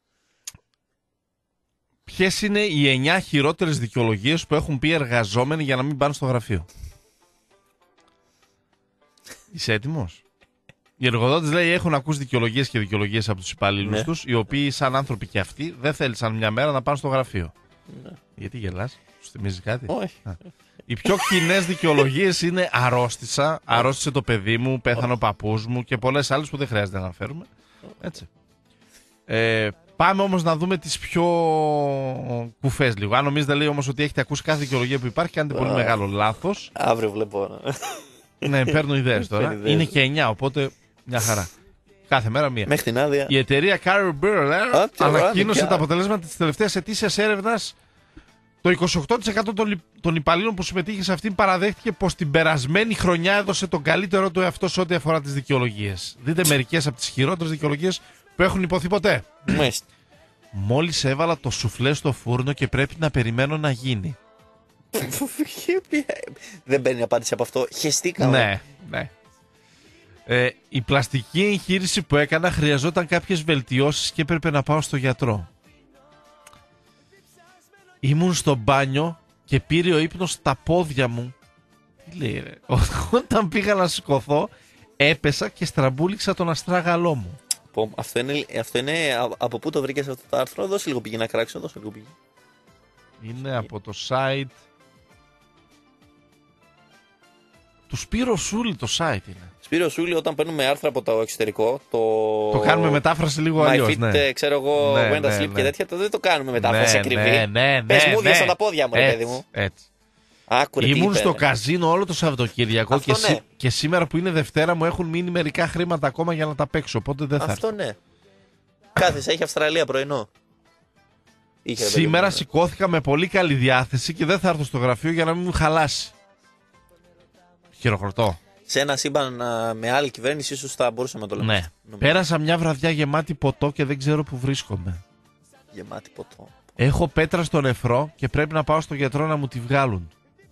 Ποιες είναι οι εννιά χειρότερες δικαιολογίες που έχουν πει εργαζόμενοι για να μην πάνε στο γραφείο? Είσαι έτοιμος? Οι εργοδότες, λέει, έχουν ακούσει δικαιολογίες και δικαιολογίες από τους υπαλλήλους Ναι. τους, οι οποίοι, σαν άνθρωποι και αυτοί, δεν θέλησαν μια μέρα να πάνε στο γραφείο. Ναι. Γιατί γελάς, σου θυμίζει κάτι? Όχι. Α. Οι πιο κοινές δικαιολογίες είναι αρρώστησα, αρρώστησε το παιδί μου, πέθανε ο παππούς μου και πολλές άλλες που δεν χρειάζεται να αναφέρουμε. Έτσι. Ε, πάμε όμως να δούμε τις πιο κουφές λίγο. Αν νομίζετε, λέει, όμως ότι έχετε ακούσει κάθε δικαιολογία που υπάρχει, κάνετε πολύ μεγάλο λάθος. Αύριο βλέπω. Ναι, παίρνω ιδέες τώρα. Παίρνω ιδέες. Είναι και εννιά, οπότε μια χαρά. Κάθε μέρα μία. Μέχρι την άδεια. Η εταιρεία Carrier Burler Α, τι ωραία, ανακοίνωσε παιδιά. τα αποτελέσματα της τελευταίας ετήσιας έρευνας. Το είκοσι οκτώ τοις εκατό των, λι- των υπαλλήλων που συμμετείχε σε αυτήν παραδέχτηκε πως την περασμένη χρονιά έδωσε τον καλύτερο του εαυτό σε ό,τι αφορά τις δικαιολογίες. Δείτε μερικές από τις χειρότερες δικαιολογίες που έχουν υποθεί ποτέ. Μάλιστα. Μόλις έβαλα το σουφλέ στο φούρνο και πρέπει να περιμένω να γίνει. Δεν παίρνει απάντηση από αυτό. Χεστήκαμε. Ναι, ναι. Ε, η πλαστική εγχείρηση που έκανα χρειαζόταν κάποιες βελτιώσεις και έπρεπε να πάω στο γιατρό. Ήμουν στο μπάνιο και πήρε ο ύπνος στα πόδια μου. Τι λέει ρε? Όταν πήγα να σηκωθώ, έπεσα και στραμπούληξα τον αστράγαλό μου. Πω, αυτό, είναι, αυτό είναι. α- Από πού το βρήκες αυτό το άρθρο? Δώσε λίγο πηγή να κράξω. Δώσε λίγο πηγή. Είναι από το site του Σπύρο Σούλη, το site είναι. Σπύρο Σούλη, όταν παίρνουμε άρθρα από το εξωτερικό, το. Το κάνουμε μετάφραση λίγο My αλλιώς, Fit, ναι. ε, ξέρω εγώ, Ναι, Wenda ναι, Sleep ναι. και τέτοια, το δεν το κάνουμε μετάφραση Ναι, ακριβή. ναι, ναι, Πες ναι, μου, ναι. διάσα τα πόδια μου, ρε Έτσι, παιδί μου. έτσι. Άκουρε τι Ήμουν είπε, στο ρε. καζίνο όλο το Σαββατοκύριακο Αυτό και, σή- ναι. και σήμερα που είναι Δευτέρα μου έχουν μείνει μερικά χρήματα ακόμα για να τα παίξω. Οπότε δεν θα Αυτό έρθω. ναι. Κάθεσα, έχει Αυστραλία πρωινό. Είχε, ρε παιδί Σήμερα μου. σηκώθηκα με πολύ καλή διάθεση και δεν θα έρθω στο γραφείο για να μην μου χαλάσει. Χειροκροτώ. Σε ένα σύμπαν α, με άλλη κυβέρνηση, ίσως θα μπορούσαμε να το λέμε. Ναι. Νομίζω. Πέρασα μια βραδιά γεμάτη ποτό και δεν ξέρω που βρίσκομαι. Γεμάτη ποτό. Έχω πέτρα στο νεφρό και πρέπει να πάω στο γιατρό να μου τη βγάλουν.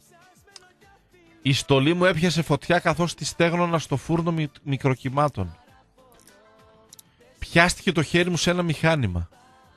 Η στολή μου έπιασε φωτιά καθώς τη στέγνωνα στο φούρνο μι- μικροκυμάτων. Πιάστηκε το χέρι μου σε ένα μηχάνημα.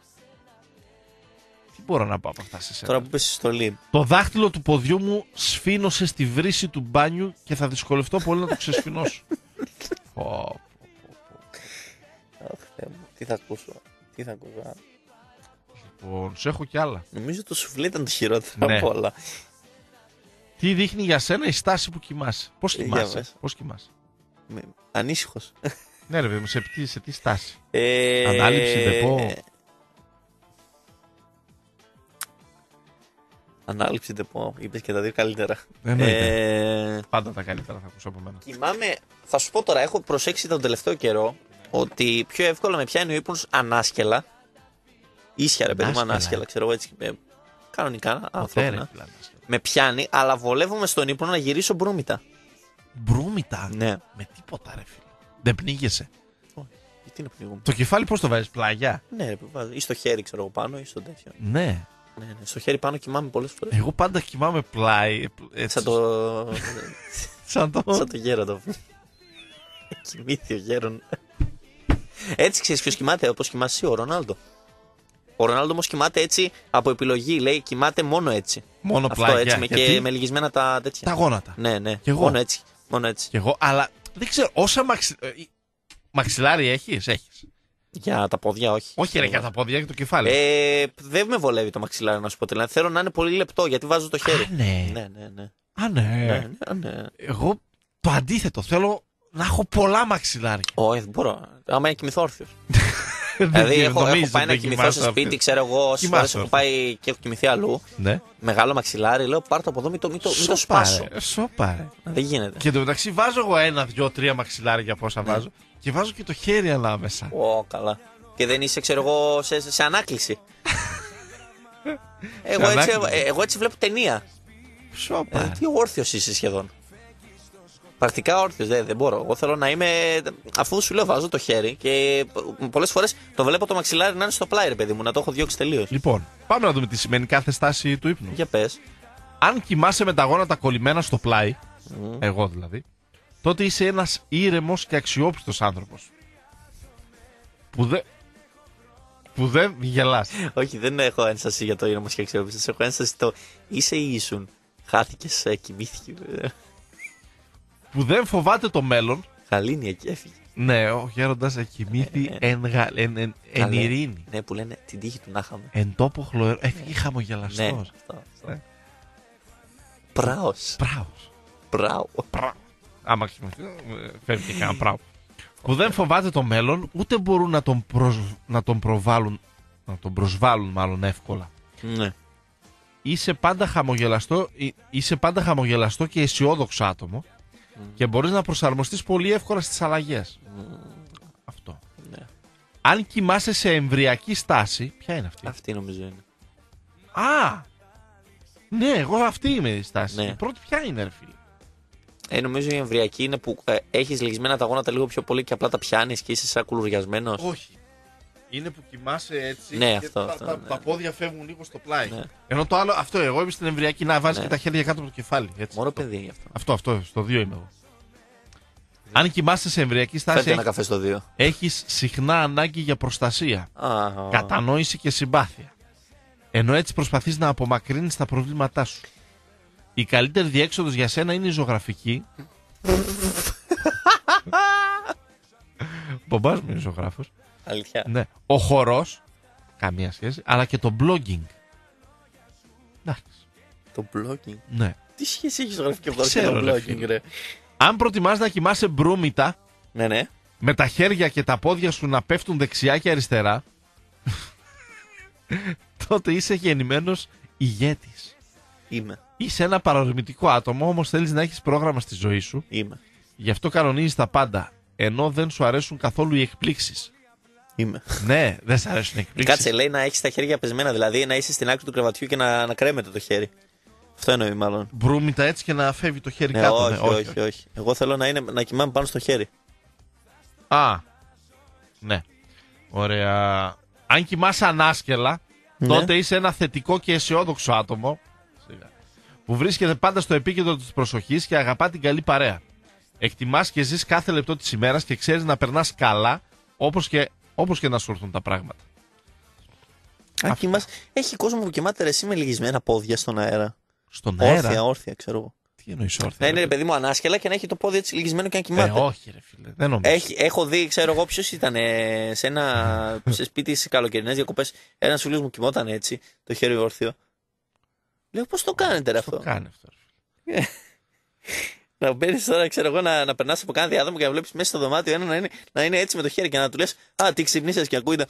Τι μπορώ να πω από αυτά σε σένα? Τώρα που πες στη στολή. Το δάχτυλο του ποδιού μου σφήνωσε στη βρύση του μπάνιου και θα δυσκολευτώ πολύ να το ξεσφινώσω. Πω, Αχ, Θεέ μου, τι θα ακούσω. Τι θα ακούσω. λοιπόν, σε έχω κι άλλα. Νομίζω το σουφλέ ήταν το χειρότερο Ναι. από όλα. Τι δείχνει για σένα η στάση που κοιμάσαι? Πώς Για κοιμάσαι? πες. Πώς κοιμάσαι? Με... Ανήσυχος. Ναι ρε παιδί μου, σε τι, σε τι στάση? Ε... Ανάληψη, δεπό. Ανάληψη δεπό. Είπες και τα δύο καλύτερα. Εννοείται. Ε... Πάντα τα καλύτερα θα ακούσω από μένα. Κοιμάμαι, θα σου πω τώρα, έχω προσέξει τον τελευταίο καιρό ότι πιο εύκολα με πιάνει ο ύπνος ανάσκελα. Ίσια ρε παιδί μου, Ανάσκελα. ανάσκελα, ξέρω εγώ έτσι. ε, Κανονικά, Ποτέ, ρε, ανθρώπινα. φίλε, Με πιάνει, αλλά βολεύομαι στον ύπνο να γυρίσω μπρούμητα. Μπρούμητα. Ναι. Με τίποτα ρε φίλε. Δεν πνίγεσαι. Όχι, γιατί να πνιγούμε. Το κεφάλι πώς το βάζεις, πλάγια? Ναι, ρε, βάζω. Ή στο χέρι, ξέρω εγώ πάνω, ή στο τέτοιο. Ναι. Ναι, ναι. Στο χέρι πάνω κοιμάμαι πολλές φορές. Εγώ πάντα κοιμάμαι πλάι. Έτσι, Σαν το. σαν το... Σαν το γέροντο. Κοιμήθη ο γέρον. Έτσι ξέρεις ποιος κοιμάται, όπως κοιμάσαι εσύ, ο Ρονάλντο. Ο Ρονάλντο όμως κοιμάται έτσι από επιλογή, λέει, κοιμάται μόνο έτσι. Μόνο Αυτό πλάγια. έτσι, με, Γιατί? και με λυγισμένα τα τέτοια. Τα γόνατα. Ναι, ναι. Κι εγώ. Μόνο έτσι. Μόνο έτσι. Κι εγώ, αλλά δεν ξέρω, όσα μαξι... ε, μαξιλάρι έχεις, έχεις. Για τα πόδια, όχι. Όχι ρε, για τα πόδια και το κεφάλι. Ε, δεν με βολεύει το μαξιλάρι, να σου πω την αλήθεια. Θέλω να είναι πολύ λεπτό, γιατί βάζω το χέρι. Α, ναι. Ναι, ναι, ναι. Α, ναι. ναι, ναι, ναι. Εγώ το αντίθετο, θέλω να έχω πολλά μαξιλάρια. Όχι, δεν μπορώ. Άμα είναι κοιμηθώ όρθιος. Δεν Δηλαδή, έχω, νομίζω έχω πάει να δεν κοιμηθώ κοιμάσαι σε σπίτι, όρθιος. ξέρω εγώ, όσε Κοιμάσαι φορέ έχω όρθιος. πάει και έχω κοιμηθεί αλλού. Ναι. Μεγάλο μαξιλάρι, λέω πάρ' το από εδώ, μην το, μην το, μην το Σοπα, σπάσω. ρε, σοπα, ρε. Δεν γίνεται. Και εντωμεταξύ βάζω εγώ ένα, δυο, τρία μαξιλάρια πόσα βάζω και βάζω και το χέρι ανάμεσα. Ω, καλά. Και δεν είσαι, ξέρω εγώ, σε, σε ανάκληση. εγώ, έτσι, ανάκληση. ε, εγώ έτσι βλέπω ταινία. Σοπα. Ε, τι όρθιος είσαι σχεδόν. Πρακτικά όρθιος, δεν, δεν μπορώ. Εγώ θέλω να είμαι. Αφού σου λέω, βάζω το χέρι και πολλές φορές το βλέπω το μαξιλάρι να είναι στο πλάι, ρε παιδί μου, να το έχω διώξει τελείως. Λοιπόν, πάμε να δούμε τι σημαίνει κάθε στάση του ύπνου. Για πες. Αν κοιμάσαι με τα γόνατα κολλημένα στο πλάι, εγώ δηλαδή, τότε είσαι ένας ήρεμος και αξιόπιστος άνθρωπος. Που δεν. Που δεν γελάς. Όχι, δεν έχω ένσταση για το ήρεμος και αξιόπιστος. Έχω ένσταση το είσαι ή ήσουν. Χάθηκες, ε, κοιμήθηκε. Που δεν φοβάται το μέλλον Γαλήνη εκεί έφυγε. Ναι, ο γέροντας εκοιμήθη εν, γα- εν, εν, εν Καλέ. ειρήνη. Ναι, που λένε την τύχη του να είχαμε. Εν τόπο χλωερό. Έφυγε Ναι, χαμογελαστός. αυτό. αυτό. Ναι. Πράος. Πράος. Πράο. Πρα. Άμα ξυπνηθεί, φεύγει και κανένα πράγμα. Που δεν φοβάται το μέλλον, ούτε μπορούν να τον, προσ... να τον προβάλλουν, να τον προσβάλλουν μάλλον εύκολα. Ναι. Είσαι πάντα χαμογελαστό, εί- είσαι πάντα χαμογελαστό και αισιόδοξο άτομο και μπορείς να προσαρμοστείς πολύ εύκολα στις αλλαγές. Αυτό. Ναι. Αν κοιμάσαι σε εμβριακή στάση, ποια είναι αυτή? Αυτή νομίζω είναι. Α! Ναι, εγώ αυτή είμαι η στάση. Ναι. Η πρώτη ποια είναι, ρε φίλε? Ε, νομίζω η εμβριακή είναι που ε, έχεις λυγισμένα τα γόνατα λίγο πιο πολύ και απλά τα πιάνεις και είσαι σαν κουλουριασμένος. Όχι. Είναι που κοιμάσαι έτσι Ναι, και αυτό, τα, αυτό, τα, ναι. τα πόδια φεύγουν λίγο στο πλάι. Ναι. Ενώ το άλλο, αυτό εγώ είμαι στην εμβριακή να βάζεις Ναι. και τα χέρια κάτω από το κεφάλι. Έτσι, Μόνο αυτό. παιδί γι' αυτό. αυτό, αυτό, στο δύο είμαι εγώ. Αν κοιμάσαι σε εμβριακή στάση, Φέρτε ένα έχ- καφέ στο δύο. έχεις συχνά ανάγκη για προστασία, Α, κατανόηση και συμπάθεια. Ενώ έτσι προσπαθείς να απομακρύνεις τα προβλήματά σου. Η καλύτερη διέξοδος για σένα είναι η ζωγραφική. Ο μπαμπάς μου είναι ζωγράφος. αλήθεια. Ναι. Ο χορός, καμία σχέση, αλλά και το blogging. Εντάξει. Το blogging. Ναι. Τι σχέση έχει ζωγραφική αυτό και ξέρω, το ρε blogging, φίλε. ρε. Αν προτιμάς να κοιμάσαι μπρούμητα, Ναι, ναι. με τα χέρια και τα πόδια σου να πέφτουν δεξιά και αριστερά, τότε είσαι γεννημένος ηγέτης. Είμαι. Είσαι ένα παρορμητικό άτομο, όμως θέλεις να έχεις πρόγραμμα στη ζωή σου. Είμαι. Γι' αυτό κανονίζεις τα πάντα, ενώ δεν σου αρέσουν καθόλου οι εκπλήξεις. Είμαι. Ναι, δεν σου αρέσουν οι εκπλήξεις. Κάτσε, λέει να έχει τα χέρια πεσμένα, δηλαδή να είσαι στην άκρη του κρεβατιού και να, να κρέμεται το χέρι. Αυτό εννοεί μάλλον. Μπρούμητα έτσι και να φεύγει το χέρι Ναι, κάτω. όχι, ναι, όχι, όχι, όχι. Εγώ θέλω να, είναι, να κοιμάμαι πάνω στο χέρι. Α, ναι. Ωραία. Αν κοιμάσαι ανάσκελα, Ναι. τότε είσαι ένα θετικό και αισιόδοξο άτομο που βρίσκεται πάντα στο επίκεντρο της προσοχής και αγαπά την καλή παρέα. Εκτιμάς και ζεις κάθε λεπτό της ημέρας και ξέρεις να περνάς καλά όπως και, όπως και να σου έρθουν τα πράγματα. Αν κοιμάς, έχει κόσμο που κοιμάται ρε, εσύ με λυγισμένα πόδια στον αέρα. Στον αέρα. Όρθια, όρθια, ξέρω εγώ. Τι εννοείς όρθια? Να είναι ρε ρε παιδί μου ανάσκελα και να έχει το πόδι έτσι λυγισμένο και να φίλε? κοιμάται. Ε, όχι ρε φίλε, δεν νομίζω. Έχει, έχω δει, ξέρω εγώ, ποιο ήταν ε, σε ένα σε σπίτι σε καλοκαιρινές διακοπές. Ένα φίλο μου κοιμόταν έτσι, το χέρι όρθιο. Λέω, πώς το κάνετε ρε Το αυτό. κάνει αυτό. ρε φίλε. Να μπαίνει τώρα, ξέρω εγώ, να, να περνά από κάθε διάδρομο και να βλέπει μέσα στο δωμάτιο ένα να είναι, να είναι έτσι με το χέρι και να του λε: Α, τι ξυπνήσες και ακούγεται.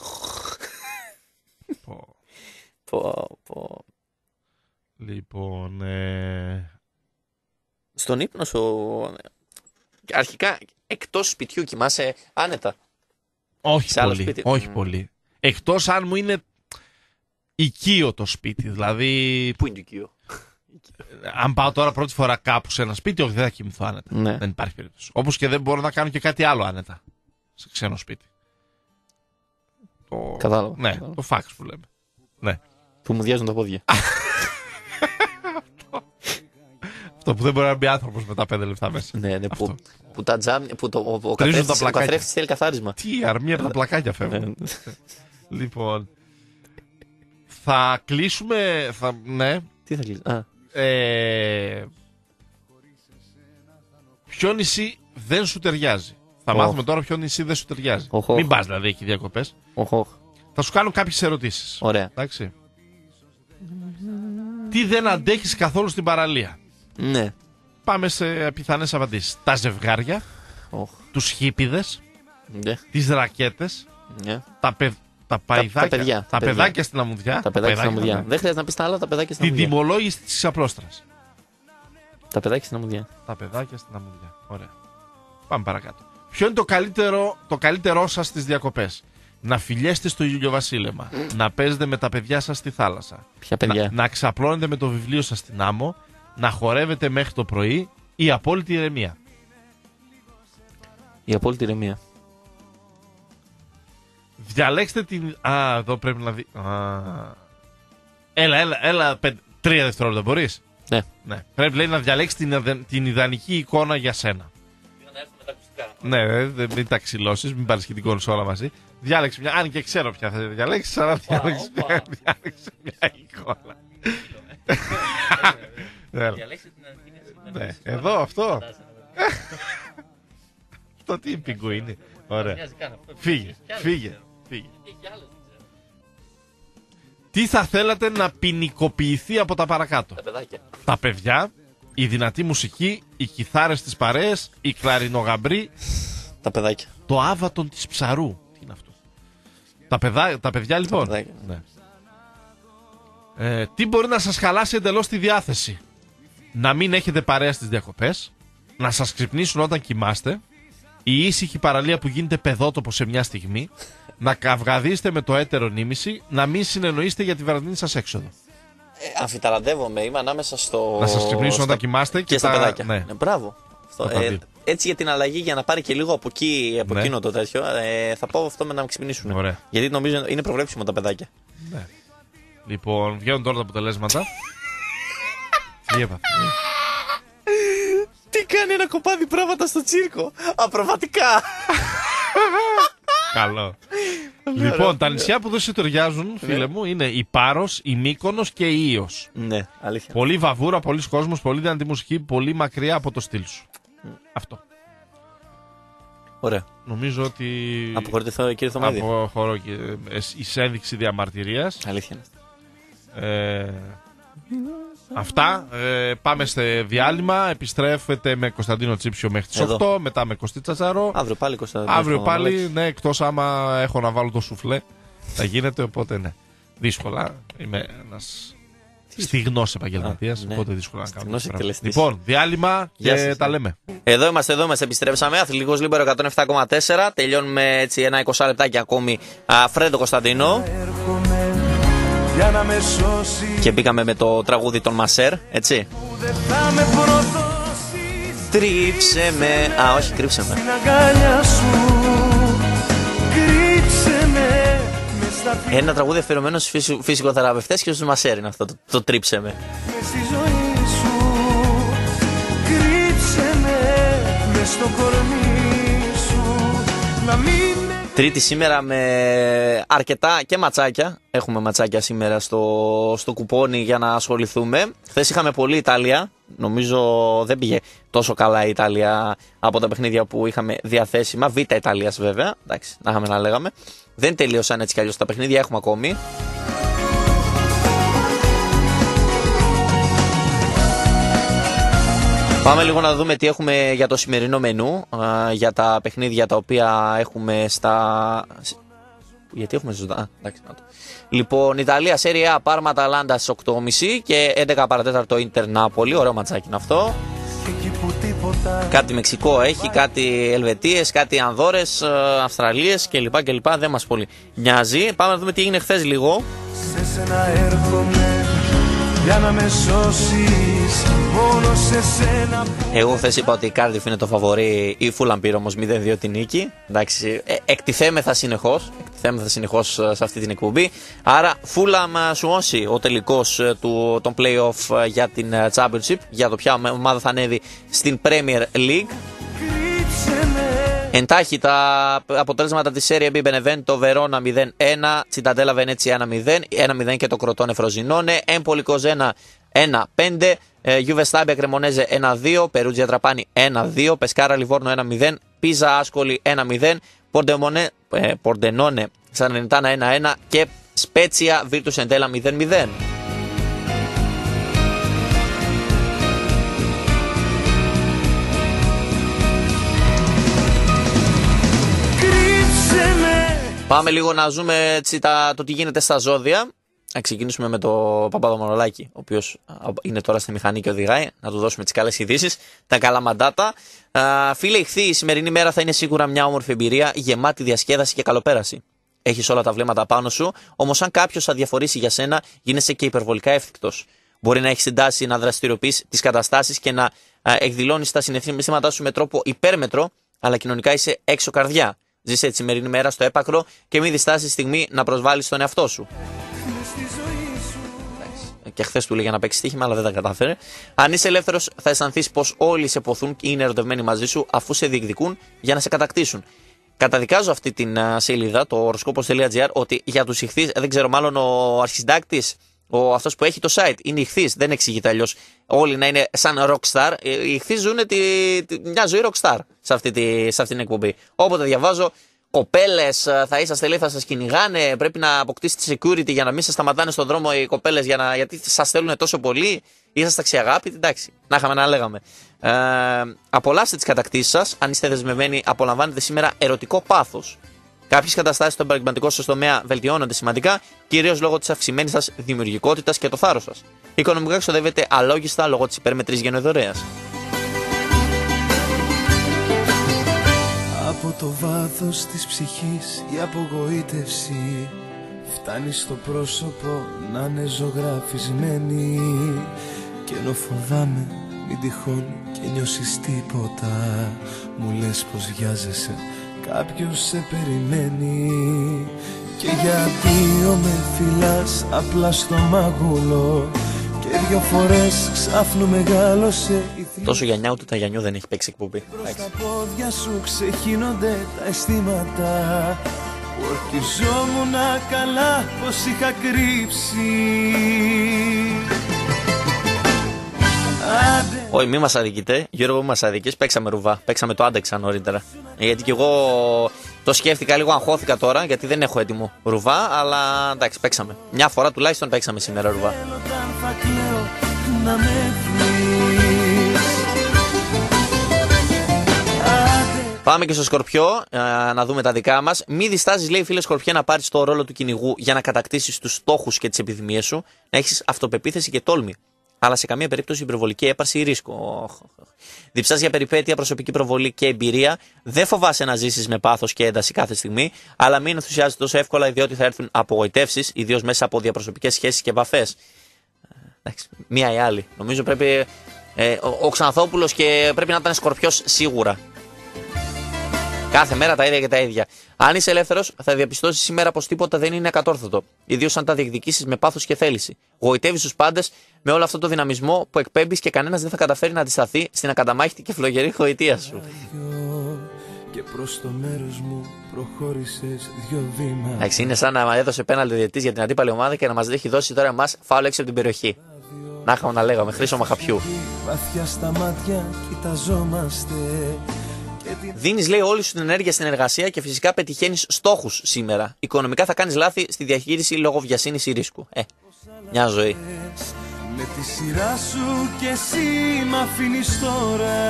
Πω. Πω, πω. Λοιπόν, ε... Στον ύπνο σου. Αρχικά, εκτός σπιτιού κοιμάσαι άνετα. όχι σε άλλο πολύ. σπίτι. Όχι Μμ. πολύ. Εκτός αν μου είναι οικείο το σπίτι. Δηλαδή, Πού είναι το οικείο. αν πάω τώρα πρώτη φορά κάπου σε ένα σπίτι, όχι, δεν θα κοιμηθώ άνετα. Ναι. Δεν υπάρχει περίπτωση. Όπως και δεν μπορώ να κάνω και κάτι άλλο άνετα σε ξένο σπίτι. Το... Κατάλαβα, Ναι, κατάλαβα. το φάξ που λέμε. Ναι. Που μου διάζουν τα πόδια. Αυτό που δεν μπορεί να μπει άνθρωπος με τα πέντε λεπτά μέσα. ναι, ναι, Αυτό. που, που τα τζάμ, που το, ο, ο Τρίζουν τα καθρέφτης, ο πλακάκια. καθρέφτης θέλει καθάρισμα. Τι αρμία από τα πλακάκια Ναι. φεύγουν. Λοιπόν. Θα κλείσουμε. Θα... Ναι. Τι θα κλείσει. Α, Ε... Ποιο νησί δεν σου ταιριάζει? Θα Οχ. μάθουμε τώρα ποιο νησί δεν σου ταιριάζει. Οχ, οχ. Μην πας δηλαδή εκεί διακοπές. οχ, οχ. Θα σου κάνω κάποιες ερωτήσεις. Ωραία. Εντάξει. Τι δεν αντέχεις καθόλου στην παραλία? Ναι. Πάμε σε πιθανές απαντήσεις. Τα ζευγάρια, Οχ. τους χίπηδες, Ναι. τις ρακέτες, Ναι. τα, παι... τα παϊδάκια, παιδιά, τα τα παιδιά. παιδάκια στην αμμουδιά, Τα παιδάκια στην αμμουδιά. ναι. Δεν χρειάζεται να πει τα άλλα, τα παιδάκια στην Την αμμουδιά. τιμολόγηση της ξαπλώστρας. Τα παιδάκια στην αμμουδιά. Τα παιδάκια στην αμμουδιά. Ωραία. Πάμε παρακάτω. Ποιο είναι το καλύτερο, το καλύτερό σας στις διακοπές? Να φιλιέστε στο ηλιοβασίλεμα, να παίζετε με τα παιδιά σας στη θάλασσα, Ποια παιδιά. να, να ξαπλώνετε με το βιβλίο σας στην άμμο, να χορεύετε μέχρι το πρωί ή απόλυτη ηρεμία? Η απόλυτη ηρεμία. Διαλέξτε την... Α, εδώ πρέπει να δει... Α... Έλα, έλα, έλα, πεν... τρία δευτερόλεπτα μπορείς? Ναι. Ναι. Πρέπει λέει να διαλέξεις την, ιδε- την ιδανική εικόνα για σένα. Ναι, δε, δε, μην τα ξυλώσεις, μην πάρεις και την κονσόλα μαζί. Διάλεξε μια, αν και ξέρω ποια θα διαλέξεις, αλλά διάλεξε μια, διάλεξε μια εικόνα. Ναι, ναι, εδώ αυτό. αυτό τι πιγκουίνι. Ωραία. Φύγε, φύγε, φύγε. Τι θα θέλατε να ποινικοποιηθεί από τα παρακάτω? Τα παιδάκια. Τα παιδιά, η δυνατή μουσική, οι κιθάρες της παρέες, οι κλαρινογαμπροί, Τα παιδάκια. το άβατον της ψαρού. Τι είναι αυτό? Τα, παιδά, τα παιδιά λοιπόν. Τα παιδάκια. Ναι. Ε, τι μπορεί να σας χαλάσει εντελώς τη διάθεση? Να μην έχετε παρέα στις διακοπές, να σας ξυπνήσουν όταν κοιμάστε, η ήσυχη παραλία που γίνεται παιδότοπο σε μια στιγμή, να καυγαδίσετε με το έτερο νήμιση, να μην συνεννοείστε για τη βραδινή σας έξοδο. Ε, αμφιταλαντεύομαι, είμαι ανάμεσα στο. Να σας ξυπνήσουν στα... όταν κοιμάστε και, και στα τα... παιδάκια. Ναι. Ναι, μπράβο. Αυτό, Τα ε, δύο. έτσι για την αλλαγή, για να πάρει και λίγο από εκεί, από Ναι. εκείνο το τέτοιο, ε, θα πω αυτό με να με ξυπνήσουν. Ωραία. Γιατί νομίζω είναι προβλέψιμο τα παιδάκια. Ναι. Λοιπόν, βγαίνουν τώρα τα αποτελέσματα. Τι έπαθε? Τι κάνει ένα κοπάδι πράγματα στο τσίρκο? Απροβατικά. Καλό. Λοιπόν, τα νησιά που δεν σε ταιριάζουν, φίλε μου, είναι η Πάρος, η Μύκονος και η Ήος. Ναι, αλήθεια. Πολύ βαβούρα, πολλοί κόσμος, πολύ δυνατή μουσική, πολύ μακριά από το στυλ σου. Αυτό. Ωραία. Νομίζω ότι. Αποχωρείτε, κύριε Θωμάδη. Αποχωρώ και εις ένδειξη διαμαρτυρίας. Αλήθεια. Ε, αυτά. Ε, πάμε σε διάλειμμα. Επιστρέφετε με Κωνσταντίνο Τσίψιο μέχρι τις Εδώ. οκτώ. Μετά με Κωστή Τσατσαρό. Αύριο πάλι Κωνσταντίνο. Αύριο πάλι, ναι, εκτός άμα έχω να βάλω το σουφλέ. Θα γίνεται, οπότε ναι. Δύσκολα. Είμαι ένας στιγνός επαγγελματίας, Α, ναι. οπότε δύσκολα να κάνω. Στιγνός τέτοια πράγματα. εκτελεστής. Λοιπόν, διάλειμμα Γεια και σας. τα λέμε. Εδώ είμαστε, εδώ είμαστε, επιστρέψαμε. Αθλητικός Λίμπερο εκατόν επτά κόμμα τέσσερα. Τελειώνουμε έτσι ένα είκοσι λεπτάκι ακόμη. Α, Φρέντο Κωνσταντίνο. Έρχομαι για να με σώσει. Και μπήκαμε με το τραγούδι των Μασέρ, έτσι. Που δεν θα με προδώσεις Τρίψε με. Α, όχι, κρύψε με. στην αγκάλια σου. Κρύψε με μες στα φύλλα, Ένα τραγούδι αφιερωμένο στους φυσι- φυσικοθεραπευτές και στους Μασέρ είναι αυτό. Το, το τρίψε με. μες στη ζωή σου. Κρύψε με μες στο κορμί σου. Να μην με Τρίτη σήμερα με αρκετά και ματσάκια. Έχουμε ματσάκια σήμερα στο, στο κουπόνι για να ασχοληθούμε. Χθες είχαμε πολύ Ιταλία. Νομίζω δεν πήγε τόσο καλά η Ιταλία από τα παιχνίδια που είχαμε διαθέσιμα. Β' Ιταλίας βέβαια. Εντάξει, να είχαμε να λέγαμε. Δεν τελείωσαν έτσι κι αλλιώς τα παιχνίδια. Έχουμε ακόμη. Πάμε λίγο να δούμε τι έχουμε για το σημερινό μενού, α, για τα παιχνίδια τα οποία έχουμε στα... Γιατί έχουμε ζωντά, α, εντάξει, να το. Λοιπόν, Ιταλία, Serie A, Πάρμα, Αταλάντα στις οκτώ και μισή και έντεκα παρά τέταρτο Ίντερ Νάπολη, ωραίο ματσάκι είναι αυτό. εκεί που τίποτα. Κάτι Μεξικό έχει, κάτι Ελβετίες, κάτι Ανδόρες, Αυστραλίες κλπ. κλπ. Δεν μας πολύ νοιάζει. Πάμε να δούμε τι έγινε χθες λίγο. Σε σένα έρχομαι για να με σώσεις. Μόνο σε σένα. Εγώ χθες είπα ότι η Κάρντιφ είναι το φαβορί, η Φούλαμ πήρε όμως μηδέν δύο την νίκη. Εντάξει, ε, εκτιθέμεθα συνεχώς, εκτιθέμεθα συνεχώς ε, σε αυτή την εκπομπή. Άρα Φούλαμ Σουόνσι, ο τελικός ε, του, των play-off ε, για την ε, Championship, για το ποια ομάδα θα ανέβει στην Premier League. Κρύψε με. Εντάχει τα αποτέλεσματα της Serie B, Benevento Verona μηδέν ένα, Cittadella Venezia ένα μηδέν, ένα μηδέν και το Crotone Frosinone, Empoli Cosenza ένα πέντε, Juve Stabia Cremonese ένα δύο, Perugia Trapani ένα δύο, Pescara Livorno ένα μηδέν, Pisa Ascoli ένα μηδέν, Pordenone Salernitana ένα ένα και Spezia Virtus Entella μηδέν μηδέν. Κρύψε με. Πάμε λίγο να ζούμε έτσι, τα, το τι γίνεται στα ζώδια. Να ξεκινήσουμε με το Παπαδομανολάκη, ο οποίος είναι τώρα στη μηχανή και οδηγάει. Να του δώσουμε τις καλές ειδήσεις, τα καλά μαντάτα. Α, φίλε ηχθή, η σημερινή μέρα θα είναι σίγουρα μια όμορφη εμπειρία, γεμάτη διασκέδαση και καλοπέραση. Έχεις όλα τα βλέμματα πάνω σου, όμως αν κάποιος αδιαφορήσει για σένα, γίνεσαι και υπερβολικά εύθυκτος. Μπορεί να έχεις την τάση να δραστηριοποιείς τις καταστάσεις και να εκδηλώνεις τα συναισθήματά σου με τρόπο υπέρμετρο, αλλά κοινωνικά είσαι έξω καρδιά. Ζήσε τη σημερινή μέρα στο έπακρο και μην διστάσεις τη στιγμή να προσβάλλεις τον εαυτό σου. Και χθες του έλεγε να παίξει στοίχημα, αλλά δεν τα κατάφερε. Αν είσαι ελεύθερος, θα αισθανθείς πως όλοι σε ποθούν και είναι ερωτευμένοι μαζί σου, αφού σε διεκδικούν για να σε κατακτήσουν. Καταδικάζω αυτή την uh, σελίδα, το horoscopos τελεία gr, ότι για τους ηχθείς, δεν ξέρω, μάλλον ο αρχισυντάκτης Ο, αυτός που έχει το site είναι ηχθής, δεν εξηγείται αλλιώς. Όλοι να είναι σαν rockstar. Οι ηχθείς ζουν τη, τη, μια ζωή rockstar σε αυτή, τη, σε αυτή την εκπομπή. Όποτε διαβάζω, κοπέλες θα είσαστε, λέει, θα σας κυνηγάνε. Πρέπει να αποκτήσετε security για να μην σας σταματάνε στον δρόμο οι κοπέλες, για να, γιατί σας θέλουν τόσο πολύ. Είσαστε αξιαγάπητοι. Εντάξει, να είχαμε να λέγαμε. Ε, απολαύστε τις κατακτήσεις σας. Αν είστε δεσμευμένοι, απολαμβάνετε σήμερα ερωτικό πάθος. Κάποιες καταστάσεις στον επαγγελματικό σας τομέα βελτιώνονται σημαντικά, κυρίως λόγω της αυξημένης σας δημιουργικότητας και το θάρρος σας. Οικονομικά εξοδεύετε αλόγιστα λόγω της υπέρμετρης γενοειδωρέας. Από το βάθος της ψυχής η απογοήτευση φτάνει στο πρόσωπο να είναι ζωγραφισμένη. Και ενώ φοβάμαι μην τυχόν και νιώσεις τίποτα, μου λες πως βιάζεσαι, κάποιος σε περιμένει. Και για δύο με φυλάς απλά στο μάγουλο, και δυο φορές ξάφνου μεγάλωσε η θλίψη. Τόσο Γιαννιά ούτε τα Γιαννιού δεν έχει παίξει εκπομπή. Προς τα πόδια σου ξεχύνονται τα αισθήματα που ορκιζόμουν καλά πως είχα κρύψει. Όχι, μη μας αδικείτε, Γιώργο, μη μας αδικείς, παίξαμε ρουβά, παίξαμε το άντεξα νωρίτερα. Γιατί και εγώ το σκέφτηκα λίγο, αγχώθηκα τώρα, γιατί δεν έχω έτοιμο ρουβά, αλλά εντάξει, παίξαμε. Μια φορά τουλάχιστον παίξαμε σήμερα ρουβά. Πάμε και στο Σκορπιό, να δούμε τα δικά μας. Μη διστάζεις, λέει, φίλε Σκορπιέ, να πάρεις το ρόλο του κυνηγού για να κατακτήσεις τους στόχους και τις επιθυμίες σου, να έχεις αυτοπεποίθηση και τόλμη. Αλλά σε καμία περίπτωση υπερβολική έπαρση ή ρίσκο. Διψάς για περιπέτεια, προσωπική προβολή και εμπειρία. Δεν φοβάσαι να ζήσεις με πάθος και ένταση κάθε στιγμή, αλλά μην ενθουσιάζεσαι τόσο εύκολα, διότι θα έρθουν απογοητεύσεις, ιδίως μέσα από διαπροσωπικές σχέσεις και επαφές. Εντάξει, μία ή άλλη. Νομίζω πρέπει. Ε, ο, ο Ξανθόπουλος και πρέπει να ήταν Σκορπιός σίγουρα. Κάθε μέρα τα ίδια και τα ίδια. Αν είσαι ελεύθερος, θα διαπιστώσεις σήμερα πως τίποτα δεν είναι ακατόρθωτο. Ιδίως αν τα διεκδικήσεις με πάθος και θέληση. Γοητεύεις τους πάντες με όλο αυτό το δυναμισμό που εκπέμπεις και κανένας δεν θα καταφέρει να αντισταθεί στην ακαταμάχητη και φλογερή γοητεία σου. Και προς το μέρος μου προχώρησες δυο βήματα. Εντάξει, είναι σαν να έδωσε πέναλτι ο διαιτητής για την αντίπαλη ομάδα και να μας έχει δώσει τώρα εμάς φάουλ έξω από την περιοχή. Να είχαμε να λέγαμε, χρήσωμα χαπιού. Βαθιά στα μάτια κοιταζόμαστε. Δίνεις, λέει, όλη σου την ενέργεια στην εργασία και φυσικά πετυχαίνεις στόχους σήμερα. Οικονομικά θα κάνεις λάθη στη διαχείριση λόγω βιασύνης ή ρίσκου. Ε, μια ζωή. Με τη σειρά σου και εσύ μ' αφήνεις τώρα.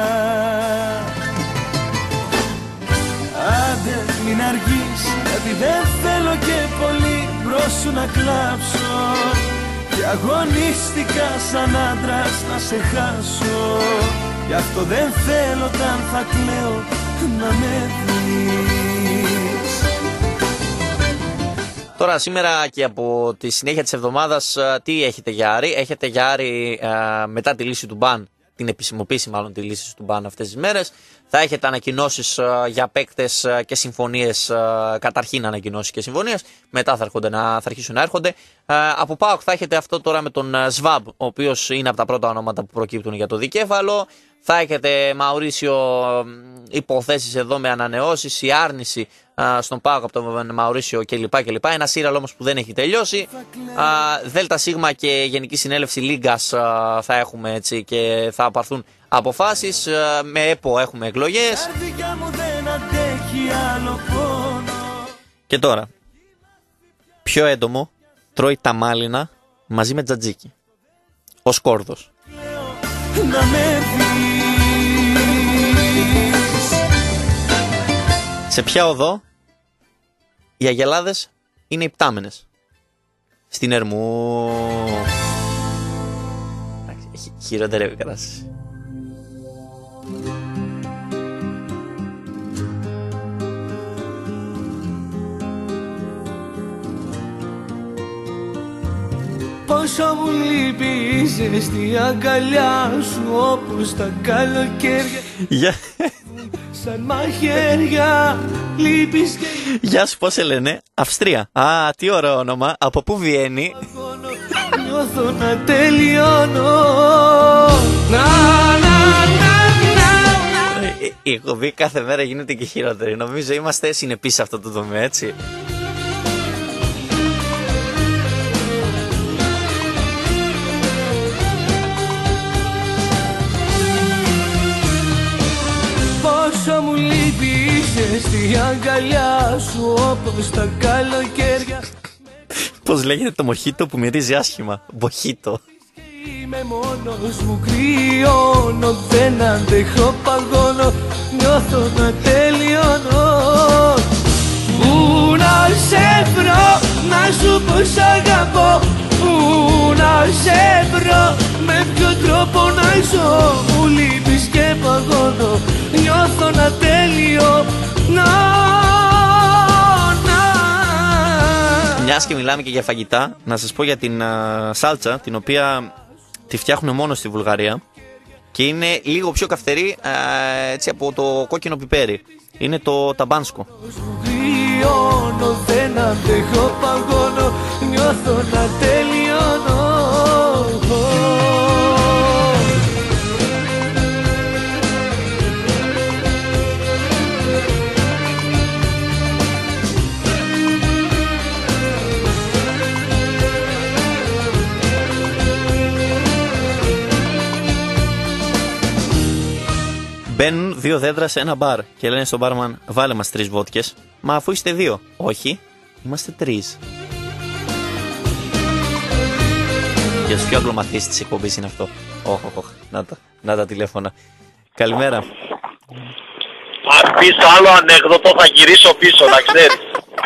Άντε μην αργείς, γιατί δεν θέλω και πολύ μπρος σου να κλάψω. Και αγωνίστηκα σαν άντρας να σε χάσω. Γι' αυτό δεν θέλω όταν θα κλαίω να με δεις. Τώρα σήμερα και από τη συνέχεια της εβδομάδας τι έχετε για Άρη? Έχετε για Άρη μετά τη λύση του μπαν, την επισημοποίηση μάλλον τη λύση του μπαν αυτές τις μέρες. Θα έχετε ανακοινώσεις για παίκτες και συμφωνίες, καταρχήν ανακοινώσεις και συμφωνίες, μετά θα, έρχονται να, θα αρχίσουν να έρχονται. Από ΠΑΟΚ θα έχετε αυτό τώρα με τον ΣΒΑΜ, ο οποίος είναι από τα πρώτα ονόματα που προκύπτουν για το δικέφαλο. Θα έχετε, Μαουρίσιο, υποθέσεις εδώ με ανανεώσεις, η άρνηση α, στον ΠΑΟΚ από τον Μαουρίσιο κλπ. κλπ. Ένα σύραλ όμως που δεν έχει τελειώσει. Α, Δέλτα Σίγμα και Γενική Συνέλευση Λίγκας α, θα έχουμε, έτσι, και θα πάρθουν αποφάσεις. Α, με ΕΠΟ έχουμε εκλογές. Και τώρα, πιο έντομο τρώει τα μάλινα μαζί με τζατζίκι. Ο Σκόρδος. Να με δεις. Σε ποια οδό οι αγελάδες είναι υπτάμενες? Στην Ερμού. Έχει χειροτερεύει η κατάσταση. Πόσο μου λείπει η ζεστή αγκαλιά σου, όπως τα καλοκαίρια σαν μαχαίρια λείπεις και... Γεια σου, πώς σε λένε? Αυστρία. Α, τι ωραίο όνομα. Από πού βγαίνει? Νιώθω να τελειώνω. Να, να, να, να. Η εκπομπή κάθε μέρα γίνεται και χειρότερη. Νομίζω είμαστε συνεπείς σε αυτό το τομέα, έτσι. στην αγκαλιά σου όπως τα καλοκαίρια. Πώς λέγεται το μοχίτο που μυρίζει άσχημα? Μοχίτο. Είμαι μόνος μου, κρυώνω, δεν αντέχω, παγώνω, νιώθω να τελειώνω. Πού να σε βρω, να σου πω σ' αγαπώ. Πού να σε βρω, με ποιο τρόπο να ζω. Μου λείπεις και παγώνω, νιώθω να τελειώνω. Μιας και μιλάμε και για φαγητά, να σας πω για την α, σάλτσα, την οποία τη φτιάχνουν μόνο στη Βουλγαρία και είναι λίγο πιο καυτερή α, έτσι, από το κόκκινο πιπέρι. Είναι το ταμπάνσκο. Δεν αντέχω, παγώνω, νιώθω να τελειώνω. Μπαίνουν δύο δέντρα σε ένα μπαρ και λένε στον μπάρμαν: βάλε μας τρεις βότκες. Μα αφού είστε δύο. Όχι, είμαστε τρεις. Για τους πιο αγγλομαθείς της εκπομπής είναι αυτό. Όχ, όχ, να τα, να τα τηλέφωνα. Καλημέρα. Αν πεις άλλο ανέκδοτο θα γυρίσω πίσω, να ξέρεις.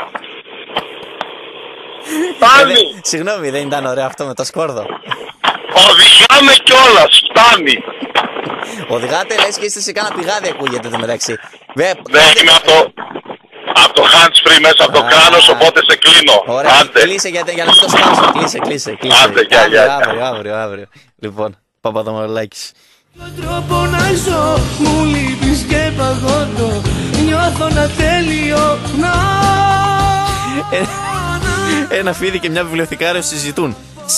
Φτάνει. Ε, συγγνώμη, δεν ήταν ωραίο αυτό με το σκόρδο? Οδηγάμε κιόλας, φτάνει. Οδηγάτε, λες και είστε σε κάνα πηγάδι, ακούγεται το μεταξύ. Ναι, είμαι από το, από το hands free μέσα από το κράνος, οπότε σε κλείνω. Ωραία, άντε. Κλείσε για, για να μην το σπάσω. Κλείσε, κλείσε, κλείσε. Άντε, γεια, γεια. Αύριο, αύριο, αύριο. Λοιπόν, Παπαδομαρολάκης. Τρόπο να ζω, μου λείπεις και παγώνω, νιώθω να τελειώνω. Ένα φίδι και μια βιβλιοθηκάριο συζητούν.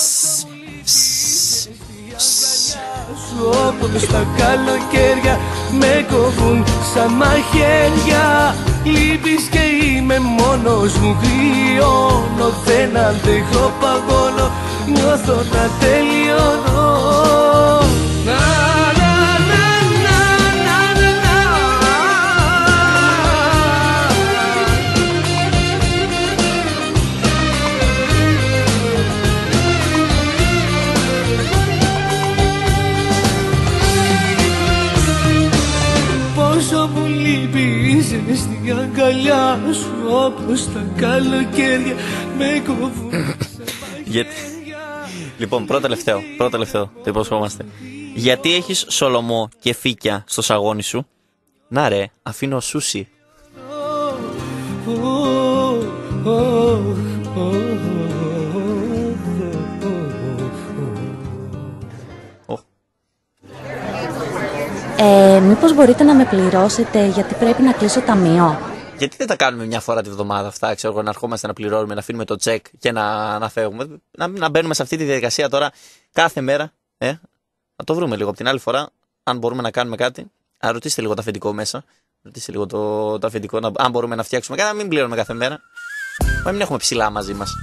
Όπως τα καλοκαίρια με κόβουν σαν μαχαίρια. Λείπεις και είμαι μόνος μου, κρυώνω, δεν αντέχω, παγώνω, νιώθω να τελειώνω. Να, να, να, να, να, να. Πόσο μου λείπεις στην αγκαλιά σου όπως τα καλοκαίρια με κόβουν. Γιατί... Λοιπόν, πρώτο τελευταίο, πρώτο τελευταίο, το υποσχόμαστε. Γιατί έχεις σολομό και φύκια στο σαγόνι σου? Να ρε, αφήνω σούσι. Ε, μήπως μπορείτε να με πληρώσετε γιατί πρέπει να κλείσω ταμείο? Γιατί δεν τα κάνουμε μια φορά τη βδομάδα αυτά, ξέρω εγώ, να ερχόμαστε να πληρώνουμε, να αφήνουμε το τσεκ και να, να φεύγουμε. Να, να μπαίνουμε σε αυτή τη διαδικασία τώρα κάθε μέρα. Ε, να το βρούμε λίγο από την άλλη φορά, αν μπορούμε να κάνουμε κάτι. Α, ρωτήστε λίγο το αφεντικό μέσα. Ρωτήστε λίγο το, το αφεντικό, να, αν μπορούμε να φτιάξουμε κάτι, να μην πληρώνουμε κάθε μέρα. Να μην έχουμε ψηλά μαζί μας.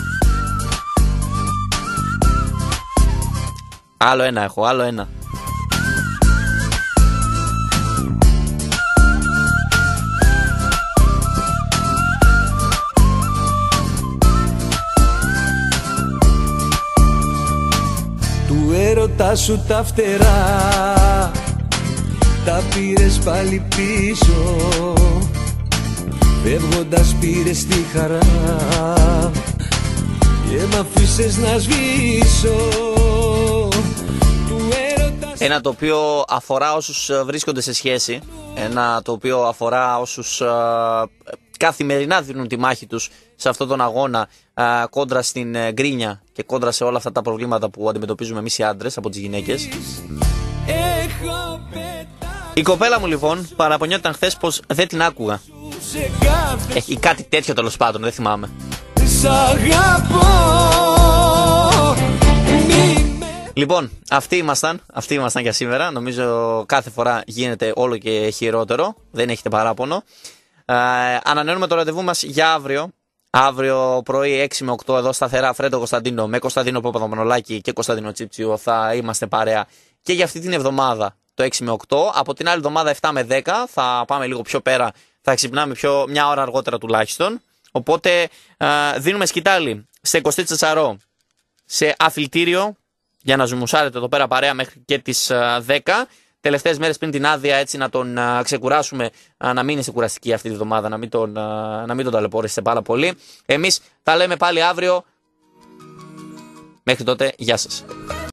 Άλλο ένα έχω, άλλο ένα. Του έρωτα σου τα φτερά τα πήρες πάλι πίσω, φεύγοντας πήρες τη χαρά και μ' αφήσες να σβήσω. Ένα το οποίο αφορά όσους βρίσκονται σε σχέση, ένα το οποίο αφορά όσους α, καθημερινά δίνουν τη μάχη τους σε αυτόν τον αγώνα α, κόντρα στην ε, γκρίνια και κόντρα σε όλα αυτά τα προβλήματα που αντιμετωπίζουμε εμείς οι άντρες από τις γυναίκες. Η κοπέλα μου λοιπόν παραπονιόταν χθες πως δεν την άκουγα. Έχει κάτι τέτοιο τέλος πάντων, δεν θυμάμαι. Λοιπόν, αυτοί ήμασταν, αυτοί ήμασταν για σήμερα. Νομίζω κάθε φορά γίνεται όλο και χειρότερο. Δεν έχετε παράπονο. Ε, ανανεώνουμε το ραντεβού μας για αύριο. Αύριο πρωί έξι με οκτώ εδώ σταθερά Φρέντο Κωνσταντίνο με Κωνσταντίνο Παπαδομανολάκη και Κωνσταντίνο Τσίψιο θα είμαστε παρέα και για αυτή την εβδομάδα το έξι με οκτώ. Από την άλλη εβδομάδα επτά με δέκα θα πάμε λίγο πιο πέρα. Θα ξυπνάμε πιο, μια ώρα αργότερα τουλάχιστον. Οπότε α, δίνουμε σκητάλη σε είκοσι τέσσερα σε αθλητήριο για να ζουμουσάρετε εδώ πέρα παρέα μέχρι και τις α, δέκα. Τελευταίες μέρες πριν την άδεια, έτσι να τον α, ξεκουράσουμε, α, να μην είναι σε κουραστική αυτή τη βδομάδα, να μην τον, α, να μην τον ταλαιπωρήσετε πάρα πολύ. Εμείς τα λέμε πάλι αύριο. Μέχρι τότε, γεια σας.